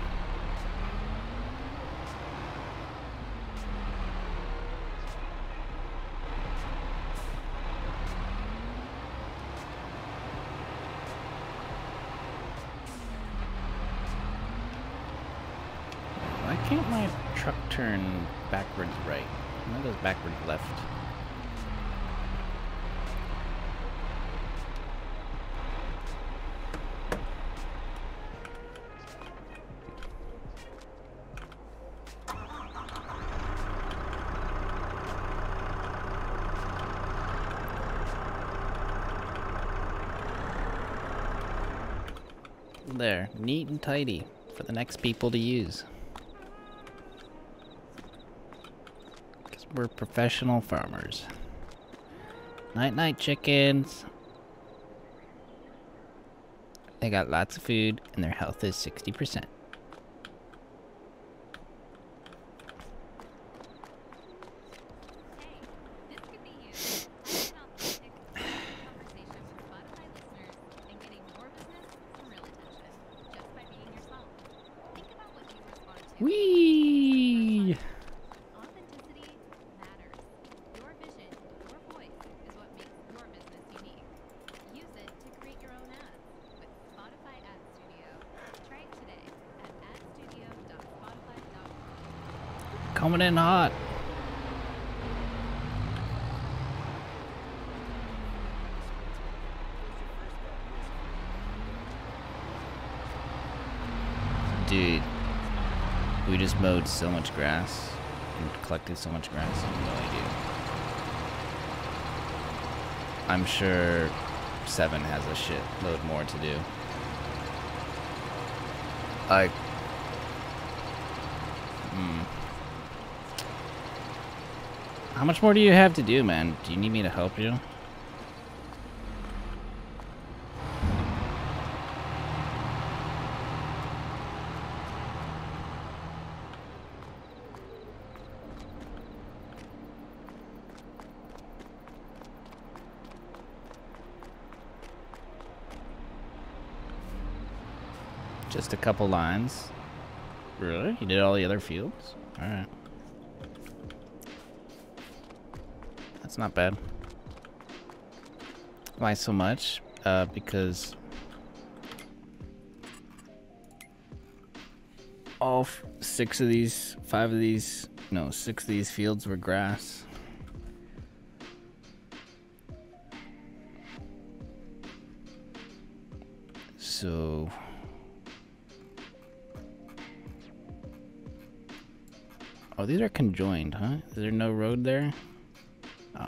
Why can't my truck turn backwards right? It goes backwards left. There, neat and tidy for the next people to use. Because we're professional farmers. Night night chickens. They got lots of food and their health is 60%. Whee! Authenticity matters. Your vision, your voice is what makes your business unique. Use it to create your own ads with Spotify Ad Studio. Try it today at adstudio.spotify.com. Coming in hot. Dude. We just mowed so much grass and collected so much grass. I have no idea. I'm sure 7 has a shitload more to do. How much more do you have to do, man? Do you need me to help you? Just a couple lines. Really? You did all the other fields? Alright. That's not bad. Why so much? Because all 6 of these fields were grass. So oh, these are conjoined, huh? Is there no road there? Oh.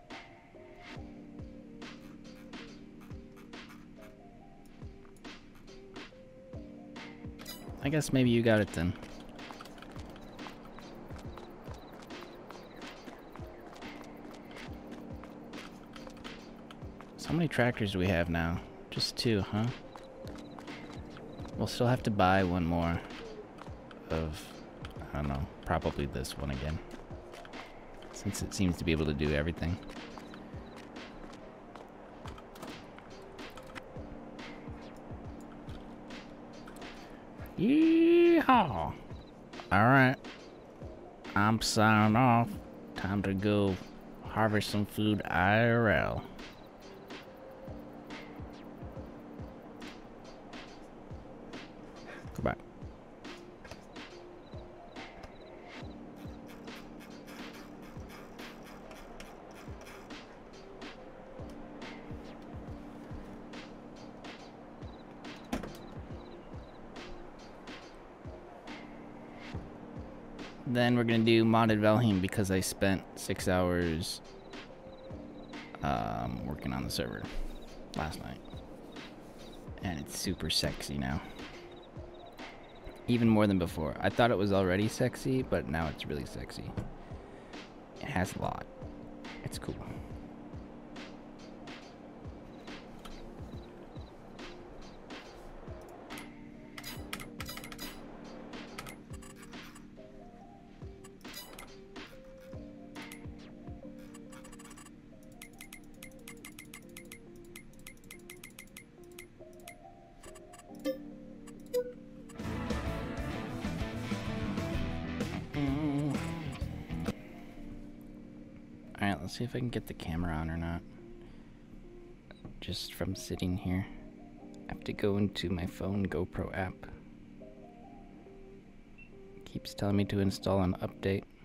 I guess maybe you got it then. So how many tractors do we have now? Just 2, huh? We'll still have to buy one more of, I don't know, probably this one again. Since it seems to be able to do everything. Yeehaw! Alright. I'm signing off. Time to go harvest some food IRL. Goodbye. Then we're gonna do modded Valheim because I spent 6 hours working on the server last night. And it's super sexy now. Even more than before. I thought it was already sexy, but now it's really sexy. It has a lot. It's cool. Alright, let's see if I can get the camera on or not. Just from sitting here. I have to go into my phone GoPro app. Keeps telling me to install an update.